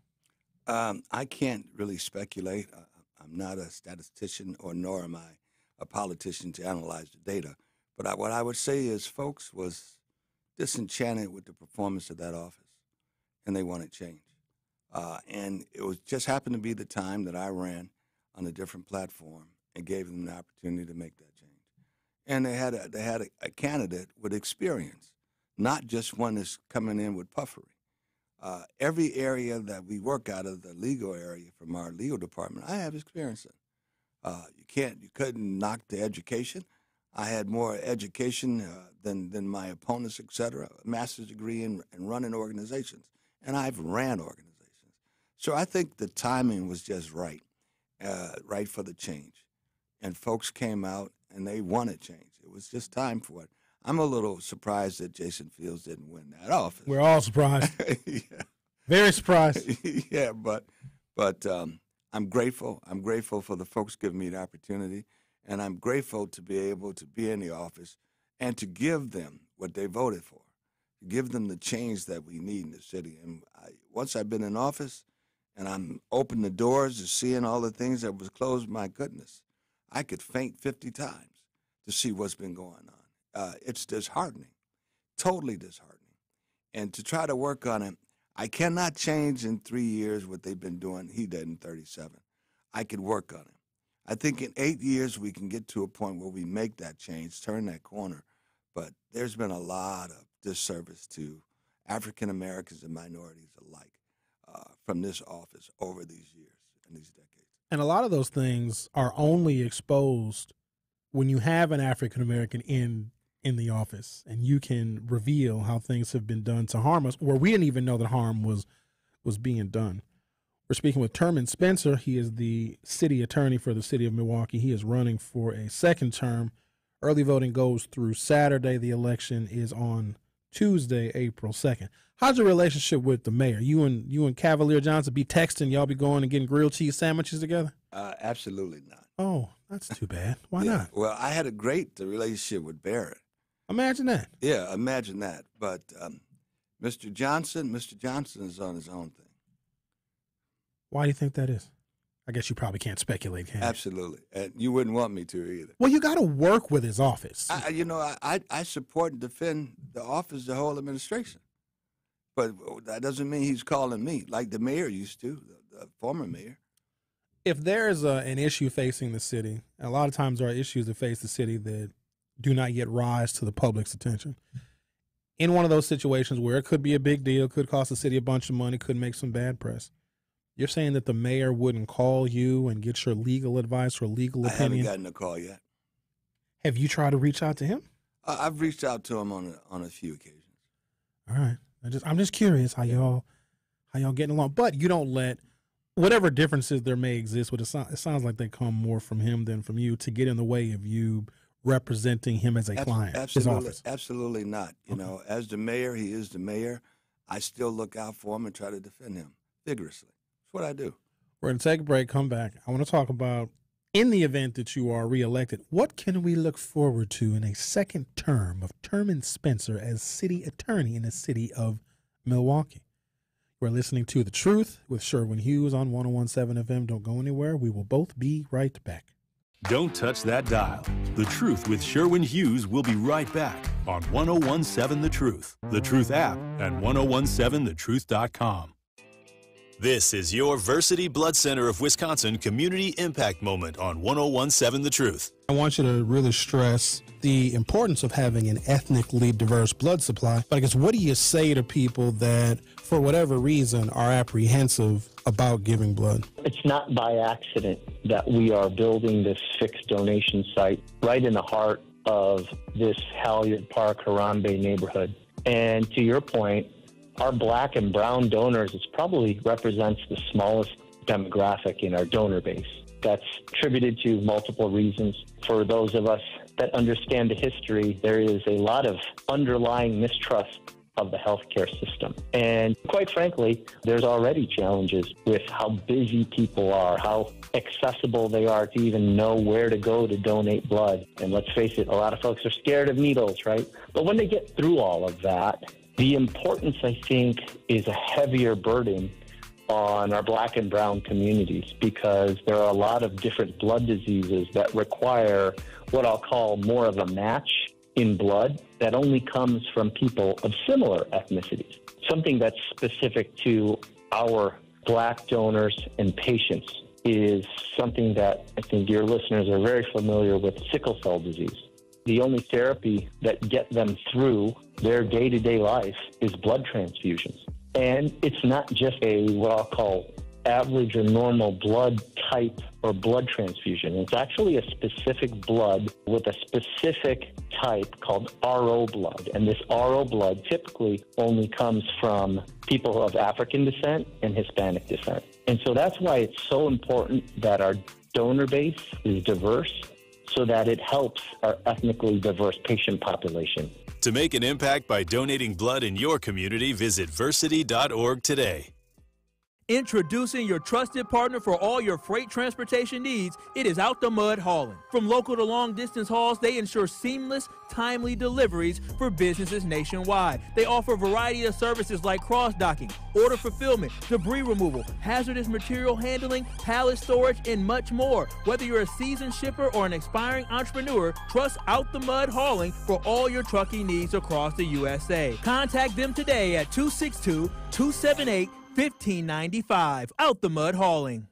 Um, I can't really speculate. Uh, I'm not a statistician, or nor am I a politician to analyze the data. But I, what I would say is folks was disenchanted with the performance of that office, and they wanted change. Uh, and it was just happened to be the time that I ran on a different platform and gave them the opportunity to make that change. And they had a, they had a, a candidate with experience, not just one that's coming in with puffery. Uh, every area that we work out of, the legal area from our legal department, I have experience in. Uh, you can't, you couldn't knock the education. I had more education uh, than than my opponents, et cetera. A master's degree in, in running organizations, and I've ran organizations. So I think the timing was just right, uh, right for the change. And folks came out and they wanted change. It was just time for it. I'm a little surprised that Jason Fields didn't win that office. We're all surprised. Yeah. Very surprised. Yeah, but but um, I'm grateful. I'm grateful for the folks giving me the opportunity, and I'm grateful to be able to be in the office and to give them what they voted for, to give them the change that we need in the city. And I, once I've been in office and I'm open the doors to seeing all the things that was closed, my goodness, I could faint fifty times to see what's been going on. Uh, it's disheartening, totally disheartening. And to try to work on it, I cannot change in three years what they've been doing. He did in thirty-seven. I could work on it. I think in eight years we can get to a point where we make that change, turn that corner. But there's been a lot of disservice to African Americans and minorities alike uh, from this office over these years and these decades. And a lot of those things are only exposed when you have an African American in in the office, and you can reveal how things have been done to harm us, or we didn't even know that harm was was being done. We're speaking with Terman Spencer. He is the city attorney for the city of Milwaukee. He is running for a second term. Early voting goes through Saturday. The election is on Tuesday, April second. How's your relationship with the mayor? You and you and Cavalier Johnson be texting, y'all be going and getting grilled cheese sandwiches together? Uh, absolutely not. Oh, that's too bad. Why yeah. not? Well, I had a great relationship with Barrett. Imagine that. Yeah, imagine that. But um, Mister Johnson, Mister Johnson is on his own thing. Why do you think that is? I guess you probably can't speculate, can you? Absolutely. And you wouldn't want me to either. Well, you got to work with his office. I, you know, I, I, I support and defend the office, the whole administration. But that doesn't mean he's calling me like the mayor used to, the, the former mayor. If there's a, an issue facing the city, and a lot of times there are issues that face the city that do not yet rise to the public's attention. In one of those situations where it could be a big deal, could cost the city a bunch of money, could make some bad press, you're saying that the mayor wouldn't call you and get your legal advice or legal I opinion? haven't gotten a call yet. Have you tried to reach out to him? Uh, I've reached out to him on a, on a few occasions. All right. I just, I'm just curious how y'all how y'all getting along. But you don't let whatever differences there may exist, with it, so, it sounds like they come more from him than from you, to get in the way of you representing him as a Ab- client, absolutely, his office. Absolutely not. You okay. know, as the mayor, he is the mayor. I still look out for him and try to defend him vigorously. That's what I do. We're going to take a break, come back. I want to talk about, in the event that you are reelected, what can we look forward to in a second term of Terman Spencer as city attorney in the city of Milwaukee? We're listening to The Truth with Sherwin Hughes on one oh one point seven F M. Don't go anywhere. We will both be right back. Don't touch that dial. The Truth with Sherwin Hughes will be right back on one oh one point seven The Truth, The Truth app, and ten seventeen the truth dot com. This is your Versity Blood Center of Wisconsin Community Impact Moment on ten seventeen The Truth. I want you to really stress the importance of having an ethnically diverse blood supply. But I guess, what do you say to people that, for whatever reason, are apprehensive about giving blood? It's not by accident that we are building this fixed donation site right in the heart of this Halyard Park, Harambe neighborhood. And to your point, our black and brown donors, it probably represents the smallest demographic in our donor base. That's attributed to multiple reasons. For those of us that understand the history, there is a lot of underlying mistrust of the healthcare system. And quite frankly, there's already challenges with how busy people are, how accessible they are to even know where to go to donate blood. And let's face it, a lot of folks are scared of needles, right? But when they get through all of that, the importance, I think, is a heavier burden on our black and brown communities, because there are a lot of different blood diseases that require what I'll call more of a match in blood that only comes from people of similar ethnicities, something that's specific to our black donors and patients is something that I think your listeners are very familiar with, sickle cell disease. The only therapy that get them through their day-to-day life is blood transfusions. And it's not just a, what I'll call average or normal blood type or blood transfusion. It's actually a specific blood with a specific type called R O blood. And this R O blood typically only comes from people of African descent and Hispanic descent. And so that's why it's so important that our donor base is diverse, so that it helps our ethnically diverse patient population. To make an impact by donating blood in your community, visit versity dot org today. Introducing your trusted partner for all your freight transportation needs, it is Out the Mud Hauling. From local to long distance hauls, they ensure seamless, timely deliveries for businesses nationwide. They offer a variety of services like cross-docking, order fulfillment, debris removal, hazardous material handling, pallet storage, and much more. Whether you're a seasoned shipper or an aspiring entrepreneur, trust Out the Mud Hauling for all your trucking needs across the U S A. Contact them today at two six two, two seven eight, fifteen ninety-five. Out the Mud Hauling.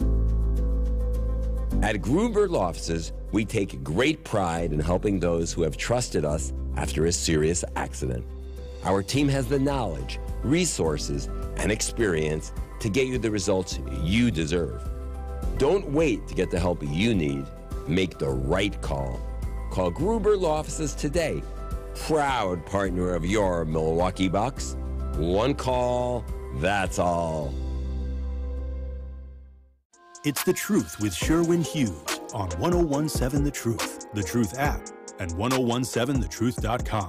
At Gruber Law Offices, we take great pride in helping those who have trusted us after a serious accident. Our team has the knowledge, resources, and experience to get you the results you deserve. Don't wait to get the help you need. Make the right call. Call Gruber Law Offices today. Proud partner of your Milwaukee Bucks. One call, that's all. It's The Truth with Sherwin Hughes on one oh one seven The Truth, The Truth app, and ten seventeen the truth dot com.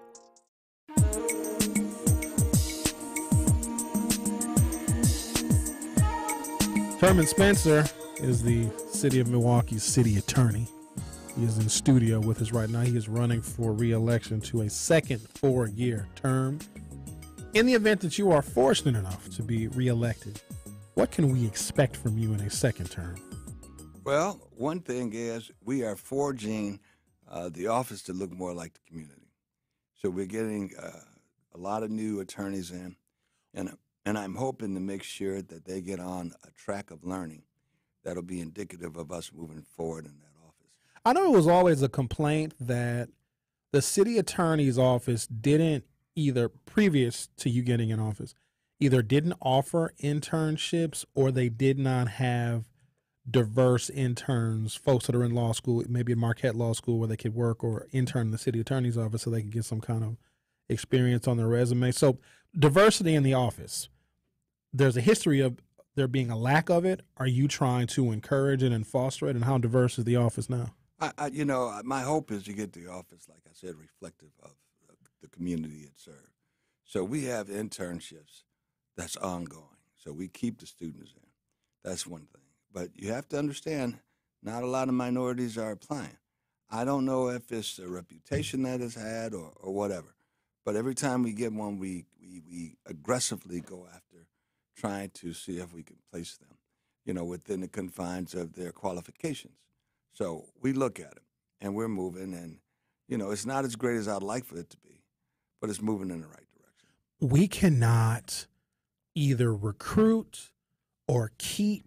Thurman Spencer is the city of Milwaukee's city attorney. He is in studio with us right now. He is running for re-election to a second four-year term. In the event that you are fortunate enough to be reelected, what can we expect from you in a second term? Well, one thing is we are forging uh, the office to look more like the community. So we're getting uh, a lot of new attorneys in, and, and I'm hoping to make sure that they get on a track of learning that'll be indicative of us moving forward in that office. I know it was always a complaint that the city attorney's office didn't, either previous to you getting in office, either didn't offer internships or they did not have diverse interns, folks that are in law school, maybe at Marquette Law School where they could work, or intern in the city attorney's office so they could get some kind of experience on their resume. So diversity in the office, there's a history of there being a lack of it. Are you trying to encourage it and foster it? And how diverse is the office now? I, I, you know, my hope is to get the office, like I said, reflective of the community it serves. So we have internships that's ongoing. So we keep the students in. That's one thing. But you have to understand, not a lot of minorities are applying. I don't know if it's a reputation that it's had or, or whatever. But every time we get one, we, we, we aggressively go after trying to see if we can place them, you know, within the confines of their qualifications. So we look at it, and we're moving, and, you know, it's not as great as I'd like for it to be, but it's moving in the right direction. We cannot either recruit or keep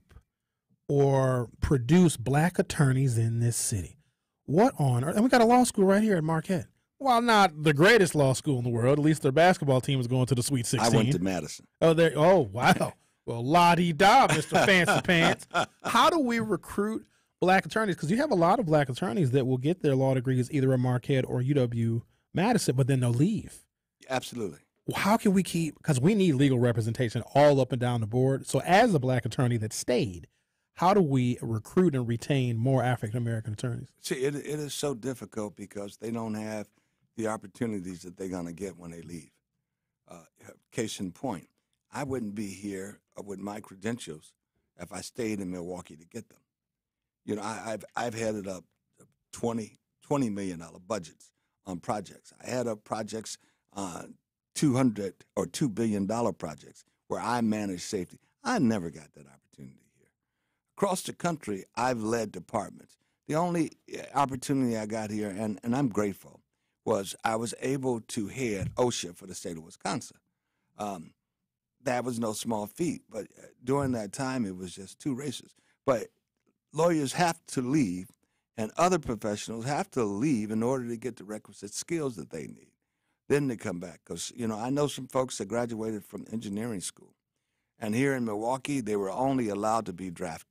or produce black attorneys in this city. What on earth? And we got a law school right here at Marquette. Well, not the greatest law school in the world. At least their basketball team is going to the Sweet sixteen. I went to Madison. Oh, there. Oh, wow. Well, la-di-da, Mister Fancy Pants. How do we recruit black attorneys? Because you have a lot of black attorneys that will get their law degrees either at Marquette or U W Madison, but then they'll leave. Absolutely. How can we keep, because we need legal representation all up and down the board. So as a black attorney that stayed, how do we recruit and retain more African American attorneys? See, it, it is so difficult because they don't have the opportunities that they're going to get when they leave. Uh, case in point, I wouldn't be here with my credentials if I stayed in Milwaukee to get them. You know, I, I've I've headed up twenty, twenty million dollar budgets on projects. I had up projects on two hundred or two billion dollar projects where I managed safety. I never got that opportunity here. Across the country, I've led departments. The only opportunity I got here, and, and I'm grateful, was I was able to head OSHA for the state of Wisconsin. Um, that was no small feat, but during that time, it was just two races. But lawyers have to leave, and other professionals have to leave in order to get the requisite skills that they need. Then they come back. Because, you know, I know some folks that graduated from engineering school, and here in Milwaukee, they were only allowed to be drafters.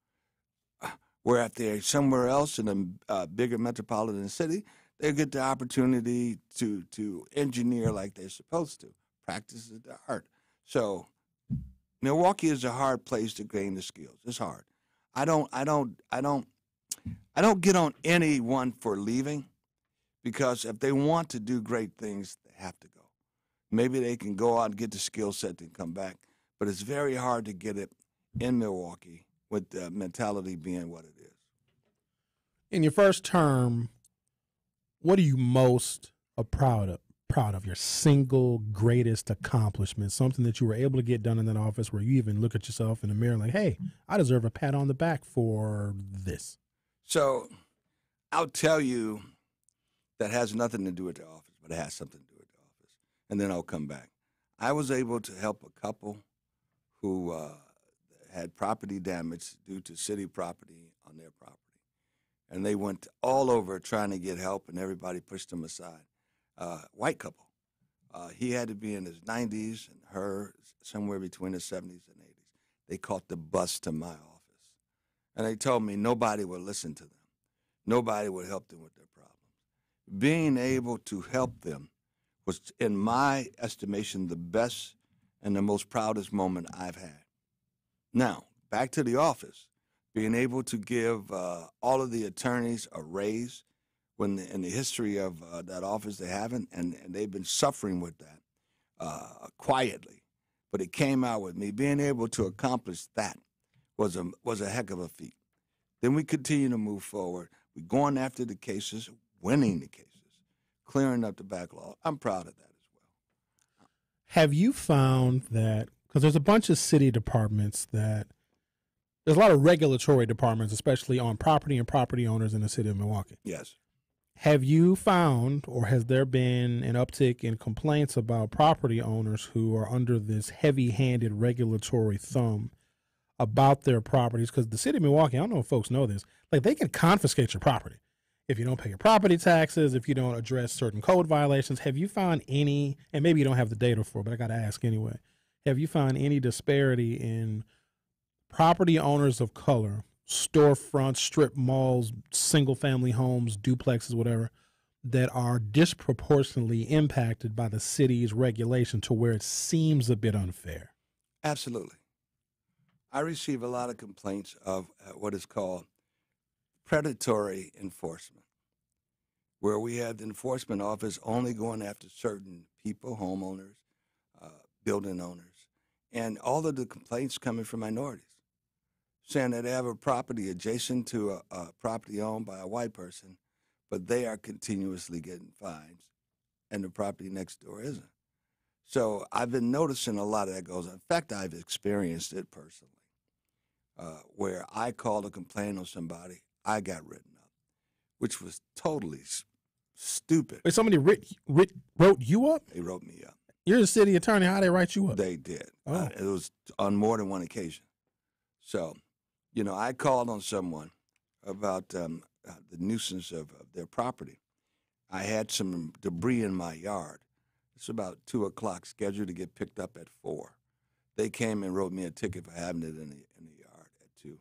Where if they're somewhere else in a uh, bigger metropolitan city, they get the opportunity to to engineer like they're supposed to, practice the art. So Milwaukee is a hard place to gain the skills. It's hard. I don't I don't I don't I don't get on anyone for leaving, because if they want to do great things, they have to go. Maybe they can go out and get the skill set and come back, but it's very hard to get it in Milwaukee with the mentality being what it is. In your first term, what are you most uh, proud of? Proud of your single greatest accomplishment, something that you were able to get done in that office where you even look at yourself in the mirror like, hey, I deserve a pat on the back for this. So I'll tell you that has nothing to do with the office, but it has something to do with the office. And then I'll come back. I was able to help a couple who uh, had property damage due to city property on their property. And they went all over trying to get help, and everybody pushed them aside. Uh, white couple. Uh, he had to be in his nineties, and her somewhere between the seventies and eighties. They caught the bus to my office. And they told me nobody would listen to them. Nobody would help them with their problems. Being able to help them was, in my estimation, the best and the most proudest moment I've had. Now, back to the office. Being able to give uh, all of the attorneys a raise when the, in the history of uh, that office they haven't, and, and they've been suffering with that uh, quietly. But it came out with me. Being able to accomplish that was a, was a heck of a feat. Then we continue to move forward. We're going after the cases, winning the cases, clearing up the backlog. I'm proud of that as well. Have you found that, because there's a bunch of city departments that, there's a lot of regulatory departments, especially on property and property owners in the city of Milwaukee. Yes. Have you found, or has there been an uptick in complaints about property owners who are under this heavy-handed regulatory thumb about their properties? Because the city of Milwaukee, I don't know if folks know this, like they can confiscate your property if you don't pay your property taxes, if you don't address certain code violations. Have you found any, and maybe you don't have the data for it, but I got to ask anyway, have you found any disparity in property owners of color, storefronts, strip malls, single-family homes, duplexes, whatever, that are disproportionately impacted by the city's regulation to where it seems a bit unfair? Absolutely. I receive a lot of complaints of uh, what is called predatory enforcement, where we have the enforcement office only going after certain people, homeowners, uh, building owners, and all of the complaints coming from minorities, saying that they have a property adjacent to a, a property owned by a white person, but they are continuously getting fines, and the property next door isn't. So I've been noticing a lot of that goes on. In fact, I've experienced it personally, uh, where I called a complaint on somebody, I got written up, which was totally s- stupid. Wait, somebody writ, writ, wrote you up? They wrote me up. You're the city attorney. How they write you up? They did. Oh. Uh, it was on more than one occasion. So, you know, I called on someone about um, uh, the nuisance of, of their property. I had some debris in my yard. It's about two o'clock, scheduled to get picked up at four. They came and wrote me a ticket for having it in the in the yard at two.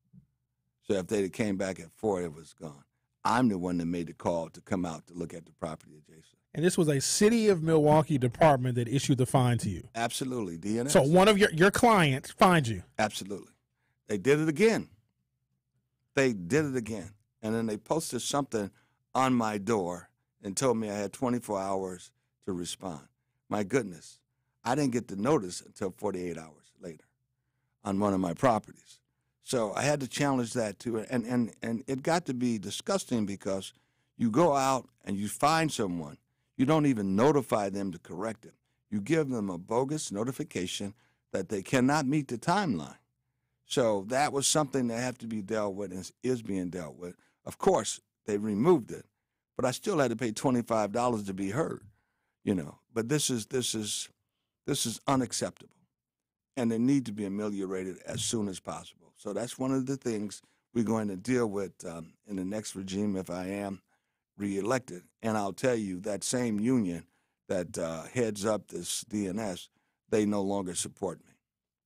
So if they came back at four, it was gone. I'm the one that made the call to come out to look at the property adjacent. And this was a city of Milwaukee department that issued the fine to you. Absolutely, D N S. So one of your your clients fined you. Absolutely. They did it again. They did it again. And then they posted something on my door and told me I had twenty-four hours to respond. My goodness, I didn't get the notice until forty-eight hours later on one of my properties. So I had to challenge that too. And, and, and it got to be disgusting because you go out and you find someone, you don't even notify them to correct it. You give them a bogus notification that they cannot meet the timeline. So that was something that had to be dealt with and is being dealt with. Of course, they removed it, but I still had to pay twenty-five dollars to be heard, you know. But this is this is this is unacceptable, and they need to be ameliorated as soon as possible. So that's one of the things we're going to deal with um, in the next regime if I am reelected. And I'll tell you, that same union that uh, heads up this D N S, they no longer support me.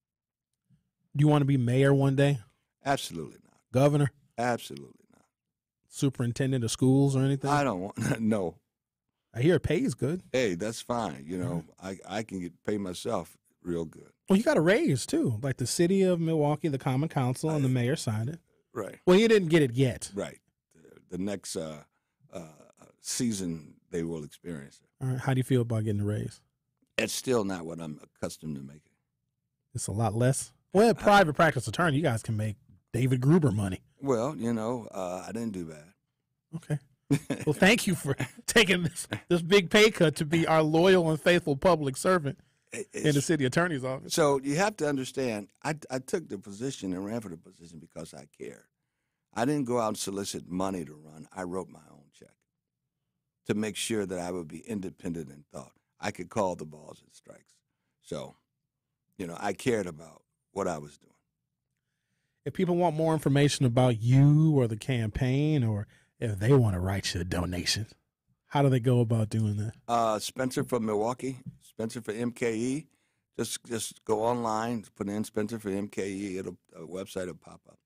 Do you want to be mayor one day? Absolutely not. Governor? Absolutely not. Superintendent of schools or anything? I don't want, no. I hear it pays good. Hey, that's fine. You know, I, I can get pay myself real good. Well, you got a raise, too. Like the city of Milwaukee, the Common Council, and the mayor signed it. Right. Well, you didn't get it yet. Right. The, the next uh, uh, season, they will experience it. All right. How do you feel about getting a raise? It's still not what I'm accustomed to making. It's a lot less? Well, private practice attorney, you guys can make David Gruber money. Well, you know, uh, I didn't do bad. Okay. Well, thank you for taking this, this big pay cut to be our loyal and faithful public servant it's, in the city attorney's office. So you have to understand, I, I took the position and ran for the position because I cared. I didn't go out and solicit money to run. I wrote my own check to make sure that I would be independent in thought. I could call the balls and strikes. So, you know, I cared about what I was doing. If people want more information about you or the campaign, or if they want to write you a donation, how do they go about doing that? Uh, Spencer from Milwaukee, Spencer for M K E. Just just go online, put in Spencer for M K E. It'll a website will pop up.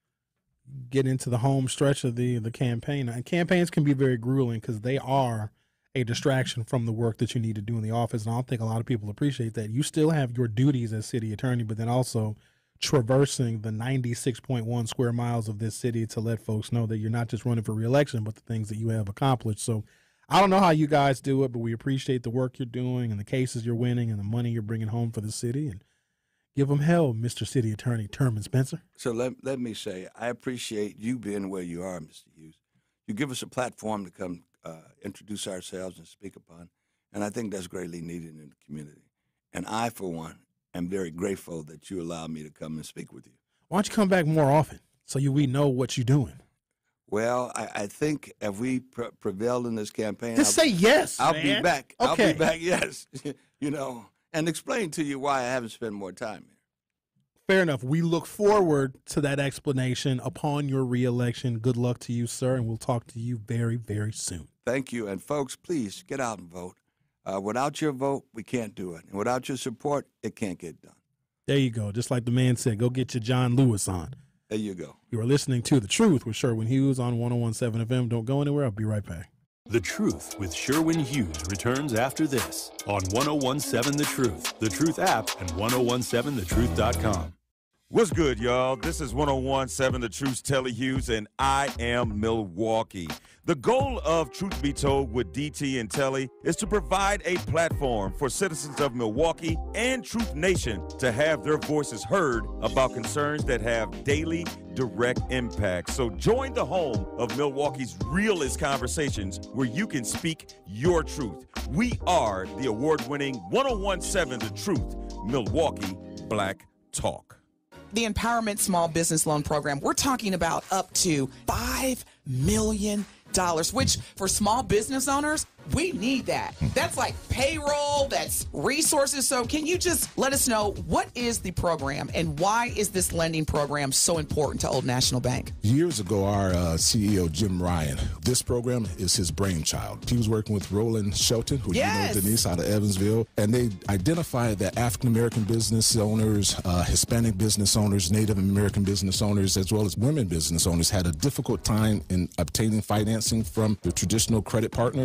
Get into the home stretch of the the campaign. And campaigns can be very grueling because they are a distraction from the work that you need to do in the office. And I don't think a lot of people appreciate that. You still have your duties as city attorney, but then also traversing the ninety-six point one square miles of this city to let folks know that you're not just running for reelection, but the things that you have accomplished. So I don't know how you guys do it, but we appreciate the work you're doing and the cases you're winning and the money you're bringing home for the city. And give them hell, Mister City Attorney Terman Spencer. So let, let me say, I appreciate you being where you are, Mister Hughes. You give us a platform to come uh, introduce ourselves and speak upon, and I think that's greatly needed in the community. And I, for one, am very grateful that you allowed me to come and speak with you. Why don't you come back more often so you we know what you're doing? Well, I, I think if we pre- prevail in this campaign, just I'll, say yes. I'll man. be back. Okay. I'll be back. Yes, you know, and explain to you why I haven't spent more time here. Fair enough. We look forward to that explanation upon your reelection. Good luck to you, sir, and we'll talk to you very, very soon. Thank you, and folks, please get out and vote. Uh, without your vote, we can't do it, and without your support, it can't get done. There you go. Just like the man said, go get your John Lewis on. There you go. You are listening to The Truth with Sherwin Hughes on one oh one point seven F M. Don't go anywhere. I'll be right back. The Truth with Sherwin Hughes returns after this on one oh one point seven The Truth, The Truth app, and ten seventeen the truth dot com. What's good, y'all? This is one oh one point seven The Truth's Telly Hughes, and I am Milwaukee. The goal of Truth Be Told with D T and Telly is to provide a platform for citizens of Milwaukee and Truth Nation to have their voices heard about concerns that have daily, direct impact. So join the home of Milwaukee's realest conversations where you can speak your truth. We are the award-winning one oh one point seven The Truth, Milwaukee Black Talk. The Empowerment Small Business Loan Program, we're talking about up to five million dollars, which for small business owners, we need that. That's like payroll, that's resources. So can you just let us know what is the program and why is this lending program so important to Old National Bank? Years ago, our uh, C E O, Jim Ryan, this program is his brainchild. He was working with Roland Shelton, who yes. you know, Denise, out of Evansville, and they identified that African-American business owners, uh, Hispanic business owners, Native American business owners, as well as women business owners had a difficult time in obtaining financing from the traditional credit partners. And so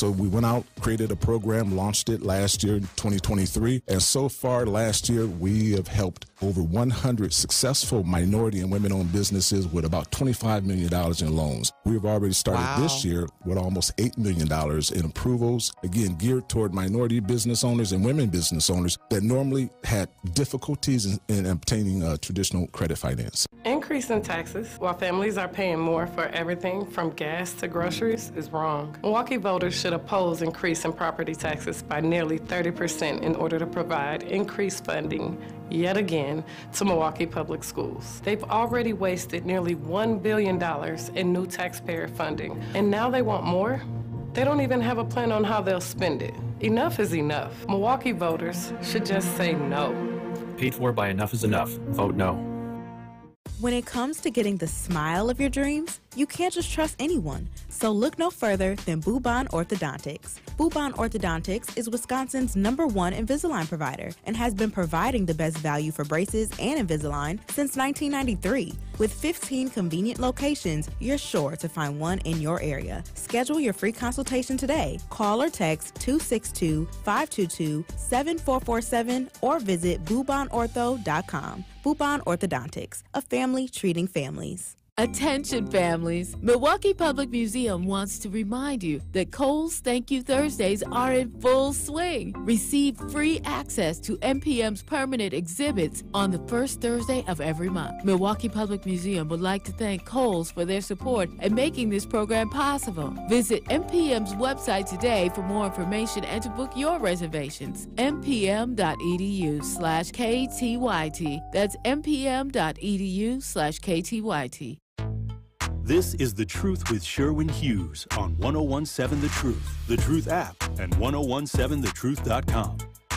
So we went out, created a program, launched it last year, twenty twenty-three. And so far last year, we have helped over one hundred successful minority and women-owned businesses with about twenty-five million dollars in loans. We've already started Wow. this year with almost eight million dollars in approvals, again, geared toward minority business owners and women business owners that normally had difficulties in, in obtaining uh, traditional credit finance. Increase in taxes while families are paying more for everything from gas to groceries is wrong. Milwaukee voters should oppose increase in property taxes by nearly thirty percent in order to provide increased funding yet again to Milwaukee Public Schools. They've already wasted nearly one billion dollars in new taxpayer funding, and now they want more? They don't even have a plan on how they'll spend it. Enough is enough. Milwaukee voters should just say no. Paid for by Enough is Enough. Vote no. When it comes to getting the smile of your dreams, you can't just trust anyone. So look no further than Bubon Orthodontics. Bubon Orthodontics is Wisconsin's number one Invisalign provider and has been providing the best value for braces and Invisalign since nineteen ninety-three. With fifteen convenient locations, you're sure to find one in your area. Schedule your free consultation today. Call or text two six two, five two two, seven four four seven or visit bubon ortho dot com. Bubon Orthodontics, a family treating families. Attention families, Milwaukee Public Museum wants to remind you that Kohl's Thank You Thursdays are in full swing. Receive free access to M P M's permanent exhibits on the first Thursday of every month. Milwaukee Public Museum would like to thank Kohl's for their support in making this program possible. Visit M P M's website today for more information and to book your reservations. m p m dot e d u slash k t y t. That's m p m dot e d u slash k t y t. This is The Truth with Sherwin Hughes on one oh one seven The Truth, The Truth app, and ten seventeen the truth dot com.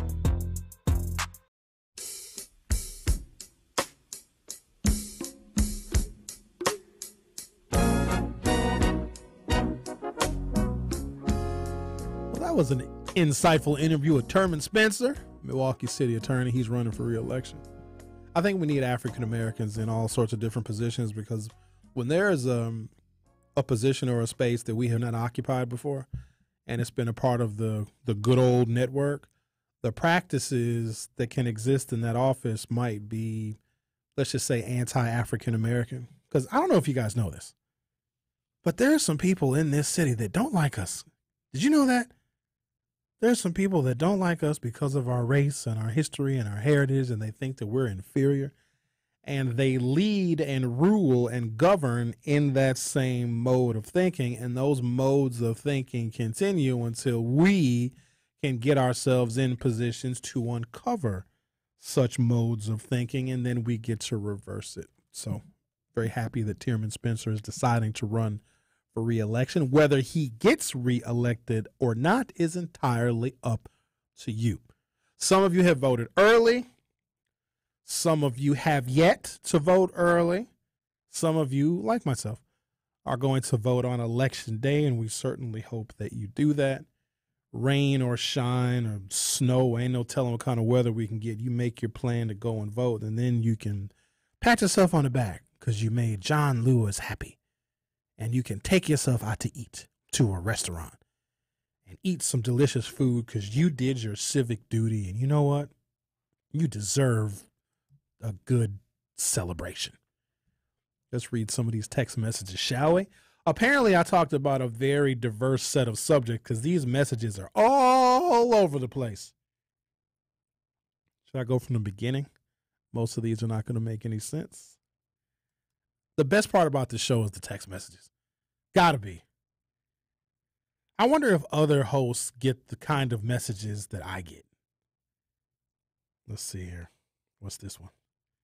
Well, that was an insightful interview with Terman Spencer, Milwaukee City Attorney. He's running for re-election. I think we need African Americans in all sorts of different positions because when there is um, a position or a space that we have not occupied before, and it's been a part of the, the good old network, the practices that can exist in that office might be, let's just say, anti-African American. Because I don't know if you guys know this, but there are some people in this city that don't like us. Did you know that? There's some people that don't like us because of our race and our history and our heritage, and they think that we're inferior. And they lead and rule and govern in that same mode of thinking. And those modes of thinking continue until we can get ourselves in positions to uncover such modes of thinking, and then we get to reverse it. So very happy that Terman Spencer is deciding to run for re-election. Whether he gets re-elected or not is entirely up to you. Some of you have voted early. Some of you have yet to vote early. Some of you, like myself, are going to vote on election day, and we certainly hope that you do that. Rain or shine or snow, ain't no telling what kind of weather we can get. You make your plan to go and vote, and then you can pat yourself on the back because you made John Lewis happy. And you can take yourself out to eat to a restaurant and eat some delicious food because you did your civic duty. And you know what? You deserve a good celebration. Let's read some of these text messages, shall we? Apparently, I talked about a very diverse set of subjects because these messages are all over the place. Should I go from the beginning? Most of these are not going to make any sense. The best part about this show is the text messages. Gotta be. I wonder if other hosts get the kind of messages that I get. Let's see here. What's this one?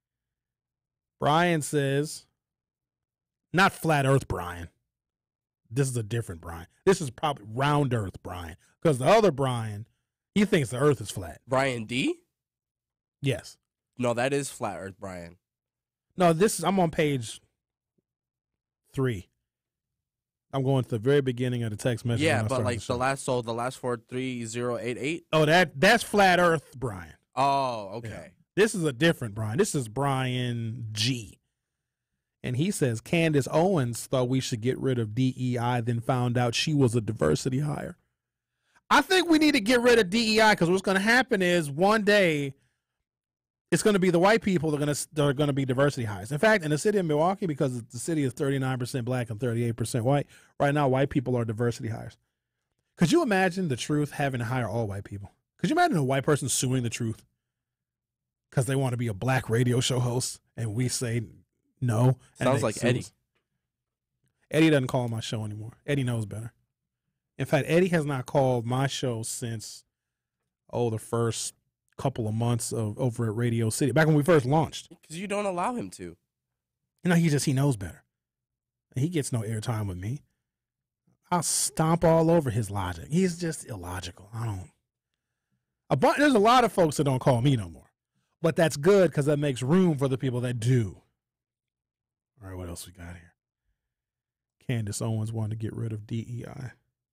Brian says, not flat earth Brian. This is a different Brian. This is probably round earth Brian. Because the other Brian, he thinks the earth is flat. Brian D? Yes. No, that is flat earth Brian. No, this is, I'm on page three. I'm going to the very beginning of the text message. Yeah, but like the, the last, so the last four, three zero eight eight. Oh, that that's flat earth Brian. Oh, okay. Yeah. This is a different Brian. This is Brian G. And he says, Candace Owens thought we should get rid of D E I, then found out she was a diversity hire. I think we need to get rid of D E I because what's going to happen is one day it's going to be the white people that are going to that are going to be diversity hires. In fact, in the city of Milwaukee, because the city is thirty-nine percent black and thirty-eight percent white, right now white people are diversity hires. Could you imagine the Truth having to hire all white people? Could you imagine a white person suing the Truth because they want to be a black radio show host and we say no? Sounds like Eddie. Eddie doesn't call my show anymore. Eddie knows better. In fact, Eddie has not called my show since, oh, the first couple of months of over at Radio City, back when we first launched. Because you don't allow him to. You know, he just, he knows better. He gets no airtime with me. I'll stomp all over his logic. He's just illogical. I don't. A bunch, there's a lot of folks that don't call me no more. But that's good because that makes room for the people that do. All right, what else we got here? Candace Owens wanted to get rid of D E I.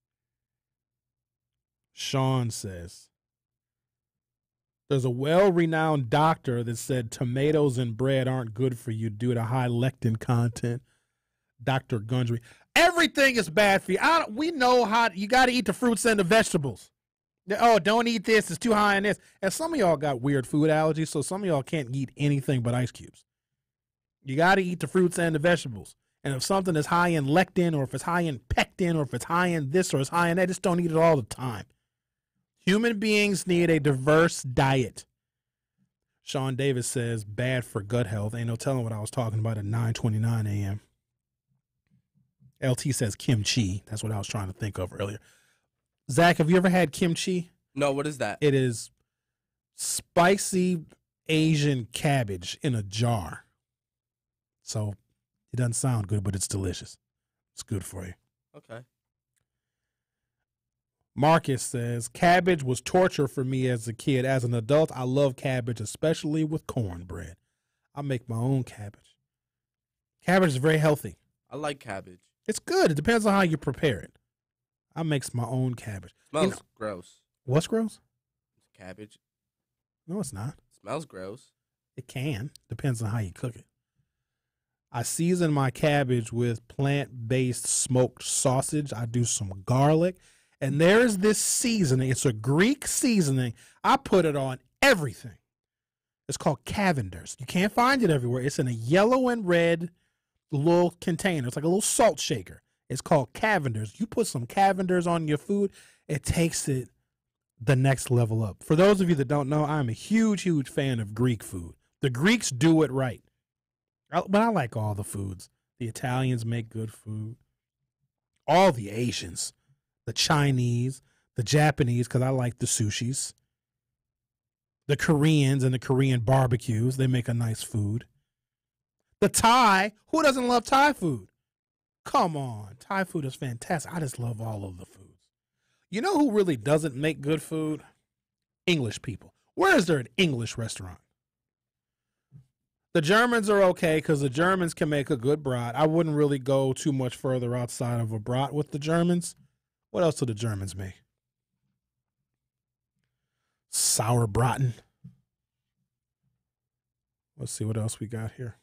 Sean says, there's a well-renowned doctor that said tomatoes and bread aren't good for you due to high lectin content. Doctor Gundry. Everything is bad for you. I don't, we know how you got to eat the fruits and the vegetables. Oh, don't eat this. It's too high in this. And some of y'all got weird food allergies, so some of y'all can't eat anything but ice cubes. You got to eat the fruits and the vegetables. And if something is high in lectin or if it's high in pectin or if it's high in this or it's high in that, just don't eat it all the time. Human beings need a diverse diet. Sean Davis says, bad for gut health. Ain't no telling what I was talking about at nine twenty-nine a.m. L T says kimchi. That's what I was trying to think of earlier. Zach, have you ever had kimchi? No, what is that? It is spicy Asian cabbage in a jar. So it doesn't sound good, but it's delicious. It's good for you. Okay. Marcus says, cabbage was torture for me as a kid. As an adult, I love cabbage, especially with cornbread. I make my own cabbage. Cabbage is very healthy. I like cabbage. It's good. It depends on how you prepare it. I make my own cabbage. Smells you know, gross. What's gross? Cabbage. No, it's not. Smells gross. It can. Depends on how you cook it. I season my cabbage with plant-based smoked sausage. I do some garlic. And there's this seasoning. It's a Greek seasoning. I put it on everything. It's called Cavender's. You can't find it everywhere. It's in a yellow and red little container. It's like a little salt shaker. It's called Cavender's. You put some Cavender's on your food, it takes it the next level up. For those of you that don't know, I'm a huge, huge fan of Greek food. The Greeks do it right. I, but I like all the foods. The Italians make good food. All the Asians. The Chinese, the Japanese, because I like the sushis. The Koreans and the Korean barbecues, they make a nice food. The Thai, who doesn't love Thai food? Come on, Thai food is fantastic. I just love all of the foods. You know who really doesn't make good food? English people. Where is there an English restaurant? The Germans are okay because the Germans can make a good brat. I wouldn't really go too much further outside of a brat with the Germans. What else do the Germans make? Sauerbraten. Let's see what else we got here.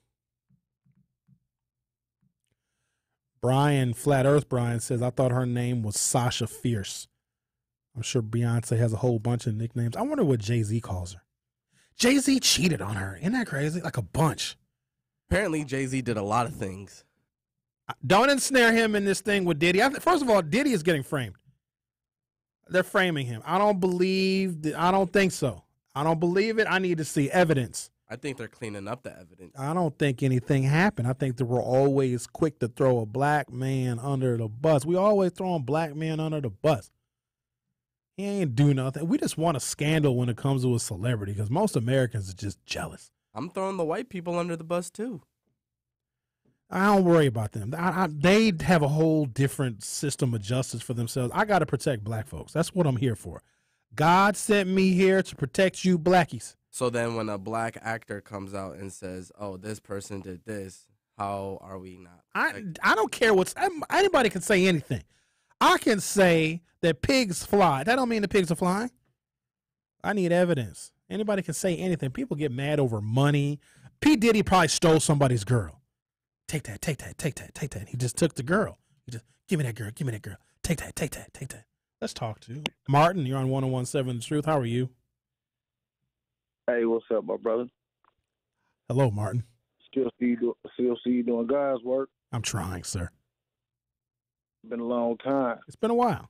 Brian, Flat Earth Brian says, I thought her name was Sasha Fierce. I'm sure Beyonce has a whole bunch of nicknames. I wonder what Jay-Z calls her. Jay-Z cheated on her. Isn't that crazy? Like a bunch. Apparently, Jay-Z did a lot of things. Don't ensnare him in this thing with Diddy. I th- First of all, Diddy is getting framed. They're framing him. I don't believe that. I don't think so. I don't believe it. I need to see evidence. I think they're cleaning up the evidence. I don't think anything happened. I think that we're always quick to throw a black man under the bus. We always throw a black man under the bus. He ain't do nothing. We just want a scandal when it comes to a celebrity because most Americans are just jealous. I'm throwing the white people under the bus, too. I don't worry about them. I, I, they have a whole different system of justice for themselves. I got to protect black folks. That's what I'm here for. God sent me here to protect you blackies. So then when a black actor comes out and says, oh, this person did this, how are we not? I, I don't care what's – anybody can say anything. I can say that pigs fly. That don't mean the pigs are flying. I need evidence. Anybody can say anything. People get mad over money. P. Diddy probably stole somebody's girl. Take that, take that, take that, take that. He just took the girl. He just, give me that girl, give me that girl. Take that, take that, take that. Let's talk to Martin. You're on one oh one seven The Truth. How are you? Hey, what's up, my brother? Hello, Martin. Still see you, do, still see you doing God's work. I'm trying, sir. Been a long time. It's been a while.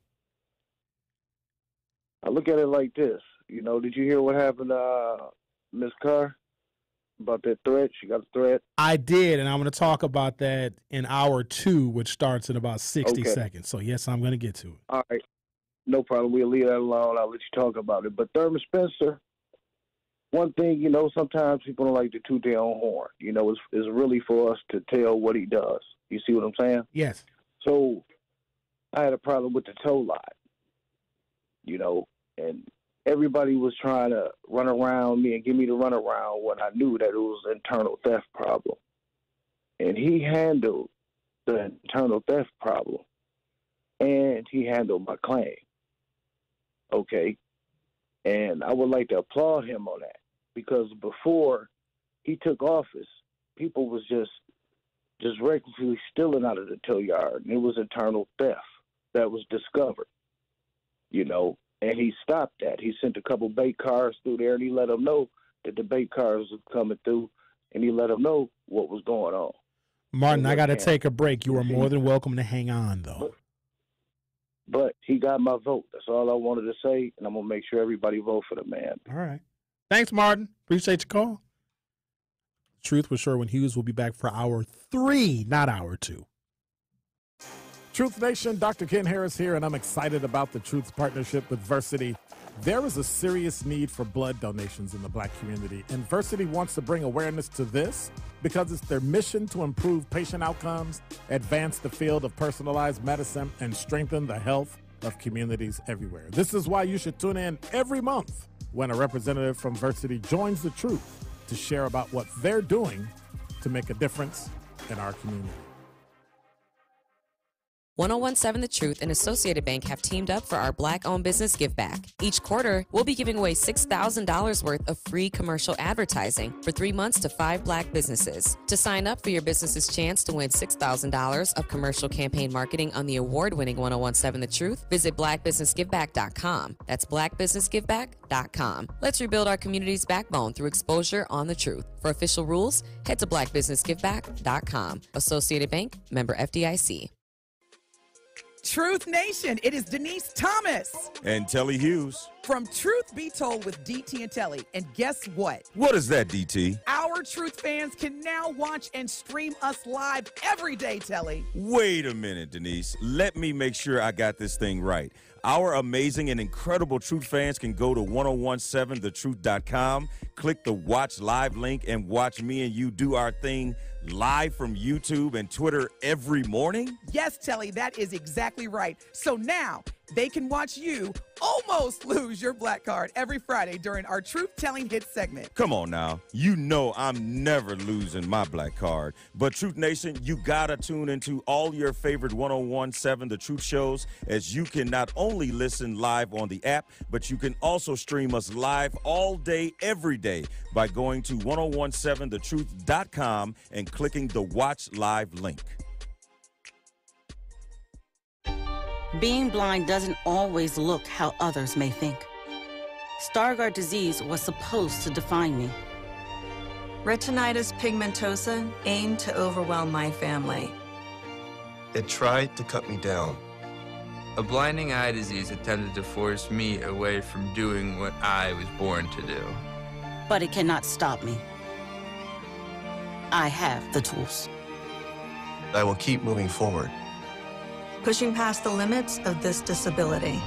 I look at it like this. You know, did you hear what happened to uh, Miss Carr about that threat? She got a threat. I did, and I'm going to talk about that in hour two, which starts in about sixty Okay. seconds. So, yes, I'm going to get to it. All right. No problem. We'll leave that alone. I'll let you talk about it. But Thurman Spencer, one thing, you know, sometimes people don't like to toot their own horn. You know, it's, it's really for us to tell what he does. You see what I'm saying? Yes. So I had a problem with the tow lot, you know, and everybody was trying to run around me and give me the run around when I knew that it was an internal theft problem. And he handled the internal theft problem, and he handled my claim. Okay? And I would like to applaud him on that, because before he took office, people was just just recklessly stealing out of the tow yard, and it was internal theft that was discovered, you know, and he stopped that. He sent a couple bait cars through there, and he let them know that the bait cars were coming through, and he let them know what was going on. Martin, I got to And- take a break. You are more than welcome to hang on, though. But he got my vote. That's all I wanted to say, and I'm going to make sure everybody vote for the man. All right. Thanks, Martin. Appreciate your call. Truth with Sherwin Hughes will be back for hour three, not hour two. Truth Nation, Doctor Ken Harris here, and I'm excited about the Truth's partnership with Versity. There is a serious need for blood donations in the black community, and Versity wants to bring awareness to this because it's their mission to improve patient outcomes, advance the field of personalized medicine, and strengthen the health of communities everywhere. This is why you should tune in every month when a representative from Versity joins the Truth to share about what they're doing to make a difference in our community. ten seventeen The Truth and Associated Bank have teamed up for our Black-owned business give back. Each quarter, we'll be giving away six thousand dollars worth of free commercial advertising for three months to five black businesses. To sign up for your business's chance to win six thousand dollars of commercial campaign marketing on the award-winning ten seventeen The Truth, visit black business give back dot com. That's black business give back dot com. Let's rebuild our community's backbone through exposure on the truth. For official rules, head to black business give back dot com. Associated Bank, member F D I C. Truth Nation, it is Denise Thomas And Telly Hughes. from Truth Be Told with D T and Telly. And guess what? What is that, D T? Our Truth fans can now watch and stream us live every day, Telly. Wait a minute, Denise. Let me make sure I got this thing right. Our amazing and incredible Truth fans can go to ten seventeen the truth dot com, click the Watch Live link, and watch me and you do our thing live from YouTube and Twitter every morning? Yes, Telly, that is exactly right. So now they can watch you almost lose your black card every Friday during our Truth Telling Hit segment. Come on now. You know I'm never losing my black card. But Truth Nation, you gotta tune into all your favorite ten seventeen The Truth shows, as you can not only listen live on the app, but you can also stream us live all day, every day by going to ten seventeen the truth dot com and clicking the Watch Live link. Being blind doesn't always look how others may think. Stargardt disease was supposed to define me. Retinitis pigmentosa aimed to overwhelm my family. It tried to cut me down. A blinding eye disease attempted to force me away from doing what I was born to do. But it cannot stop me. I have the tools. I will keep moving forward. Pushing past the limits of this disability.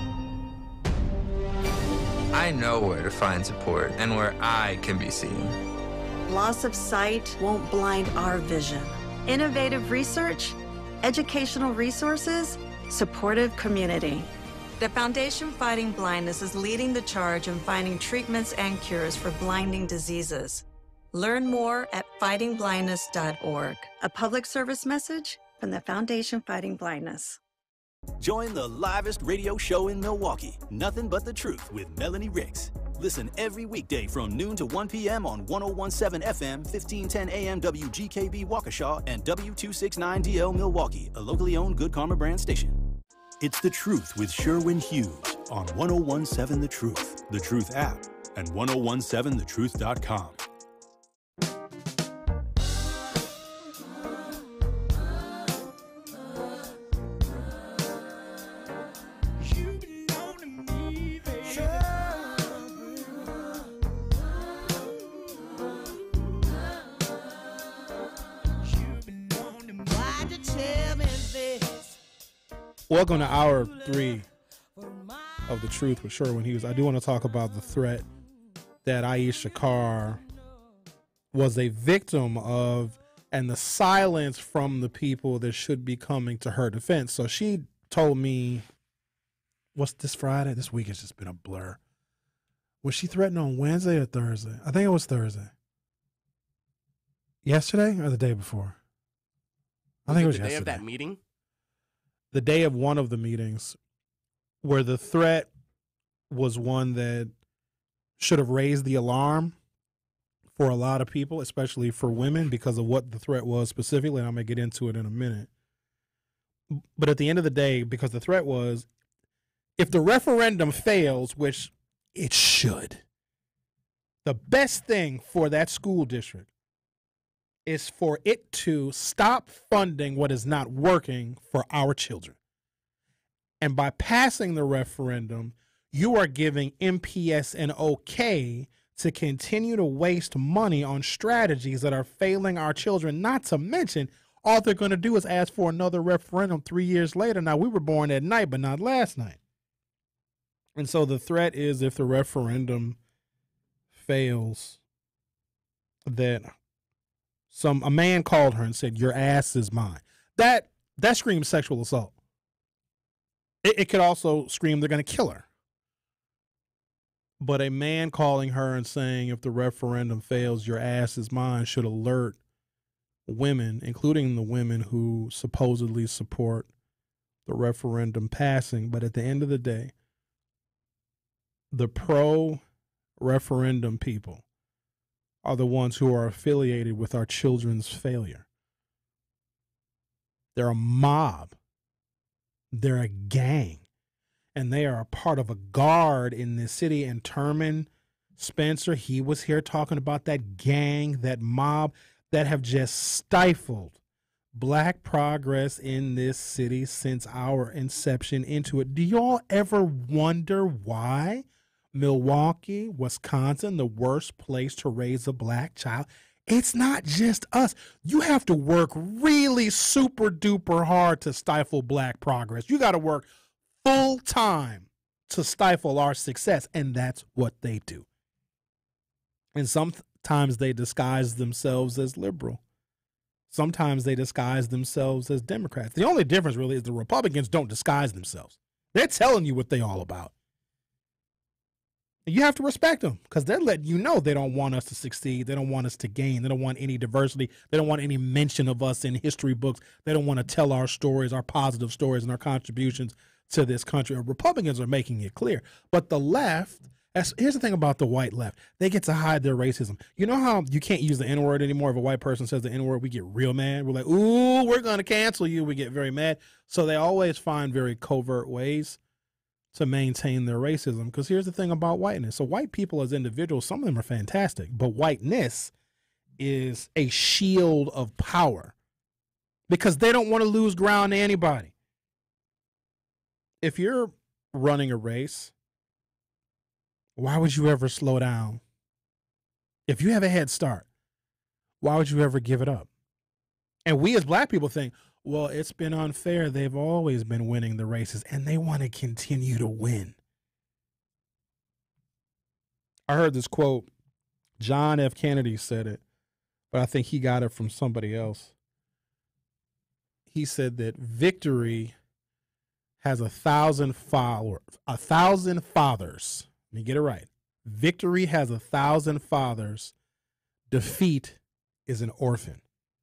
I know where to find support and where I can be seen. Loss of sight won't blind our vision. Innovative research, educational resources, supportive community. The Foundation Fighting Blindness is leading the charge in finding treatments and cures for blinding diseases. Learn more at fighting blindness dot org. A public service message from the Foundation Fighting Blindness. Join the livest radio show in Milwaukee, Nothing But the Truth with Melanie Ricks. Listen every weekday from noon to one p.m. on ten seventeen F M, fifteen ten A M W G K B Waukesha and W two sixty-nine D L Milwaukee, a locally owned Good Karma brand station. It's The Truth with Sherwin Hughes on one oh one seven The Truth, The Truth app, and ten seventeen the truth dot com. Welcome to hour three of The Truth with Sherwin Hughes. I do want to talk about the threat that Aisha Carr was a victim of and the silence from the people that should be coming to her defense. So she told me, what's this Friday? This week has just been a blur. Was she threatened on Wednesday or Thursday? I think it was Thursday. Yesterday or the day before? I think it was the yesterday. day of that meeting? The day of one of the meetings where the threat was one that should have raised the alarm for a lot of people, especially for women, because of what the threat was specifically, and I'm going to get into it in a minute. But at the end of the day, because the threat was, if the referendum fails, which it should, the best thing for that school district is for it to stop funding what is not working for our children. And by passing the referendum, you are giving M P S an okay to continue to waste money on strategies that are failing our children, not to mention all they're going to do is ask for another referendum three years later. Now, we were born at night, but not last night. And so the threat is if the referendum fails, that Some a man called her and said, "Your ass is mine." That that screams sexual assault. It, it could also scream they're going to kill her. But a man calling her and saying, "If the referendum fails, your ass is mine," should alert women, including the women who supposedly support the referendum passing. But at the end of the day, the pro-referendum people are the ones who are affiliated with our children's failure. They're a mob. They're a gang. And they are a part of a guard in this city. And Terman Spencer, he was here talking about that gang, that mob that have just stifled black progress in this city since our inception into it. Do y'all ever wonder why Milwaukee, Wisconsin, the worst place to raise a black child? It's not just us. You have to work really super duper hard to stifle black progress. You got to work full time to stifle our success, and that's what they do. And sometimes they disguise themselves as liberal. Sometimes they disguise themselves as Democrats. The only difference really is the Republicans don't disguise themselves. They're telling you what they're all about. You have to respect them because they're letting you know they don't want us to succeed. They don't want us to gain. They don't want any diversity. They don't want any mention of us in history books. They don't want to tell our stories, our positive stories, and our contributions to this country. Republicans are making it clear. But the left, that's, here's the thing about the white left. They get to hide their racism. You know how you can't use the N-word anymore? If a white person says the N-word, we get real mad. We're like, ooh, we're going to cancel you. We get very mad. So they always find very covert ways to maintain their racism. Because here's the thing about whiteness. So white people as individuals, some of them are fantastic, but whiteness is a shield of power because they don't want to lose ground to anybody. If you're running a race, why would you ever slow down? If you have a head start, why would you ever give it up? And we as black people think, well, it's been unfair. They've always been winning the races, and they want to continue to win. I heard this quote. John F. Kennedy said it, but I think he got it from somebody else. He said that victory has a thousand followers, a thousand fathers. Let me get it right. Victory has a thousand fathers. Defeat is an orphan.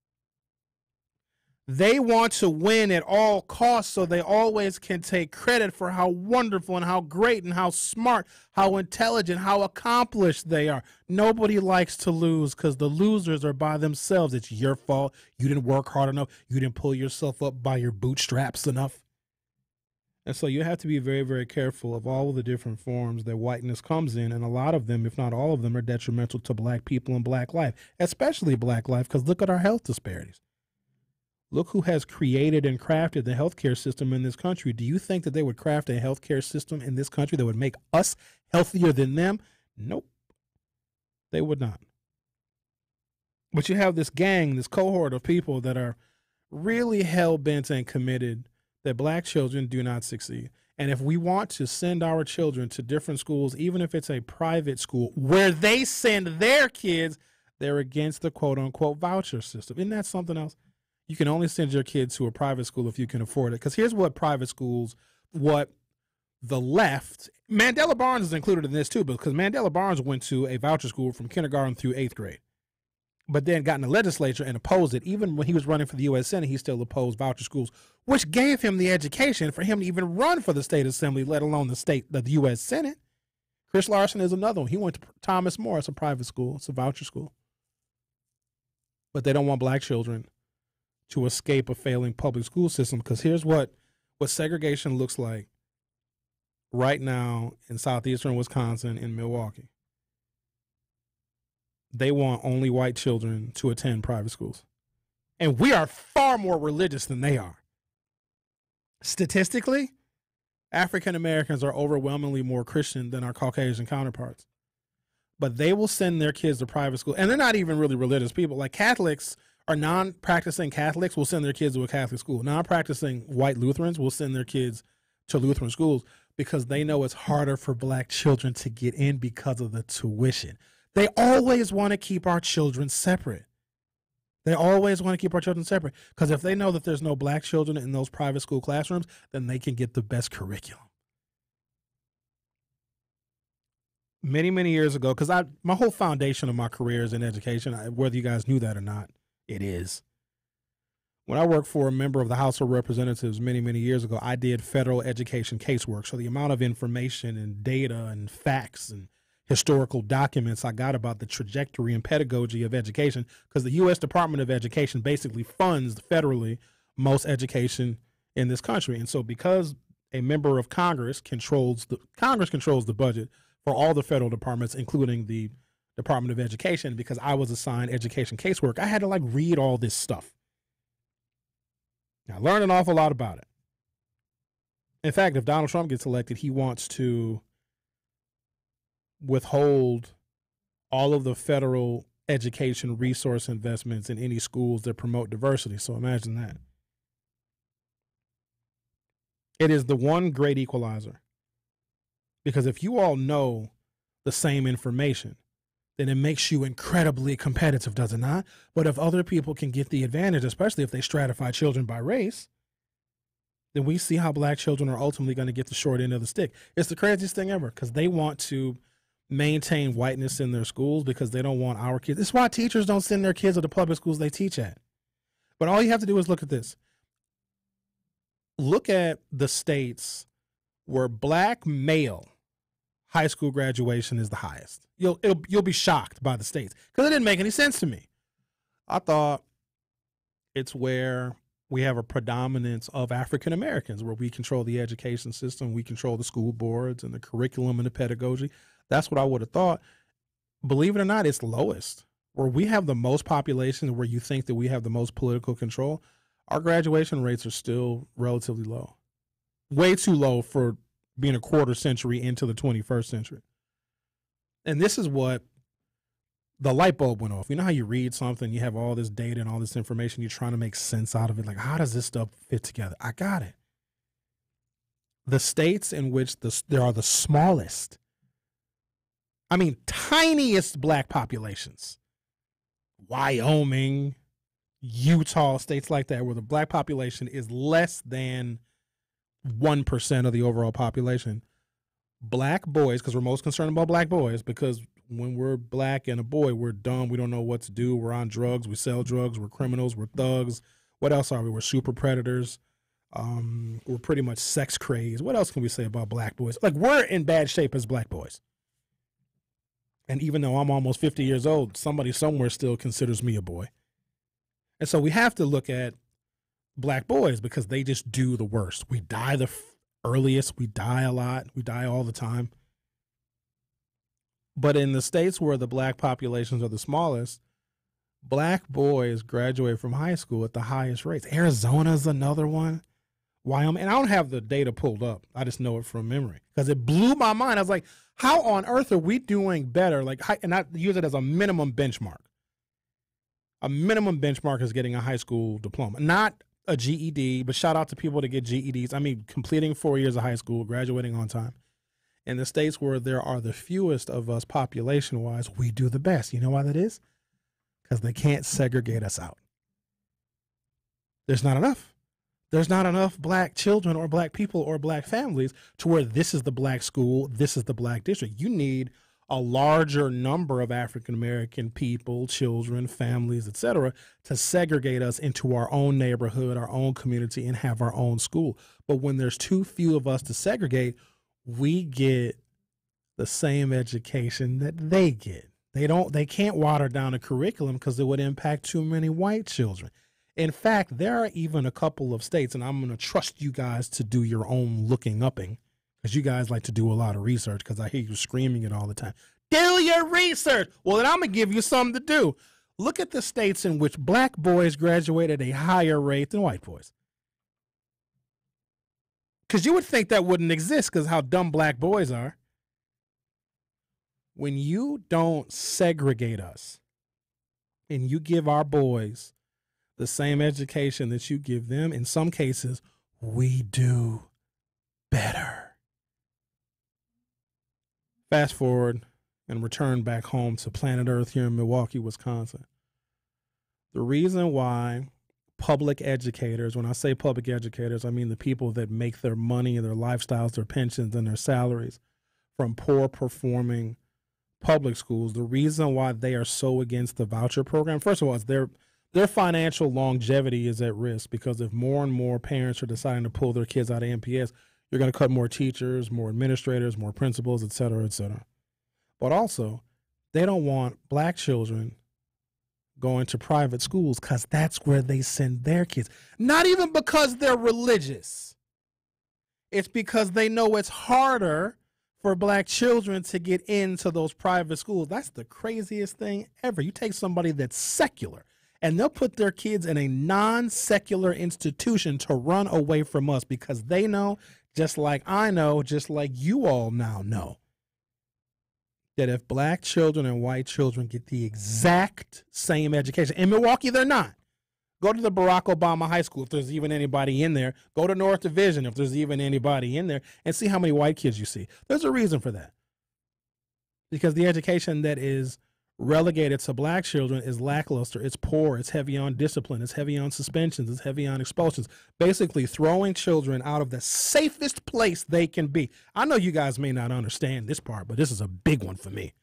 They want to win at all costs, so they always can take credit for how wonderful and how great and how smart, how intelligent, how accomplished they are. Nobody likes to lose because the losers are by themselves. It's your fault. You didn't work hard enough. You didn't pull yourself up by your bootstraps enough. And so you have to be very, very careful of all of the different forms that whiteness comes in. And a lot of them, if not all of them, are detrimental to black people and black life, especially black life, because look at our health disparities. Look who has created and crafted the healthcare system in this country. Do you think that they would craft a healthcare system in this country that would make us healthier than them? Nope. They would not. But you have this gang, this cohort of people that are really hell-bent and committed that black children do not succeed. And if we want to send our children to different schools, even if it's a private school, where they send their kids, they're against the quote-unquote voucher system. Isn't that something else? You can only send your kids to a private school if you can afford it. Because here's what private schools, what the left, Mandela Barnes is included in this too, because Mandela Barnes went to a voucher school from kindergarten through eighth grade, but then got in the legislature and opposed it. Even when he was running for the U S Senate, he still opposed voucher schools, which gave him the education for him to even run for the state assembly, let alone the state, the U S Senate. Chris Larson is another one. He went to Thomas More. It's a private school. It's a voucher school. But they don't want black children to escape a failing public school system, because here's what, what segregation looks like right now in southeastern Wisconsin, in Milwaukee. They want only white children to attend private schools. And we are far more religious than they are. Statistically, African Americans are overwhelmingly more Christian than our Caucasian counterparts. But they will send their kids to private school. And they're not even really religious people. Like Catholics or non-practicing Catholics will send their kids to a Catholic school. Non-practicing white Lutherans will send their kids to Lutheran schools because they know it's harder for black children to get in because of the tuition. They always want to keep our children separate. They always want to keep our children separate because if they know that there's no black children in those private school classrooms, then they can get the best curriculum. Many, many years ago, because I my whole foundation of my career is in education, I, whether you guys knew that or not, it is. When I worked for a member of the House of Representatives many, many years ago, I did federal education casework. So the amount of information and data and facts and historical documents I got about the trajectory and pedagogy of education, because the U S Department of Education basically funds federally most education in this country. And so because a member of Congress controls the Congress controls the budget for all the federal departments, including the Department of Education, because I was assigned education casework, I had to like read all this stuff. I learned an awful lot about it. In fact, if Donald Trump gets elected, he wants to withhold all of the federal education resource investments in any schools that promote diversity. So imagine that. It is the one great equalizer. Because if you all know the same information, then it makes you incredibly competitive, does it not? But if other people can get the advantage, especially if they stratify children by race, then we see how black children are ultimately going to get the short end of the stick. It's the craziest thing ever because they want to maintain whiteness in their schools because they don't want our kids. It's why teachers don't send their kids to the public schools they teach at. But all you have to do is look at this. Look at the states where black male high school graduation is the highest. You'll it'll, you'll be shocked by the states because it didn't make any sense to me. I thought it's where we have a predominance of African Americans, where we control the education system, we control the school boards and the curriculum and the pedagogy. That's what I would have thought. Believe it or not, it's lowest. Where we have the most population, where you think that we have the most political control, our graduation rates are still relatively low. Way too low for being a quarter century into the twenty-first century. And this is what the light bulb went off. You know how you read something, you have all this data and all this information, you're trying to make sense out of it. Like, how does this stuff fit together? I got it. The states in which the, there are the smallest, I mean, tiniest black populations, Wyoming, Utah, states like that, where the black population is less than one percent of the overall population, black boys, because we're most concerned about black boys, because when we're black and a boy, we're dumb. We don't know what to do. We're on drugs. We sell drugs. We're criminals. We're thugs. What else are we? We're super predators. Um, we're pretty much sex crazed. What else can we say about black boys? Like, we're in bad shape as black boys. And even though I'm almost fifty years old, somebody somewhere still considers me a boy. And so we have to look at black boys because they just do the worst. We die the earliest. We die a lot. We die all the time. But in the states where the black populations are the smallest, black boys graduate from high school at the highest rates. Arizona's another one. Wyoming. And I don't have the data pulled up. I just know it from memory because it blew my mind. I was like, how on earth are we doing better? Like, and I use it as a minimum benchmark. A minimum benchmark is getting a high school diploma, not a G E D, but shout out to people that get G E Ds. I mean, completing four years of high school, graduating on time. In the states where there are the fewest of us population-wise, we do the best. You know why that is? Because they can't segregate us out. There's not enough. There's not enough black children or black people or black families to where this is the black school, this is the black district. You need a larger number of African-American people, children, families, et cetera, to segregate us into our own neighborhood, our own community, and have our own school. But when there's too few of us to segregate, we get the same education that they get. They don't, they can't water down the curriculum because it would impact too many white children. In fact, there are even a couple of states, and I'm going to trust you guys to do your own looking upping because you guys like to do a lot of research because I hear you screaming it all the time. Do your research. Well, then I'm going to give you something to do. Look at the states in which black boys graduate at a higher rate than white boys. Because you would think that wouldn't exist because how dumb black boys are. When you don't segregate us and you give our boys the same education that you give them, in some cases, we do better. Fast forward and return back home to planet Earth here in Milwaukee, Wisconsin. The reason why public educators, when I say public educators, I mean the people that make their money, their lifestyles, their pensions, and their salaries from poor performing public schools, the reason why they are so against the voucher program, first of all, is their their financial longevity is at risk because if more and more parents are deciding to pull their kids out of M P S, you're going to cut more teachers, more administrators, more principals, et cetera, et cetera. But also, they don't want black children going to private schools because that's where they send their kids. Not even because they're religious. It's because they know it's harder for black children to get into those private schools. That's the craziest thing ever. You take somebody that's secular and they'll put their kids in a non-secular institution to run away from us because they know, just like I know, just like you all now know, that if black children and white children get the exact same education, in Milwaukee they're not. Go to the Barack Obama High School if there's even anybody in there. Go to North Division if there's even anybody in there and see how many white kids you see. There's a reason for that. Because the education that is relegated to black children is lackluster. It's poor. It's heavy on discipline. It's heavy on suspensions. It's heavy on expulsions. Basically throwing children out of the safest place they can be. I know you guys may not understand this part, but this is a big one for me.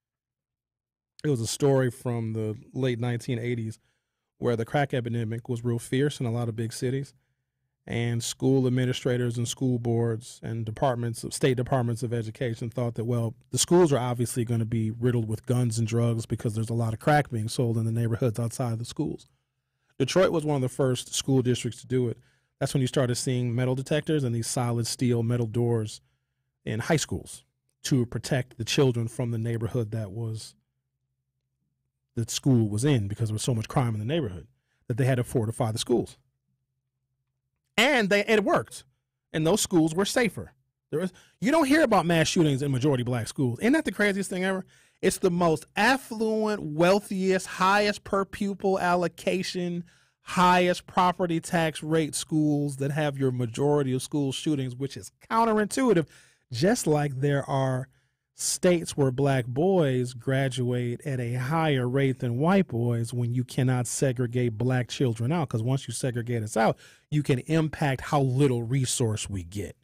It was a story from the late nineteen eighties where the crack epidemic was real fierce in a lot of big cities. And school administrators and school boards and departments, state departments of education thought that, well, the schools are obviously going to be riddled with guns and drugs because there's a lot of crack being sold in the neighborhoods outside of the schools. Detroit was one of the first school districts to do it. That's when you started seeing metal detectors and these solid steel metal doors in high schools to protect the children from the neighborhood that was that school was in because there was so much crime in the neighborhood that they had to fortify the schools. And they it worked. And those schools were safer. There was you don't hear about mass shootings in majority black schools. Isn't that the craziest thing ever? It's the most affluent, wealthiest, highest per pupil allocation, highest property tax rate schools that have your majority of school shootings, which is counterintuitive, just like there are states where black boys graduate at a higher rate than white boys when you cannot segregate black children out, because once you segregate us out, you can impact how little resource we get.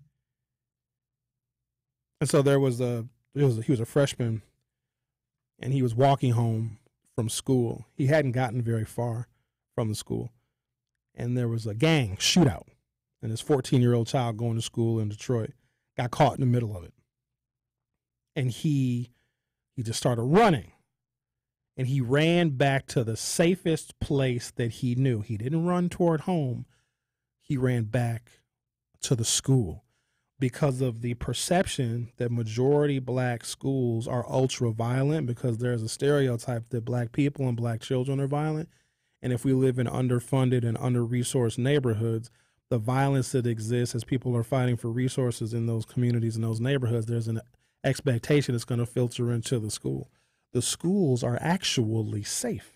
And so there was a, there was a he was a freshman, and he was walking home from school. He hadn't gotten very far from the school, and there was a gang shootout, and his fourteen-year-old child going to school in Detroit got caught in the middle of it. And he he just started running. And he ran back to the safest place that he knew. He didn't run toward home. He ran back to the school. because of the perception that majority black schools are ultra violent, because there's a stereotype that black people and black children are violent. And if we live in underfunded and under-resourced neighborhoods, the violence that exists as people are fighting for resources in those communities and those neighborhoods, there's an expectation it's going to filter into the school. The schools are actually safe.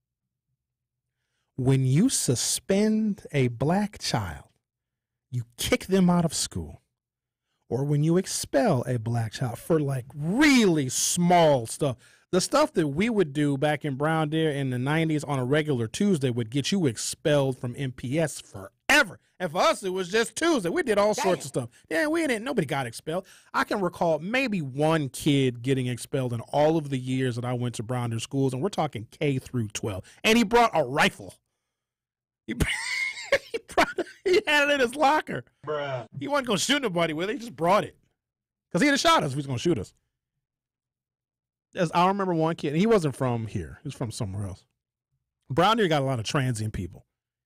When you suspend a black child, you kick them out of school, or when you expel a black child for like really small stuff, the stuff that we would do back in Brown Deer in the nineties on a regular Tuesday would get you expelled from M P S forever. And for us, it was just Tuesday. We did all Damn. sorts of stuff. Yeah, we didn't, nobody got expelled. I can recall maybe one kid getting expelled in all of the years that I went to Brown Deer schools, and we're talking K through twelve. And he brought a rifle. He, he, brought, he had it in his locker. Bruh. He wasn't going to shoot nobody with it. He just brought it. Because he had shot us if he was going to shoot us. As I remember one kid, and he wasn't from here. He was from somewhere else. Brown Deer got a lot of transient people.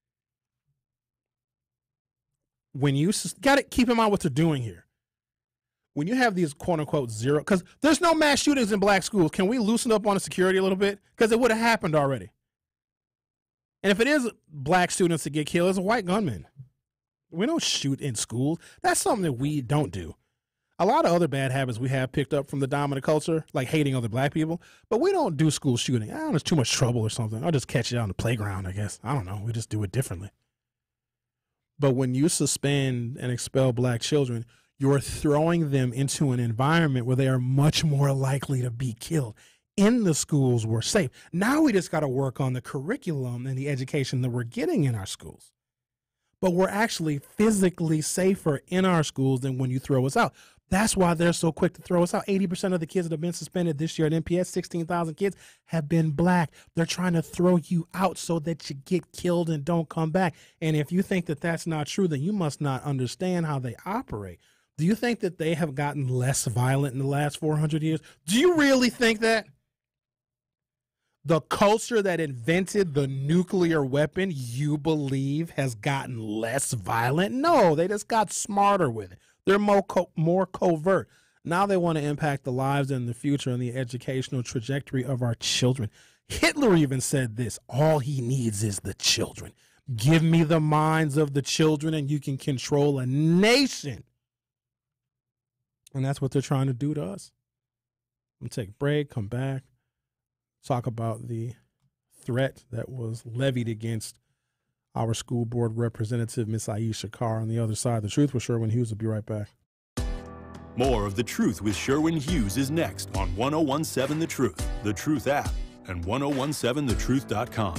When you got to keep in mind what they're doing here. When you have these quote unquote zero, because there's no mass shootings in black schools. Can we loosen up on the security a little bit? Because it would have happened already. And if it is black students that get killed, it's a white gunman. We don't shoot in schools. That's something that we don't do. A lot of other bad habits we have picked up from the dominant culture, like hating other black people, but we don't do school shooting. I don't know, it's too much trouble or something. I'll just catch it out on the playground, I guess. I don't know. We just do it differently. But when you suspend and expel black children, you're throwing them into an environment where they are much more likely to be killed. In the schools, we're safe. Now we just got to work on the curriculum and the education that we're getting in our schools. But we're actually physically safer in our schools than when you throw us out. That's why they're so quick to throw us out. eighty percent of the kids that have been suspended this year at M P S, sixteen thousand kids, have been black. They're trying to throw you out so that you get killed and don't come back. And if you think that that's not true, then you must not understand how they operate. Do you think that they have gotten less violent in the last four hundred years? Do you really think that? The culture that invented the nuclear weapon, you believe, has gotten less violent? No, they just got smarter with it. They're more co- more covert. Now they want to impact the lives and the future and the educational trajectory of our children. Hitler even said this: all he needs is the children. Give me the minds of the children and you can control a nation. And that's what they're trying to do to us. I'm going to take a break, come back, talk about the threat that was levied against our school board representative, Miss Aisha Carr, on the other side. The Truth with Sherwin Hughes will be right back. More of The Truth with Sherwin Hughes is next on one oh one seven The Truth, The Truth app, and ten seventeen the truth dot com.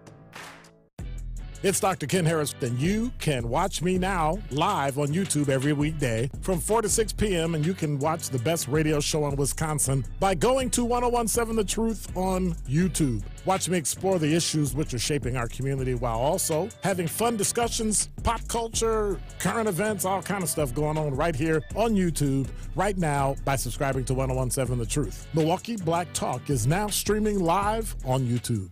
It's Doctor Ken Harris, and you can watch me now live on YouTube every weekday from four to six p.m., and you can watch the best radio show in Wisconsin by going to ten seventeen The Truth on YouTube. Watch me explore the issues which are shaping our community while also having fun discussions, pop culture, current events, all kind of stuff going on right here on YouTube right now by subscribing to ten seventeen The Truth. Milwaukee Black Talk is now streaming live on YouTube.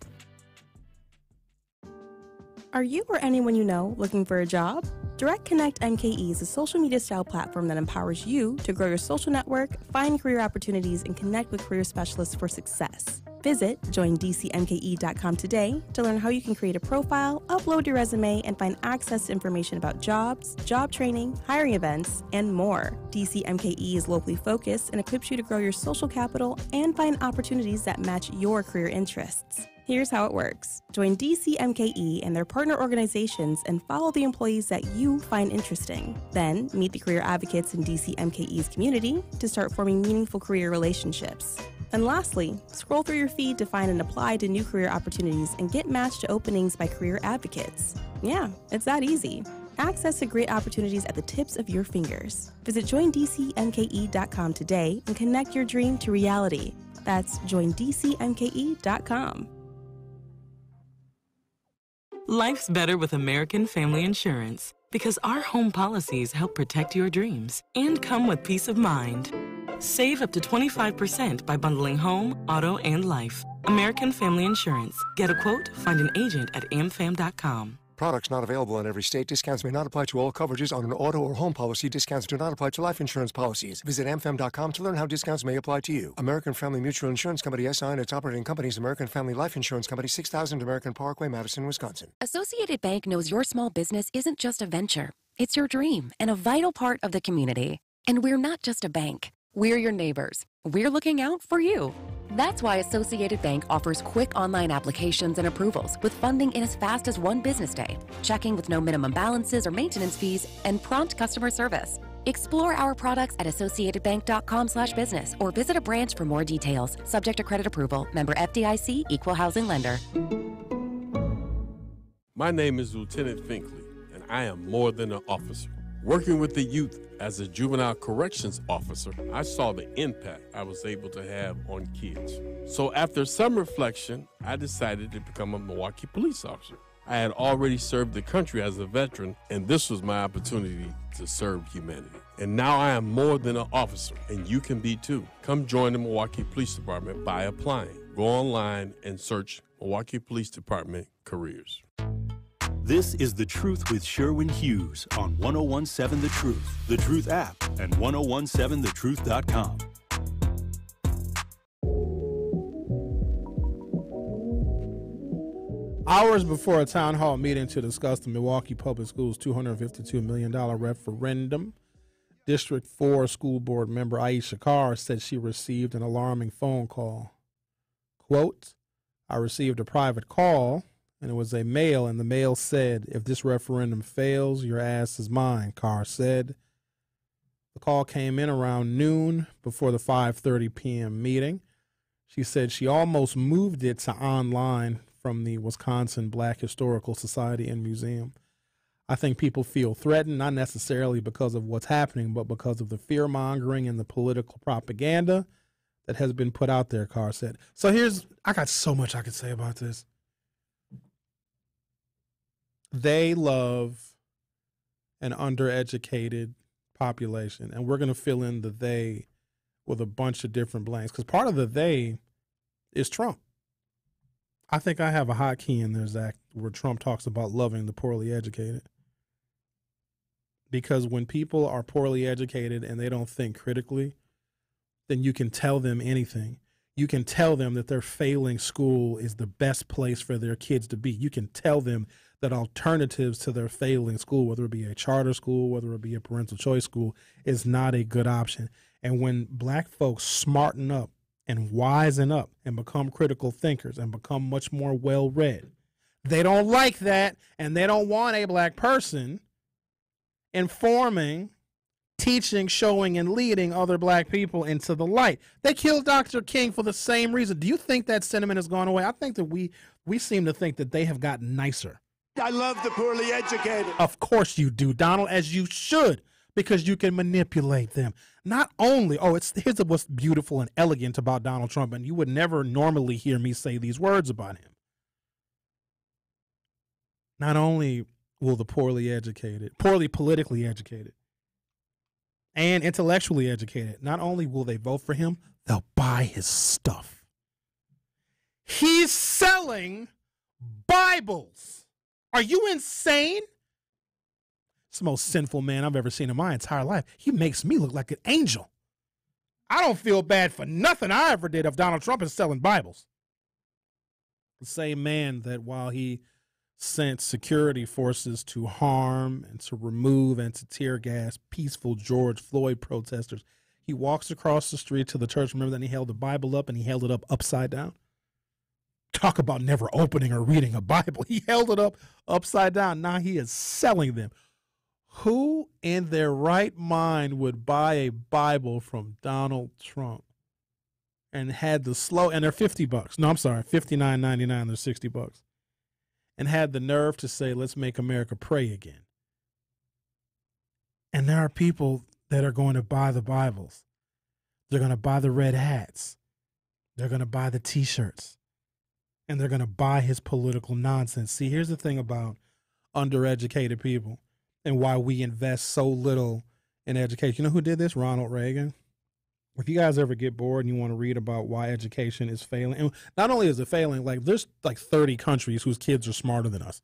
Are you or anyone you know looking for a job? Direct Connect M K E is a social media style platform that empowers you to grow your social network, find career opportunities, and connect with career specialists for success. Visit join d c m k e dot com today to learn how you can create a profile, upload your resume, and find access to information about jobs, job training, hiring events, and more. D C M K E is locally focused and equips you to grow your social capital and find opportunities that match your career interests. Here's how it works. Join D C M K E and their partner organizations and follow the employees that you find interesting. Then, meet the career advocates in D C M K E's community to start forming meaningful career relationships. And lastly, scroll through your feed to find and apply to new career opportunities and get matched to openings by career advocates. Yeah, it's that easy. Access to great opportunities at the tips of your fingers. Visit join d c m k e dot com today and connect your dream to reality. That's join d c m k e dot com. Life's better with American Family Insurance because our home policies help protect your dreams and come with peace of mind. Save up to twenty-five percent by bundling home, auto, and life. American Family Insurance. Get a quote, find an agent at a m fam dot com. Products not available in every state. Discounts may not apply to all coverages on an auto or home policy. Discounts do not apply to life insurance policies. Visit am fam dot com to learn how discounts may apply to you. American Family Mutual Insurance Company, S I and its operating companies, American Family Life Insurance Company, six thousand American Parkway, Madison, Wisconsin. Associated Bank knows your small business isn't just a venture. It's your dream and a vital part of the community. And we're not just a bank. We're your neighbors. We're looking out for you. That's why Associated Bank offers quick online applications and approvals with funding in as fast as one business day, checking with no minimum balances or maintenance fees, and prompt customer service. Explore our products at associated bank dot com slash business or visit a branch for more details. Subject to credit approval. Member F D I C, Equal Housing Lender. My name is Lieutenant Finkley, and I am more than an officer. Working with the youth as a juvenile corrections officer, I saw the impact I was able to have on kids. So after some reflection, I decided to become a Milwaukee police officer. I had already served the country as a veteran, and this was my opportunity to serve humanity. And now I am more than an officer, and you can be too. Come join the Milwaukee Police Department by applying. Go online and search Milwaukee Police Department Careers. This is The Truth with Sherwin Hughes on one oh one seven The Truth, The Truth app, and ten seventeen the truth dot com. Hours before a town hall meeting to discuss the Milwaukee Public Schools' two hundred fifty-two million dollars referendum, District four School Board member Aisha Carr said she received an alarming phone call. Quote, I received a private call, and it was a male, and the male said, if this referendum fails, your ass is mine, Carr said. The call came in around noon before the five thirty p.m. meeting. She said she almost moved it to online from the Wisconsin Black Historical Society and Museum. I think people feel threatened, not necessarily because of what's happening, but because of the fear-mongering and the political propaganda that has been put out there, Carr said. So here's, I got so much I could say about this. They love an undereducated population, and we're going to fill in the they with a bunch of different blanks, because part of the they is Trump. I think I have a hotkey in there, Zach, where Trump talks about loving the poorly educated. Because when people are poorly educated and they don't think critically, then you can tell them anything. You can tell them that their failing school is the best place for their kids to be. You can tell them that alternatives to their failing school, whether it be a charter school, whether it be a parental choice school, is not a good option. And when black folks smarten up and wisen up and become critical thinkers and become much more well-read, they don't like that, and they don't want a black person informing, teaching, showing, and leading other black people into the light. They killed Doctor King for the same reason. Do you think that sentiment has gone away? I think that we we seem to think that they have gotten nicer. I love the poorly educated. Of course you do, Donald, as you should, because you can manipulate them. Not only, oh, it's here's what's beautiful and elegant about Donald Trump, and you would never normally hear me say these words about him. Not only will the poorly educated, poorly politically educated, and intellectually educated, not only will they vote for him, they'll buy his stuff. He's selling Bibles. Are you insane? It's the most sinful man I've ever seen in my entire life. He makes me look like an angel. I don't feel bad for nothing I ever did if Donald Trump is selling Bibles. The same man that while he sent security forces to harm and to remove and to tear gas peaceful George Floyd protesters, he walks across the street to the church. Remember that he held the Bible up and he held it up upside down? Talk about never opening or reading a Bible. He held it up upside down. Now he is selling them. Who in their right mind would buy a Bible from Donald Trump and had the slow, and they're fifty bucks. No, I'm sorry, fifty-nine ninety-nine, they're sixty bucks. And had the nerve to say, let's make America pray again. And there are people that are going to buy the Bibles. They're going to buy the red hats. They're going to buy the T-shirts. And they're going to buy his political nonsense. See, here's the thing about undereducated people and why we invest so little in education. You know who did this? Ronald Reagan. If you guys ever get bored and you want to read about why education is failing, and not only is it failing, like there's like thirty countries whose kids are smarter than us.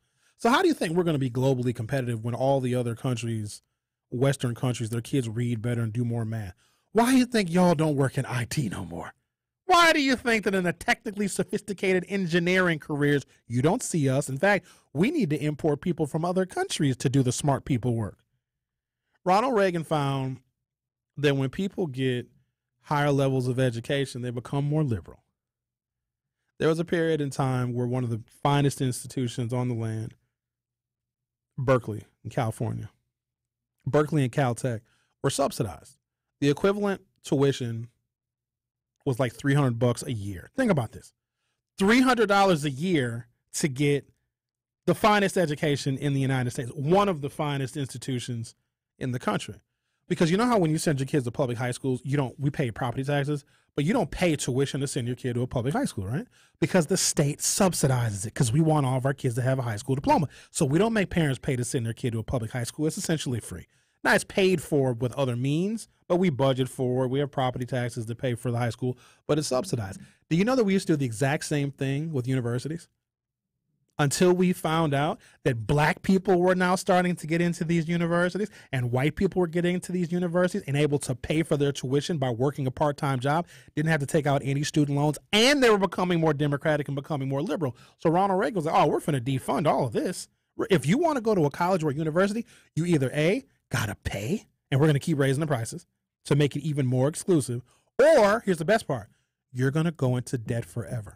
So how do you think we're going to be globally competitive when all the other countries, Western countries, their kids read better and do more math? Why do you think y'all don't work in I T no more? Why do you think that in the technically sophisticated engineering careers, you don't see us? In fact, we need to import people from other countries to do the smart people work. Ronald Reagan found that when people get higher levels of education, they become more liberal. There was a period in time where one of the finest institutions on the land, Berkeley in California, Berkeley and Caltech, were subsidized. The equivalent tuition was like three hundred bucks a year. Think about this. three hundred dollars a year to get the finest education in the United States, one of the finest institutions in the country. Because you know how when you send your kids to public high schools, you don't, we pay property taxes, but you don't pay tuition to send your kid to a public high school, right? Because the state subsidizes it because we want all of our kids to have a high school diploma. So we don't make parents pay to send their kid to a public high school. It's essentially free. Now, it's paid for with other means, but we budget for it. We have property taxes to pay for the high school, but it's subsidized. Do you know that we used to do the exact same thing with universities? Until we found out that black people were now starting to get into these universities and white people were getting into these universities and able to pay for their tuition by working a part-time job, didn't have to take out any student loans, and they were becoming more democratic and becoming more liberal. So Ronald Reagan was like, oh, we're going to defund all of this. If you want to go to a college or a university, you either A, got to pay, and we're going to keep raising the prices to make it even more exclusive, or, here's the best part, you're going to go into debt forever.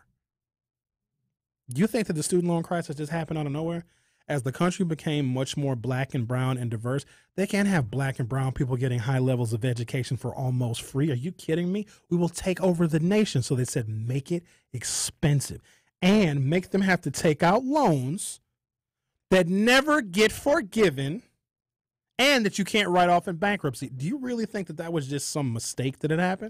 You think that the student loan crisis just happened out of nowhere? As the country became much more black and brown and diverse, they can't have black and brown people getting high levels of education for almost free. Are you kidding me? We will take over the nation. So they said, make it expensive and make them have to take out loans that never get forgiven and that you can't write off in bankruptcy. Do you really think that that was just some mistake that had happened?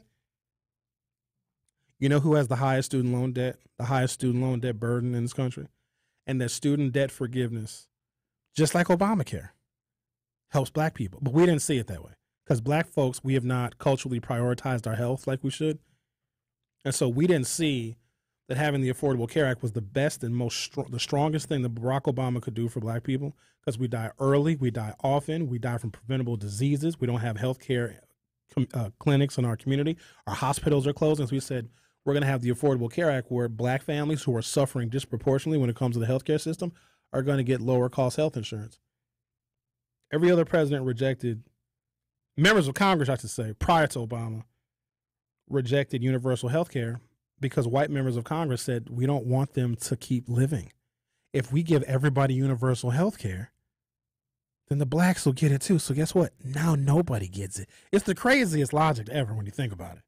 You know who has the highest student loan debt, the highest student loan debt burden in this country? And that student debt forgiveness, just like Obamacare, helps black people. But we didn't see it that way because black folks, we have not culturally prioritized our health like we should. And so we didn't see that having the Affordable Care Act was the best and most str- the strongest thing that Barack Obama could do for black people, because we die early, we die often, we die from preventable diseases, we don't have health care uh, clinics in our community, our hospitals are closing. So we said, we're going to have the Affordable Care Act where black families who are suffering disproportionately when it comes to the healthcare system are going to get lower cost health insurance. Every other president rejected, members of Congress, I should say, prior to Obama, rejected universal health care because white members of Congress said, we don't want them to keep living. If we give everybody universal health care, then the blacks will get it too. So guess what? Now nobody gets it. It's the craziest logic ever when you think about it.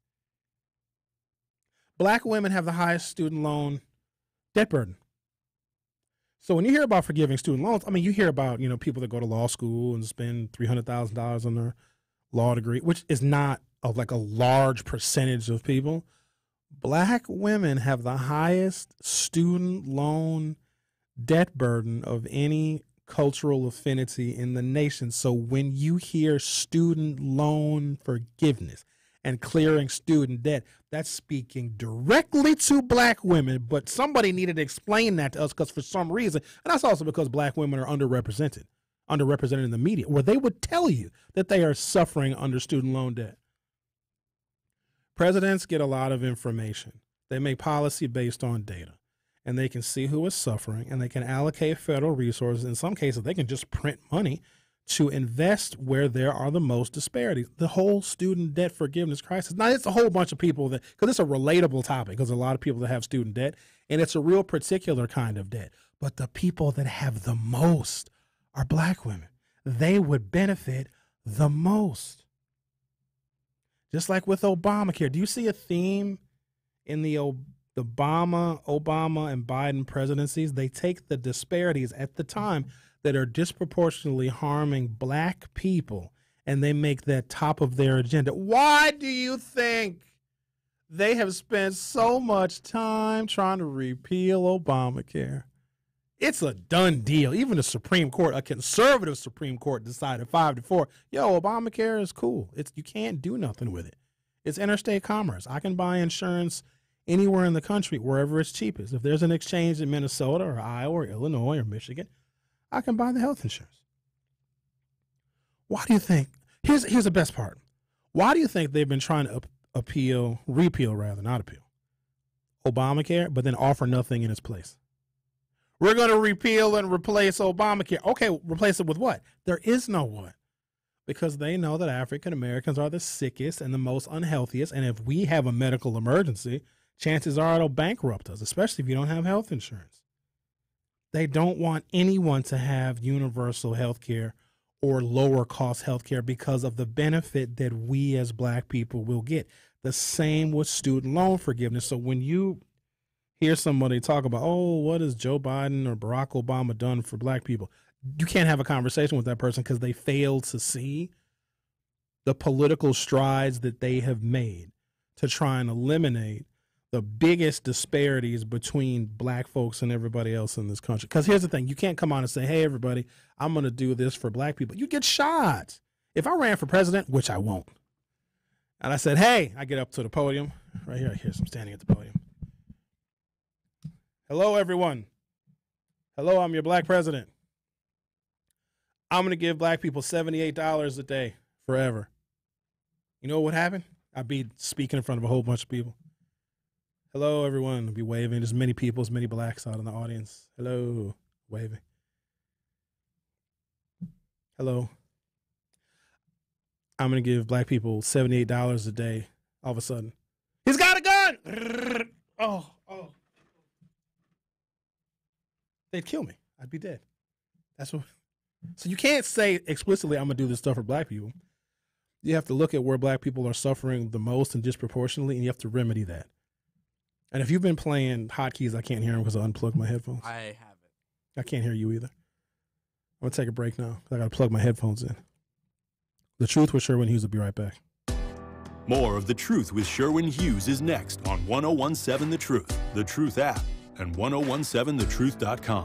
Black women have the highest student loan debt burden. So when you hear about forgiving student loans, I mean, you hear about, you know, people that go to law school and spend three hundred thousand dollars on their law degree, which is not a, like a large percentage of people. Black women have the highest student loan debt burden of any cultural affinity in the nation. So when you hear student loan forgiveness and clearing student debt, that's speaking directly to black women, but somebody needed to explain that to us because for some reason, and that's also because black women are underrepresented, underrepresented in the media, where they would tell you that they are suffering under student loan debt. Presidents get a lot of information. They make policy based on data, and they can see who is suffering, and they can allocate federal resources. In some cases, they can just print money to invest where there are the most disparities. The whole student debt forgiveness crisis. Now, it's a whole bunch of people that, because it's a relatable topic, because a lot of people that have student debt, and it's a real particular kind of debt. But the people that have the most are black women. They would benefit the most. Just like with Obamacare. Do you see a theme in the Obama, Obama, and Biden presidencies? They take the disparities at the time that are disproportionately harming black people, and they make that top of their agenda. Why do you think they have spent so much time trying to repeal Obamacare? It's a done deal. Even the Supreme Court, a conservative Supreme Court, decided five to four, yo, Obamacare is cool. It's you can't do nothing with it. It's interstate commerce. I can buy insurance anywhere in the country, wherever it's cheapest. If there's an exchange in Minnesota or Iowa or Illinois or Michigan, I can buy the health insurance. Why do you think? Here's here's the best part. Why do you think they've been trying to up, appeal, repeal rather, not appeal, Obamacare, but then offer nothing in its place? We're going to repeal and replace Obamacare. Okay, replace it with what? There is no what. Because they know that African Americans are the sickest and the most unhealthiest. And if we have a medical emergency, chances are it'll bankrupt us, especially if you don't have health insurance. They don't want anyone to have universal health care or lower cost health care because of the benefit that we as black people will get. The same with student loan forgiveness. So when you hear somebody talk about, oh, what has Joe Biden or Barack Obama done for black people? You can't have a conversation with that person because they failed to see the political strides that they have made to try and eliminate the biggest disparities between black folks and everybody else in this country. Because here's the thing. You can't come on and say, hey, everybody, I'm going to do this for black people. You get shot. If I ran for president, which I won't, and I said, hey, I get up to the podium. Right here, here's I'm standing at the podium. Hello, everyone. Hello, I'm your black president. I'm going to give black people seventy-eight dollars a day forever. You know what would happen? I'd be speaking in front of a whole bunch of people. Hello, everyone. I'd be waving. There's many people, as many blacks out in the audience. Hello, waving. Hello. I'm going to give black people seventy-eight dollars a day. All of a sudden, he's got a gun. Oh, oh. They'd kill me. I'd be dead. That's what. So you can't say explicitly, I'm going to do this stuff for black people. You have to look at where black people are suffering the most and disproportionately, and you have to remedy that. And if you've been playing hotkeys, I can't hear them because I unplugged my headphones. I haven't. I can't hear you either. I'm going to take a break now. I got to plug my headphones in. The Truth with Sherwin Hughes will be right back. More of The Truth with Sherwin Hughes is next on one oh one seven The Truth, The Truth app, and ten seventeen the truth dot com.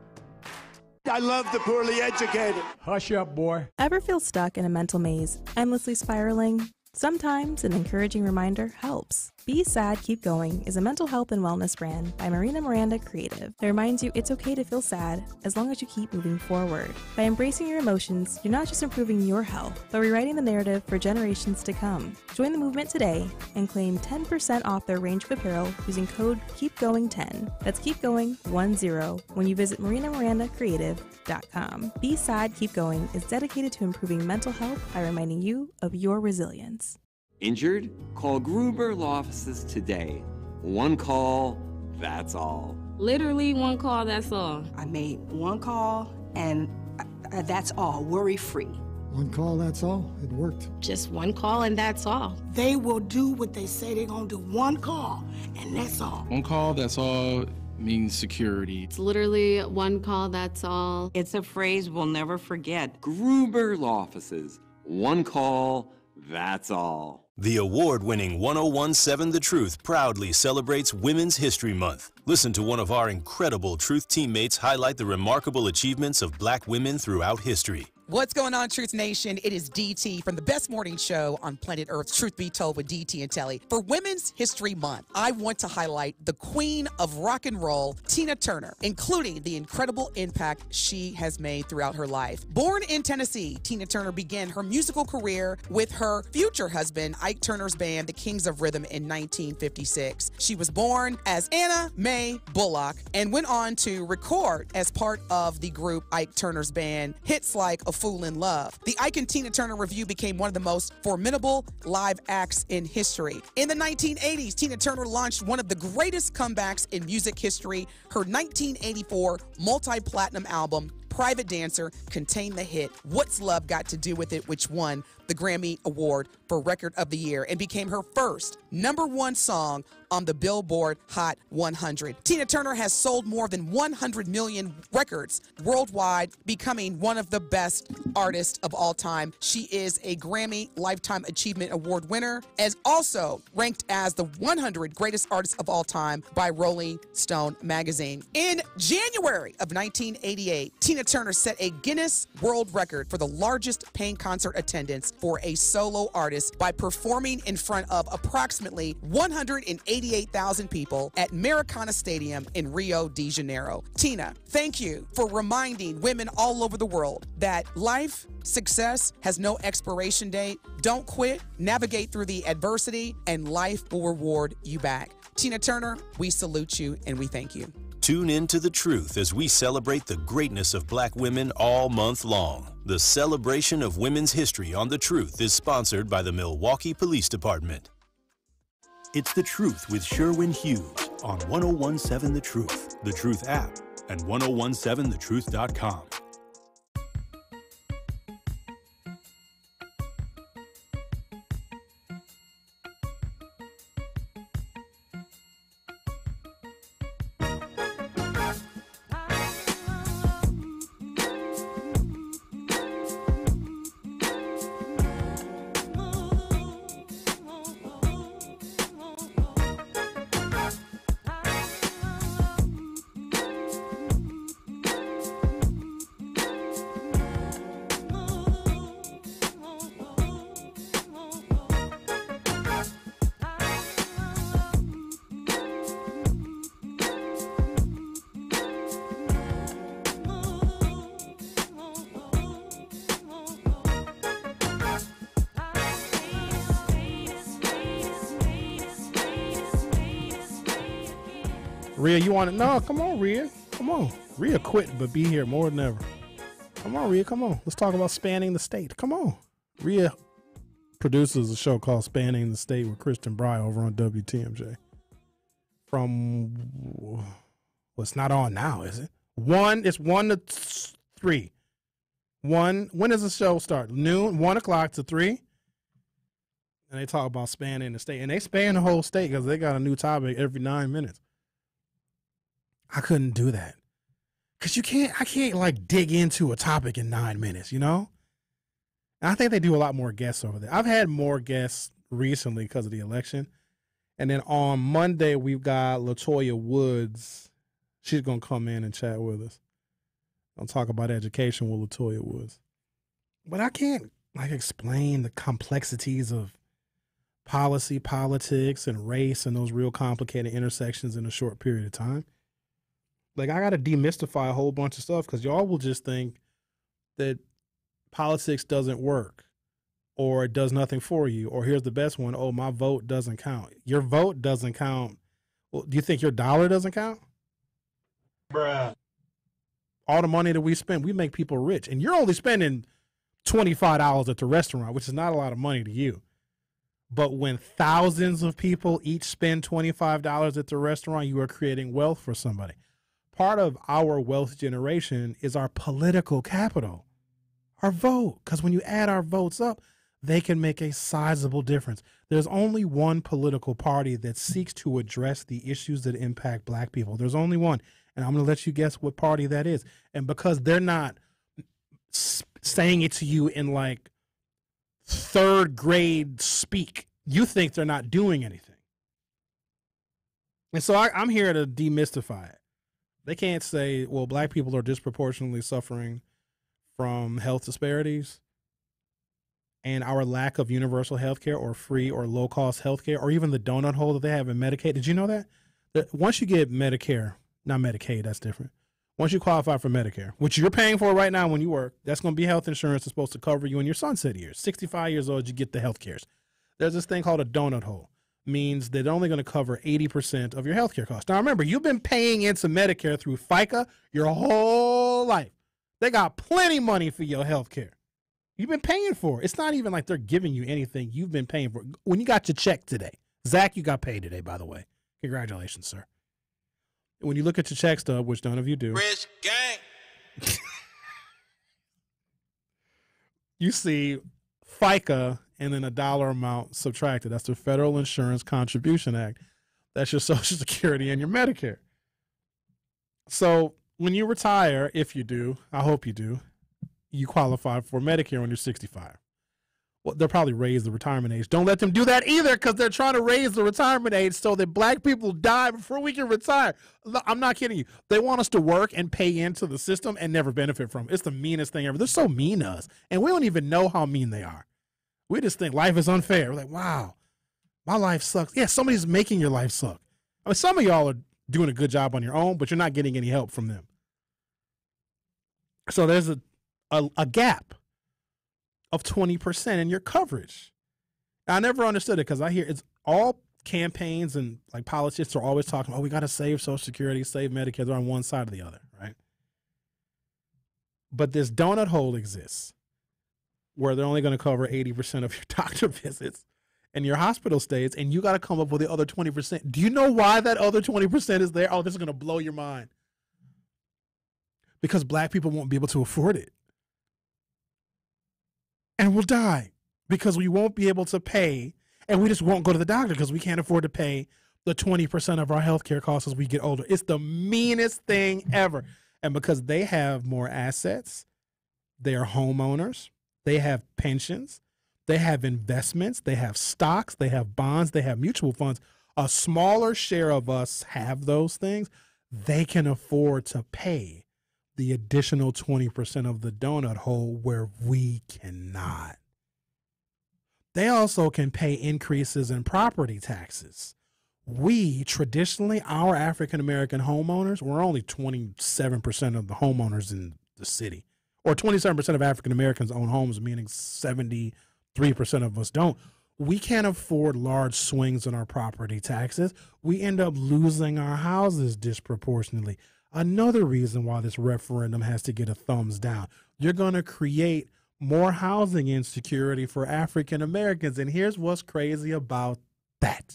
I love the poorly educated. Hush up, boy. Ever feel stuck in a mental maze, endlessly spiraling? Sometimes an encouraging reminder helps. Be Sad, Keep Going is a mental health and wellness brand by Marina Miranda Creative that reminds you it's okay to feel sad as long as you keep moving forward. By embracing your emotions, you're not just improving your health, but rewriting the narrative for generations to come. Join the movement today and claim ten percent off their range of apparel using code keep going ten. That's keep going ten when you visit marina miranda creative dot com. Be Sad, Keep Going is dedicated to improving mental health by reminding you of your resilience. Injured? Call Gruber Law Offices today. One call, that's all. Literally one call, that's all. I made one call, and uh, that's all, worry-free. One call, that's all. It worked. Just one call, and that's all. They will do what they say they're going to do. One call, and that's all. One call, that's all means security. It's literally one call, that's all. It's a phrase we'll never forget. Gruber Law Offices. One call, that's all. The award-winning ten seventeen The Truth proudly celebrates Women's History Month. Listen to one of our incredible Truth teammates highlight the remarkable achievements of black women throughout history. What's going on, Truth Nation? It is D T from the best morning show on planet Earth, Truth Be Told with D T and Telly. For Women's History Month, I want to highlight the queen of rock and roll, Tina Turner, including the incredible impact she has made throughout her life. Born in Tennessee, Tina Turner began her musical career with her future husband, Ike Turner's band, the Kings of Rhythm, in nineteen fifty-six. She was born as Anna Mae Bullock and went on to record as part of the group Ike Turner's band hits like A Fool in Love. The Ike and Tina Turner Revue became one of the most formidable live acts in history. In the nineteen eighties, Tina Turner launched one of the greatest comebacks in music history. Her nineteen eighty-four multi-platinum album, Private Dancer, contained the hit What's Love Got to Do With It, which won the Grammy Award for Record of the Year and became her first number one song on the Billboard Hot one hundred. Tina Turner has sold more than one hundred million records worldwide, becoming one of the best artists of all time. She is a Grammy Lifetime Achievement Award winner, as also ranked as the one hundred greatest artists of all time by Rolling Stone magazine. In January of nineteen eighty-eight, Tina Turner set a Guinness World Record for the largest paying concert attendance for a solo artist by performing in front of approximately one hundred eighty eighty-eight thousand people at Maracana Stadium in Rio de Janeiro. Tina, thank you for reminding women all over the world that life, success has no expiration date. Don't quit, navigate through the adversity, and life will reward you back. Tina Turner, we salute you and we thank you. Tune in to The Truth as we celebrate the greatness of black women all month long. The celebration of women's history on The Truth is sponsored by the Milwaukee Police Department. It's The Truth with Sherwin Hughes on one oh one seven The Truth, The Truth app, and ten seventeen the truth dot com. Rhea, you want to? No, come on, Rhea. Come on. Rhea quit, but be here more than ever. Come on, Rhea. Come on. Let's talk about Spanning the State. Come on. Rhea produces a show called Spanning the State with Christian Bry over on W T M J. From, well, it's not on now, is it? One, it's one to three. One, when does the show start? Noon, one o'clock to three. And they talk about spanning the state. And they span the whole state because they got a new topic every nine minutes. I couldn't do that. Because you can't, I can't like dig into a topic in nine minutes, you know? And I think they do a lot more guests over there. I've had more guests recently because of the election. And then on Monday, we've got LaToya Woods. She's going to come in and chat with us. I'll talk about education with LaToya Woods. But I can't like explain the complexities of policy, politics, and race and those real complicated intersections in a short period of time. Like, I got to demystify a whole bunch of stuff because y'all will just think that politics doesn't work or it does nothing for you. Or here's the best one. Oh, my vote doesn't count. Your vote doesn't count. Well, do you think your dollar doesn't count? Bruh. All the money that we spend, we make people rich. And you're only spending twenty-five dollars at the restaurant, which is not a lot of money to you. But when thousands of people each spend twenty-five dollars at the restaurant, you are creating wealth for somebody. Part of our wealth generation is our political capital, our vote. Because when you add our votes up, they can make a sizable difference. There's only one political party that seeks to address the issues that impact black people. There's only one. And I'm going to let you guess what party that is. And because they're not saying it to you in like third grade speak, you think they're not doing anything. And so I, I'm here to demystify it. They can't say, well, black people are disproportionately suffering from health disparities and our lack of universal health care or free or low-cost health care or even the donut hole that they have in Medicaid. Did you know that? That once you get Medicare, not Medicaid, that's different. Once you qualify for Medicare, which you're paying for right now when you work, that's going to be health insurance that's supposed to cover you in your sunset years. sixty-five years old, you get the health cares. There's this thing called a donut hole. Means they're only going to cover eighty percent of your health care costs. Now, remember, you've been paying into Medicare through FICA your whole life. They got plenty of money for your health care. You've been paying for it. It's not even like they're giving you anything. You've been paying for it. When you got your check today, Zach, you got paid today, by the way. Congratulations, sir. When you look at your check stub, which none of you do, Rich gang. you see FICA and then a dollar amount subtracted. That's the Federal Insurance Contribution Act. That's your Social Security and your Medicare. So when you retire, if you do, I hope you do, you qualify for Medicare when you're sixty-five. Well, they'll probably raise the retirement age. Don't let them do that either because they're trying to raise the retirement age so that black people die before we can retire. I'm not kidding you. They want us to work and pay into the system and never benefit from it. It's the meanest thing ever. They're so mean to us, and we don't even know how mean they are. We just think life is unfair. We're like, wow, My life sucks. Yeah, somebody's making your life suck. I mean, some of y'all are doing a good job on your own, but you're not getting any help from them. So there's a, a, a gap of twenty percent in your coverage. I never understood it because I hear it's all campaigns and like politicians are always talking, oh, we got to save Social Security, save Medicare. They're on one side or the other, right? But this donut hole exists where they're only going to cover eighty percent of your doctor visits and your hospital stays, and you got to come up with the other twenty percent. Do you know why that other twenty percent is there? Oh, this is going to blow your mind. Because black people won't be able to afford it. And we'll die because we won't be able to pay, and we just won't go to the doctor because we can't afford to pay the twenty percent of our healthcare costs as we get older. It's the meanest thing ever. And because they have more assets, they are homeowners, they have pensions, they have investments, they have stocks, they have bonds, they have mutual funds. A smaller share of us have those things. They can afford to pay the additional twenty percent of the donut hole where we cannot. They also can pay increases in property taxes. We traditionally, our African-American homeowners, we're only twenty-seven percent of the homeowners in the city, or twenty-seven percent of African-Americans own homes, meaning seventy-three percent of us don't. We can't afford large swings in our property taxes. We end up losing our houses disproportionately. Another reason why this referendum has to get a thumbs down. You're going to create more housing insecurity for African Americans. And here's what's crazy about that.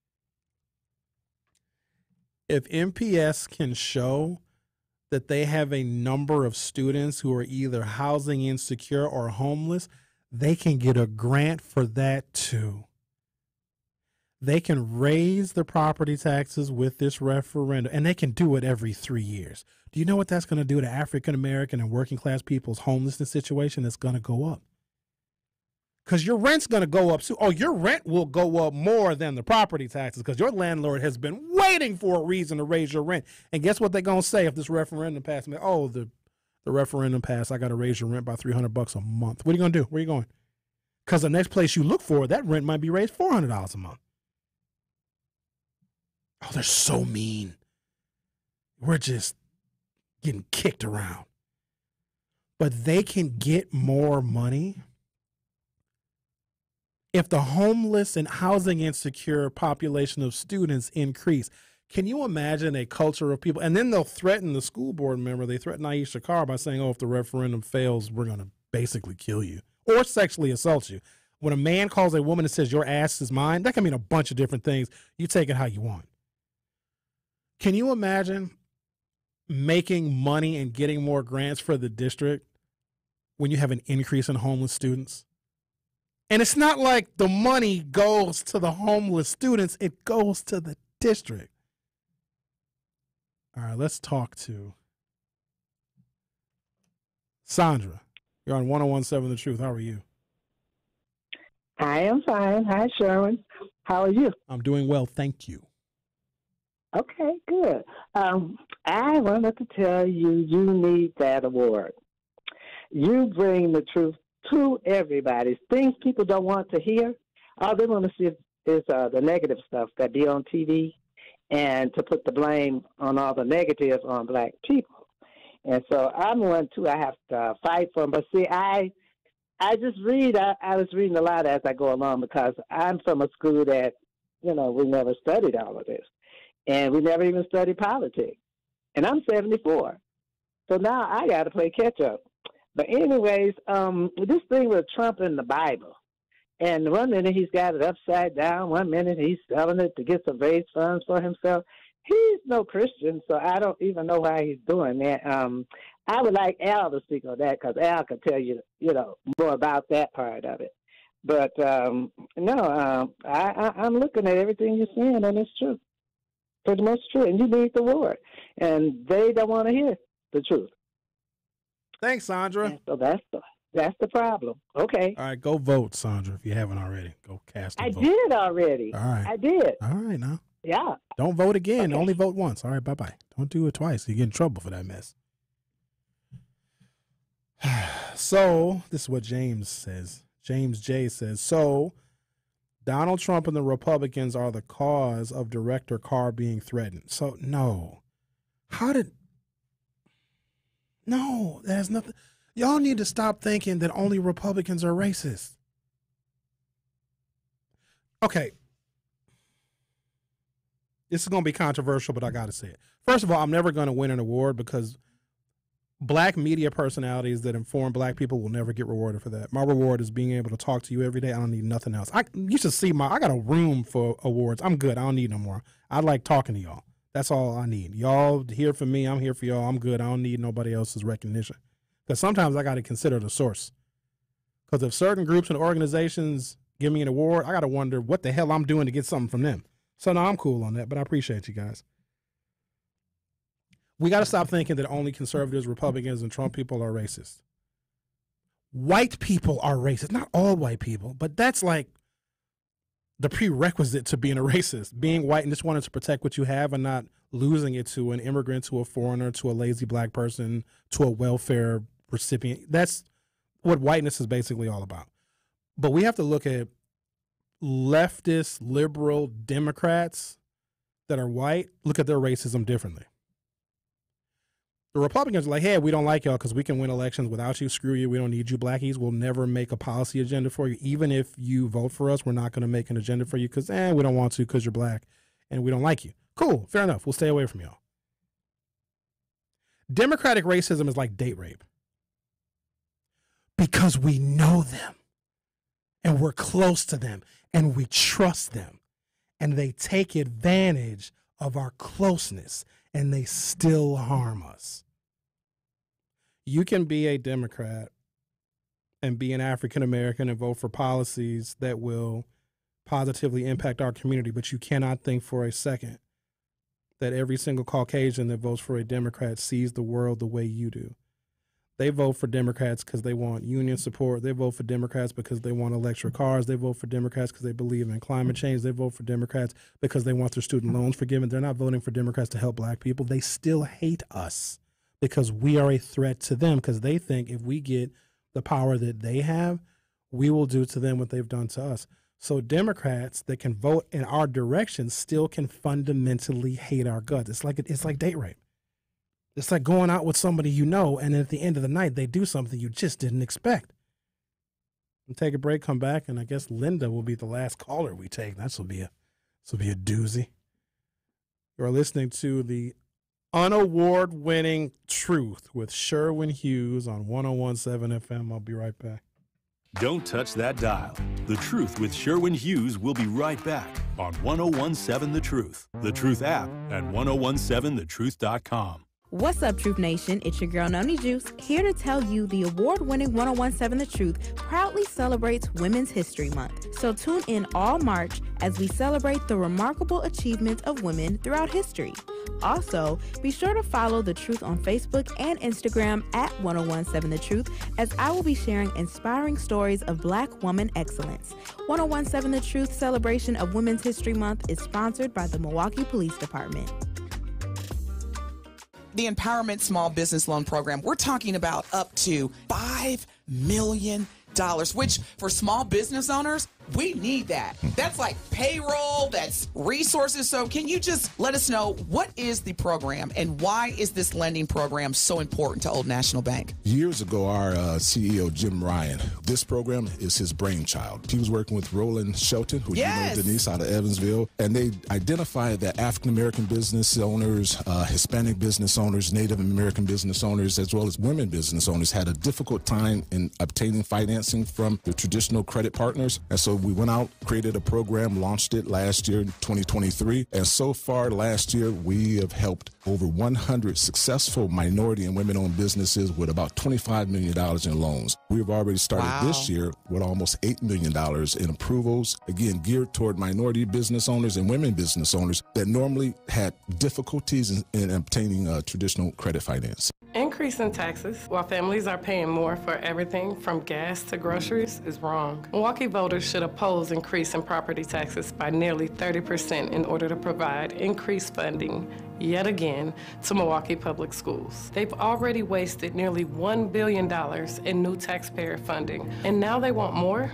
If M P S can show that they have a number of students who are either housing insecure or homeless, they can get a grant for that too. They can raise the property taxes with this referendum, and they can do it every three years. Do you know what that's going to do to African American and working class people's homelessness situation? It's going to go up. Because your rent's going to go up. So, oh, your rent will go up more than the property taxes because your landlord has been waiting for a reason to raise your rent. And guess what they're going to say if this referendum passes? Oh, the, the referendum passed. I got to raise your rent by three hundred bucks a month. What are you going to do? Where are you going? Because the next place you look for, that rent might be raised four hundred dollars a month. Oh, they're so mean. We're just getting kicked around. But they can get more money if the homeless and housing insecure population of students increase. Can you imagine a culture of people? And then they'll threaten the school board member. They threaten Aisha Carr by saying, oh, if the referendum fails, we're going to basically kill you or sexually assault you. When a man calls a woman and says, your ass is mine, that can mean a bunch of different things. You take it how you want. Can you imagine making money and getting more grants for the district when you have an increase in homeless students? And it's not like the money goes to the homeless students. It goes to the district. All right, let's talk to Sandra. You're on one oh one seven The Truth. How are you? I am fine. Hi, Sherwin. How are you? I'm doing well, thank you. Okay, good. Um, I wanted to tell you, you need that award. You bring the truth to everybody. Things people don't want to hear, all they want to see is uh, the negative stuff that be on T V, and to put the blame on all the negatives on black people. And so I'm one, too, I have to uh, fight for them. But see, I I just read, I, I was reading a lot as I go along because I'm from a school that, you know, we never studied all of this. And we never even studied politics. And I'm seventy-four. So now I got to play catch up. But anyways, um, this thing with Trump and the Bible. And one minute he's got it upside down. One minute he's selling it to get some raise funds for himself. He's no Christian, so I don't even know why he's doing that. Um, I would like Al to speak on that because Al can tell you, you know, more about that part of it. But um, no, um, I, I, I'm looking at everything you're saying, and it's true. Pretty much true, and you need the word, and they don't want to hear the truth. Thanks, Sandra. And so that's the that's the problem. Okay. All right, go vote, Sandra, if you haven't already. Go cast a I vote. did already. All right. I did. All right, now. Yeah. Don't vote again. Okay. Only vote once. All right, bye-bye. Don't do it twice. You get in trouble for that mess. So, this is what James says. James J says, so Donald Trump and the Republicans are the cause of Director Carr being threatened. So, no. How did... No, that has nothing... Y'all need to stop thinking that only Republicans are racist. Okay. This is going to be controversial, but I got to say it. First of all, I'm never going to win an award because black media personalities that inform black people will never get rewarded for that. My reward is being able to talk to you every day. I don't need nothing else. I You should see my... I got a room for awards. I'm good. I don't need no more. I like talking to y'all. That's all I need. Y'all here for me. I'm here for y'all. I'm good. I don't need nobody else's recognition. Because sometimes I got to consider the source. Because if certain groups and organizations give me an award, I got to wonder what the hell I'm doing to get something from them. So, no, I'm cool on that, but I appreciate you guys. We got to stop thinking that only conservatives, Republicans, and Trump people are racist. White people are racist. Not all white people, but that's like the prerequisite to being a racist. Being white and just wanting to protect what you have and not losing it to an immigrant, to a foreigner, to a lazy black person, to a welfare recipient. That's what whiteness is basically all about. But we have to look at leftist, liberal Democrats that are white, look at their racism differently. The Republicans are like, hey, we don't like y'all because we can win elections without you. Screw you. We don't need you blackies. We'll never make a policy agenda for you. Even if you vote for us, we're not going to make an agenda for you because eh, we don't want to because you're black and we don't like you. Cool. Fair enough. We'll stay away from y'all. Democratic racism is like date rape because we know them and we're close to them and we trust them and they take advantage of our closeness and they still harm us. You can be a Democrat and be an African American and vote for policies that will positively impact our community, but you cannot think for a second that every single Caucasian that votes for a Democrat sees the world the way you do. They vote for Democrats because they want union support. They vote for Democrats because they want electric cars. They vote for Democrats because they believe in climate change. They vote for Democrats because they want their student loans forgiven. They're not voting for Democrats to help black people. They still hate us because we are a threat to them because they think if we get the power that they have, we will do to them what they've done to us. So Democrats that can vote in our direction still can fundamentally hate our guts. It's like it's like date rape. It's like going out with somebody you know, and at the end of the night, they do something you just didn't expect. We'll take a break, come back, and I guess Linda will be the last caller we take. This will be a, this will be a doozy. You're listening to the unaward-winning Truth with Sherwin Hughes on one oh one point seven F M. I'll be right back. Don't touch that dial. The Truth with Sherwin Hughes will be right back on one oh one point seven The Truth, The Truth app, and ten seventeen the truth dot com. What's up, Truth Nation? It's your girl, Noni Juice, here to tell you the award-winning ten seventeen The Truth proudly celebrates Women's History Month. So tune in all March as we celebrate the remarkable achievements of women throughout history. Also, be sure to follow The Truth on Facebook and Instagram at ten seventeen The Truth, as I will be sharing inspiring stories of Black woman excellence. ten seventeen The Truth celebration of Women's History Month is sponsored by the Milwaukee Police Department. The Empowerment Small Business Loan Program, we're talking about up to five million dollars, which for small business owners, we need that. That's like payroll, that's resources. So can you just let us know what is the program and why is this lending program so important to Old National Bank? Years ago, our uh, C E O, Jim Ryan, this program is his brainchild. He was working with Roland Shelton, who yes. you know, Denise, out of Evansville, and they identified that African-American business owners, uh, Hispanic business owners, Native American business owners, as well as women business owners had a difficult time in obtaining financing from the traditional credit partners. And so we went out, created a program, launched it last year, twenty twenty-three. And so far last year, we have helped over one hundred successful minority and women-owned businesses with about twenty-five million dollars in loans. We've already started wow. this year with almost eight million dollars in approvals, again, geared toward minority business owners and women business owners that normally had difficulties in, in obtaining uh, traditional credit finance. Increase in taxes while families are paying more for everything from gas to groceries is wrong. Milwaukee voters should oppose increase in property taxes by nearly thirty percent in order to provide increased funding yet again to Milwaukee Public Schools. They've already wasted nearly one billion dollars in new taxpayer funding, and now they want more?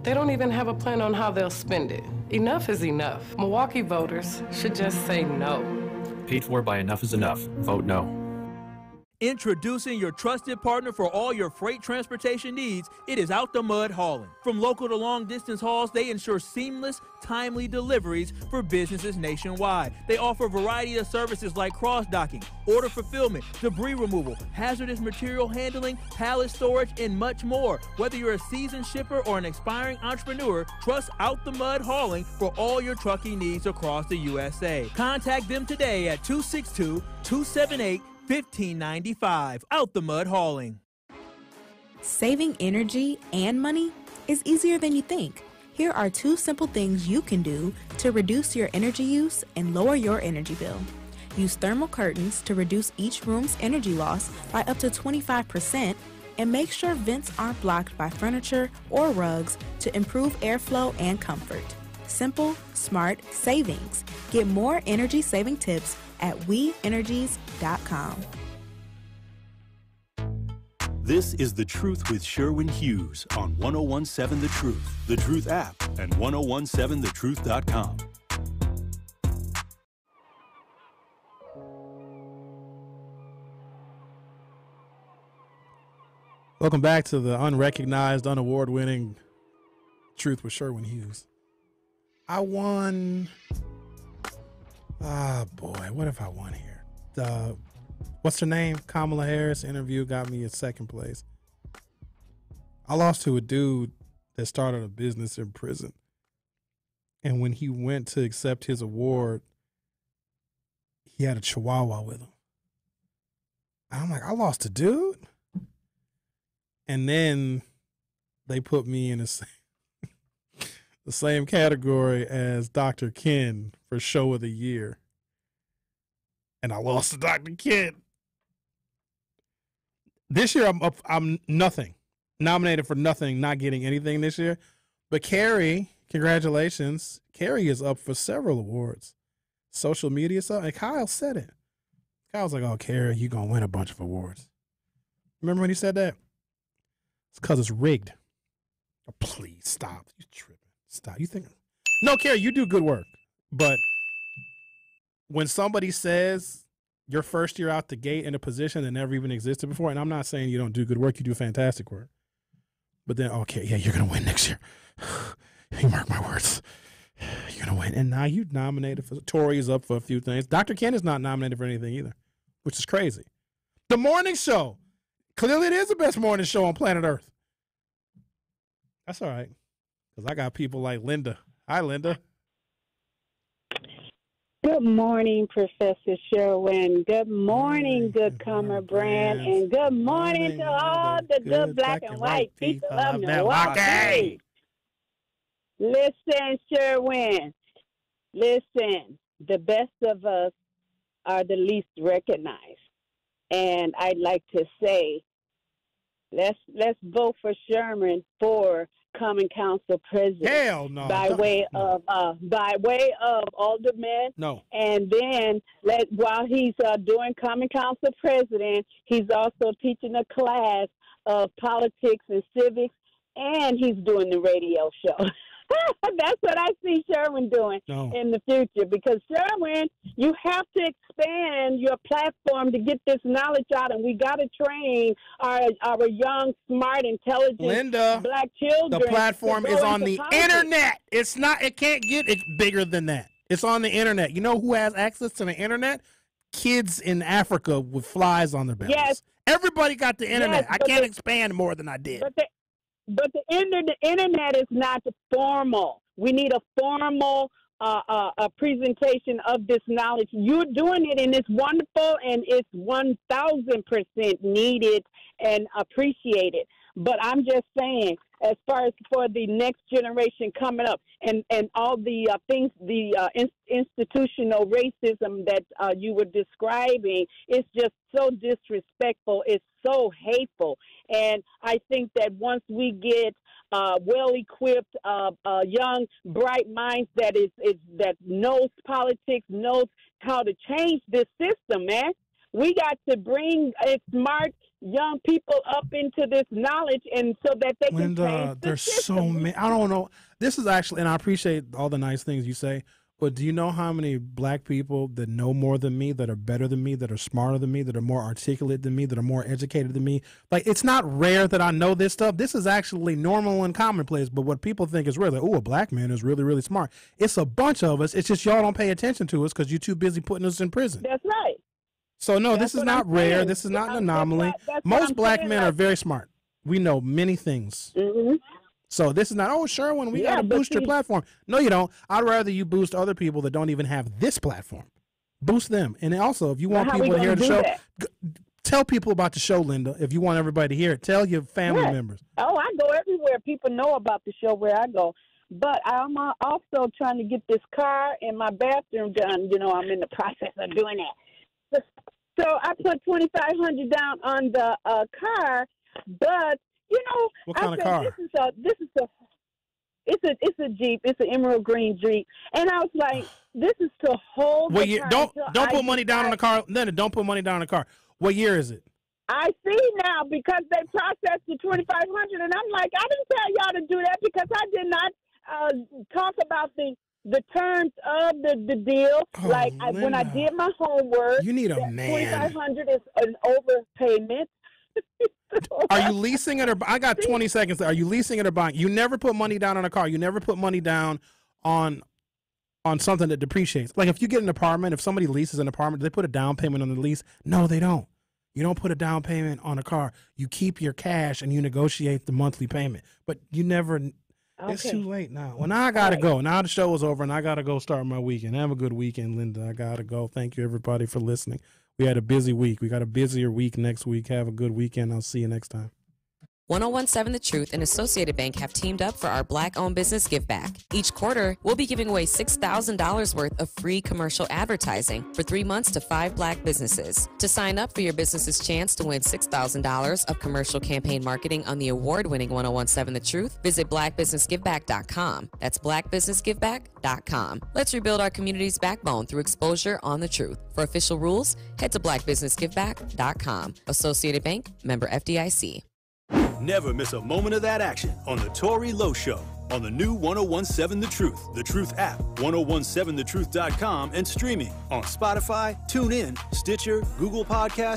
They don't even have a plan on how they'll spend it. Enough is enough. Milwaukee voters should just say no. Paid for by Enough is Enough. Vote no. Introducing your trusted partner for all your freight transportation needs, it is Out the Mud Hauling. From local to long distance hauls, they ensure seamless, timely deliveries for businesses nationwide. They offer a variety of services like cross-docking, order fulfillment, debris removal, hazardous material handling, pallet storage, and much more. Whether you're a seasoned shipper or an aspiring entrepreneur, trust Out the Mud Hauling for all your trucking needs across the U S A. Contact them today at two six two, two seven eight, fifteen ninety-five. Out the Mud Hauling. Saving energy and money is easier than you think. Here are two simple things you can do to reduce your energy use and lower your energy bill. Use thermal curtains to reduce each room's energy loss by up to twenty-five percent, and make sure vents aren't blocked by furniture or rugs to improve airflow and comfort. Simple, smart savings. Get more energy-saving tips at we energies dot com. This is The Truth with Sherwin Hughes on one oh one seven The Truth, The Truth app, and ten seventeen the truth dot com. Welcome back to the unrecognized, unaward-winning Truth with Sherwin Hughes. I won... Ah, boy, what if I won here? Uh, what's her name? Kamala Harris interview got me in second place. I lost to a dude that started a business in prison. And when he went to accept his award, he had a chihuahua with him. I'm like, I lost a dude? And then they put me in the same, the same category as Doctor Ken for Show of the Year. And I lost to Doctor Ken. This year, I'm up, I'm nothing. Nominated for nothing, not getting anything this year. But Carrie, congratulations. Carrie is up for several awards. Social media stuff. And Kyle said it. Kyle was like, oh, Carrie, you're going to win a bunch of awards. Remember when he said that? It's because it's rigged. Oh, please, stop. You tripping. Stop. You think... No, Carrie, you do good work. But when somebody says your first year out the gate in a position that never even existed before, and I'm not saying you don't do good work, you do fantastic work. But then, okay, yeah, you're going to win next year. You mark my words. You're going to win. And now you nominated for... Tori is up for a few things. Doctor Ken is not nominated for anything either, which is crazy. The morning show. Clearly it is the best morning show on planet Earth. That's all right. Because I got people like Linda. Hi, Linda. Good morning, Professor Sherwin. Good morning, good Comer Brand. And good morning to all the good black and white people of Milwaukee. Listen, Sherwin. Listen, the best of us are the least recognized. And I'd like to say, let's let's vote for Sherman for Common Council President. Hell no! By Don't, way no. of uh, by way of aldermen. No. And then let while he's uh, doing Common Council President, he's also teaching a class of politics and civics, and he's doing the radio show. That's what I see Sherwin doing no. in the future. Because Sherwin, you have to expand your platform to get this knowledge out, and we got to train our our young, smart, intelligent Linda, black children. The platform is on the politics. internet. It's not. It can't get it bigger than that. It's on the internet. You know who has access to the internet? Kids in Africa with flies on their bellies. Yes. Everybody got the internet. Yes, I can't the, expand more than I did. But the, But the, inter- the internet is not formal. We need a formal uh, uh, a presentation of this knowledge. You're doing it, and it's wonderful, and it's one thousand percent needed and appreciated. But I'm just saying, as far as for the next generation coming up, and, and all the uh, things, the uh, in- institutional racism that uh, you were describing, it's just so disrespectful. It's so hateful. And I think that once we get uh, well-equipped, uh, uh, young, bright minds that is, is that knows politics, knows how to change this system, man. We got to bring a smart, young people up into this knowledge, and so that they can Linda, change the there's system. so many. I don't know. This is actually, and I appreciate all the nice things you say, but do you know how many black people that know more than me, that are better than me, that are smarter than me, that are more articulate than me, that are more educated than me? Like, it's not rare that I know this stuff. This is actually normal and commonplace, but what people think is really, oh, a black man is really, really smart. It's a bunch of us. It's just y'all don't pay attention to us because you're too busy putting us in prison. That's right. So, no, That's this is what not I'm rare. saying. This is not an That's anomaly. what- that's what Most I'm black saying, men like- are very smart. We know many things. Mm-hmm. So this is not, oh, Sherwin, we Yeah, got to but boost your see- platform. No, you don't. I'd rather you boost other people that don't even have this platform. Boost them. And also, if you want Well, how we people to hear gonna the do show, that? g- tell people about the show, Linda, if you want everybody to hear it. Tell your family Right. members. Oh, I go everywhere. People know about the show where I go. But I'm uh, also trying to get this car and my bathroom done. You know, I'm in the process of doing that. So I put twenty-five hundred dollars down on the uh, car, but you know, What I kind of said, car? This is a this is a it's a it's a Jeep. It's an emerald green Jeep, and I was like, this is to hold. What the year? car Don't until don't I put money down on the decide- car, Linda. Don't put money down on the car. What year is it? I see now because they processed the twenty-five hundred, and I'm like, I didn't tell y'all to do that because I did not uh, talk about the the terms of the, the deal. Oh, like I, when I Linda. did my homework, You need a man. twenty-five hundred is an overpayment. Are you leasing it or I got twenty seconds. Are you leasing it or buying? You never put money down on a car. You never put money down on on something that depreciates. Like if you get an apartment, if somebody leases an apartment, do they put a down payment on the lease? No, they don't. You don't put a down payment on a car. You keep your cash and you negotiate the monthly payment. But you never It's Okay. too late now. Well, now I gotta go. Now the show is over and I gotta go start my weekend. Have a good weekend, Linda. I gotta go. Thank you everybody for listening. We had a busy week. We got a busier week next week. Have a good weekend. I'll see you next time. ten seventeen The Truth and Associated Bank have teamed up for our Black-owned business give back. Each quarter, we'll be giving away six thousand dollars worth of free commercial advertising for three months to five Black businesses. To sign up for your business's chance to win six thousand dollars of commercial campaign marketing on the award-winning ten seventeen The Truth, visit black business give back dot com. That's black business give back dot com. Let's rebuild our community's backbone through exposure on the truth. For official rules, head to black business give back dot com. Associated Bank, member F D I C. Never miss a moment of that action on the Tori Lowe Show on the new ten seventeen The Truth, The Truth app, ten seventeen the truth dot com, and streaming on Spotify, TuneIn, Stitcher, Google Podcasts,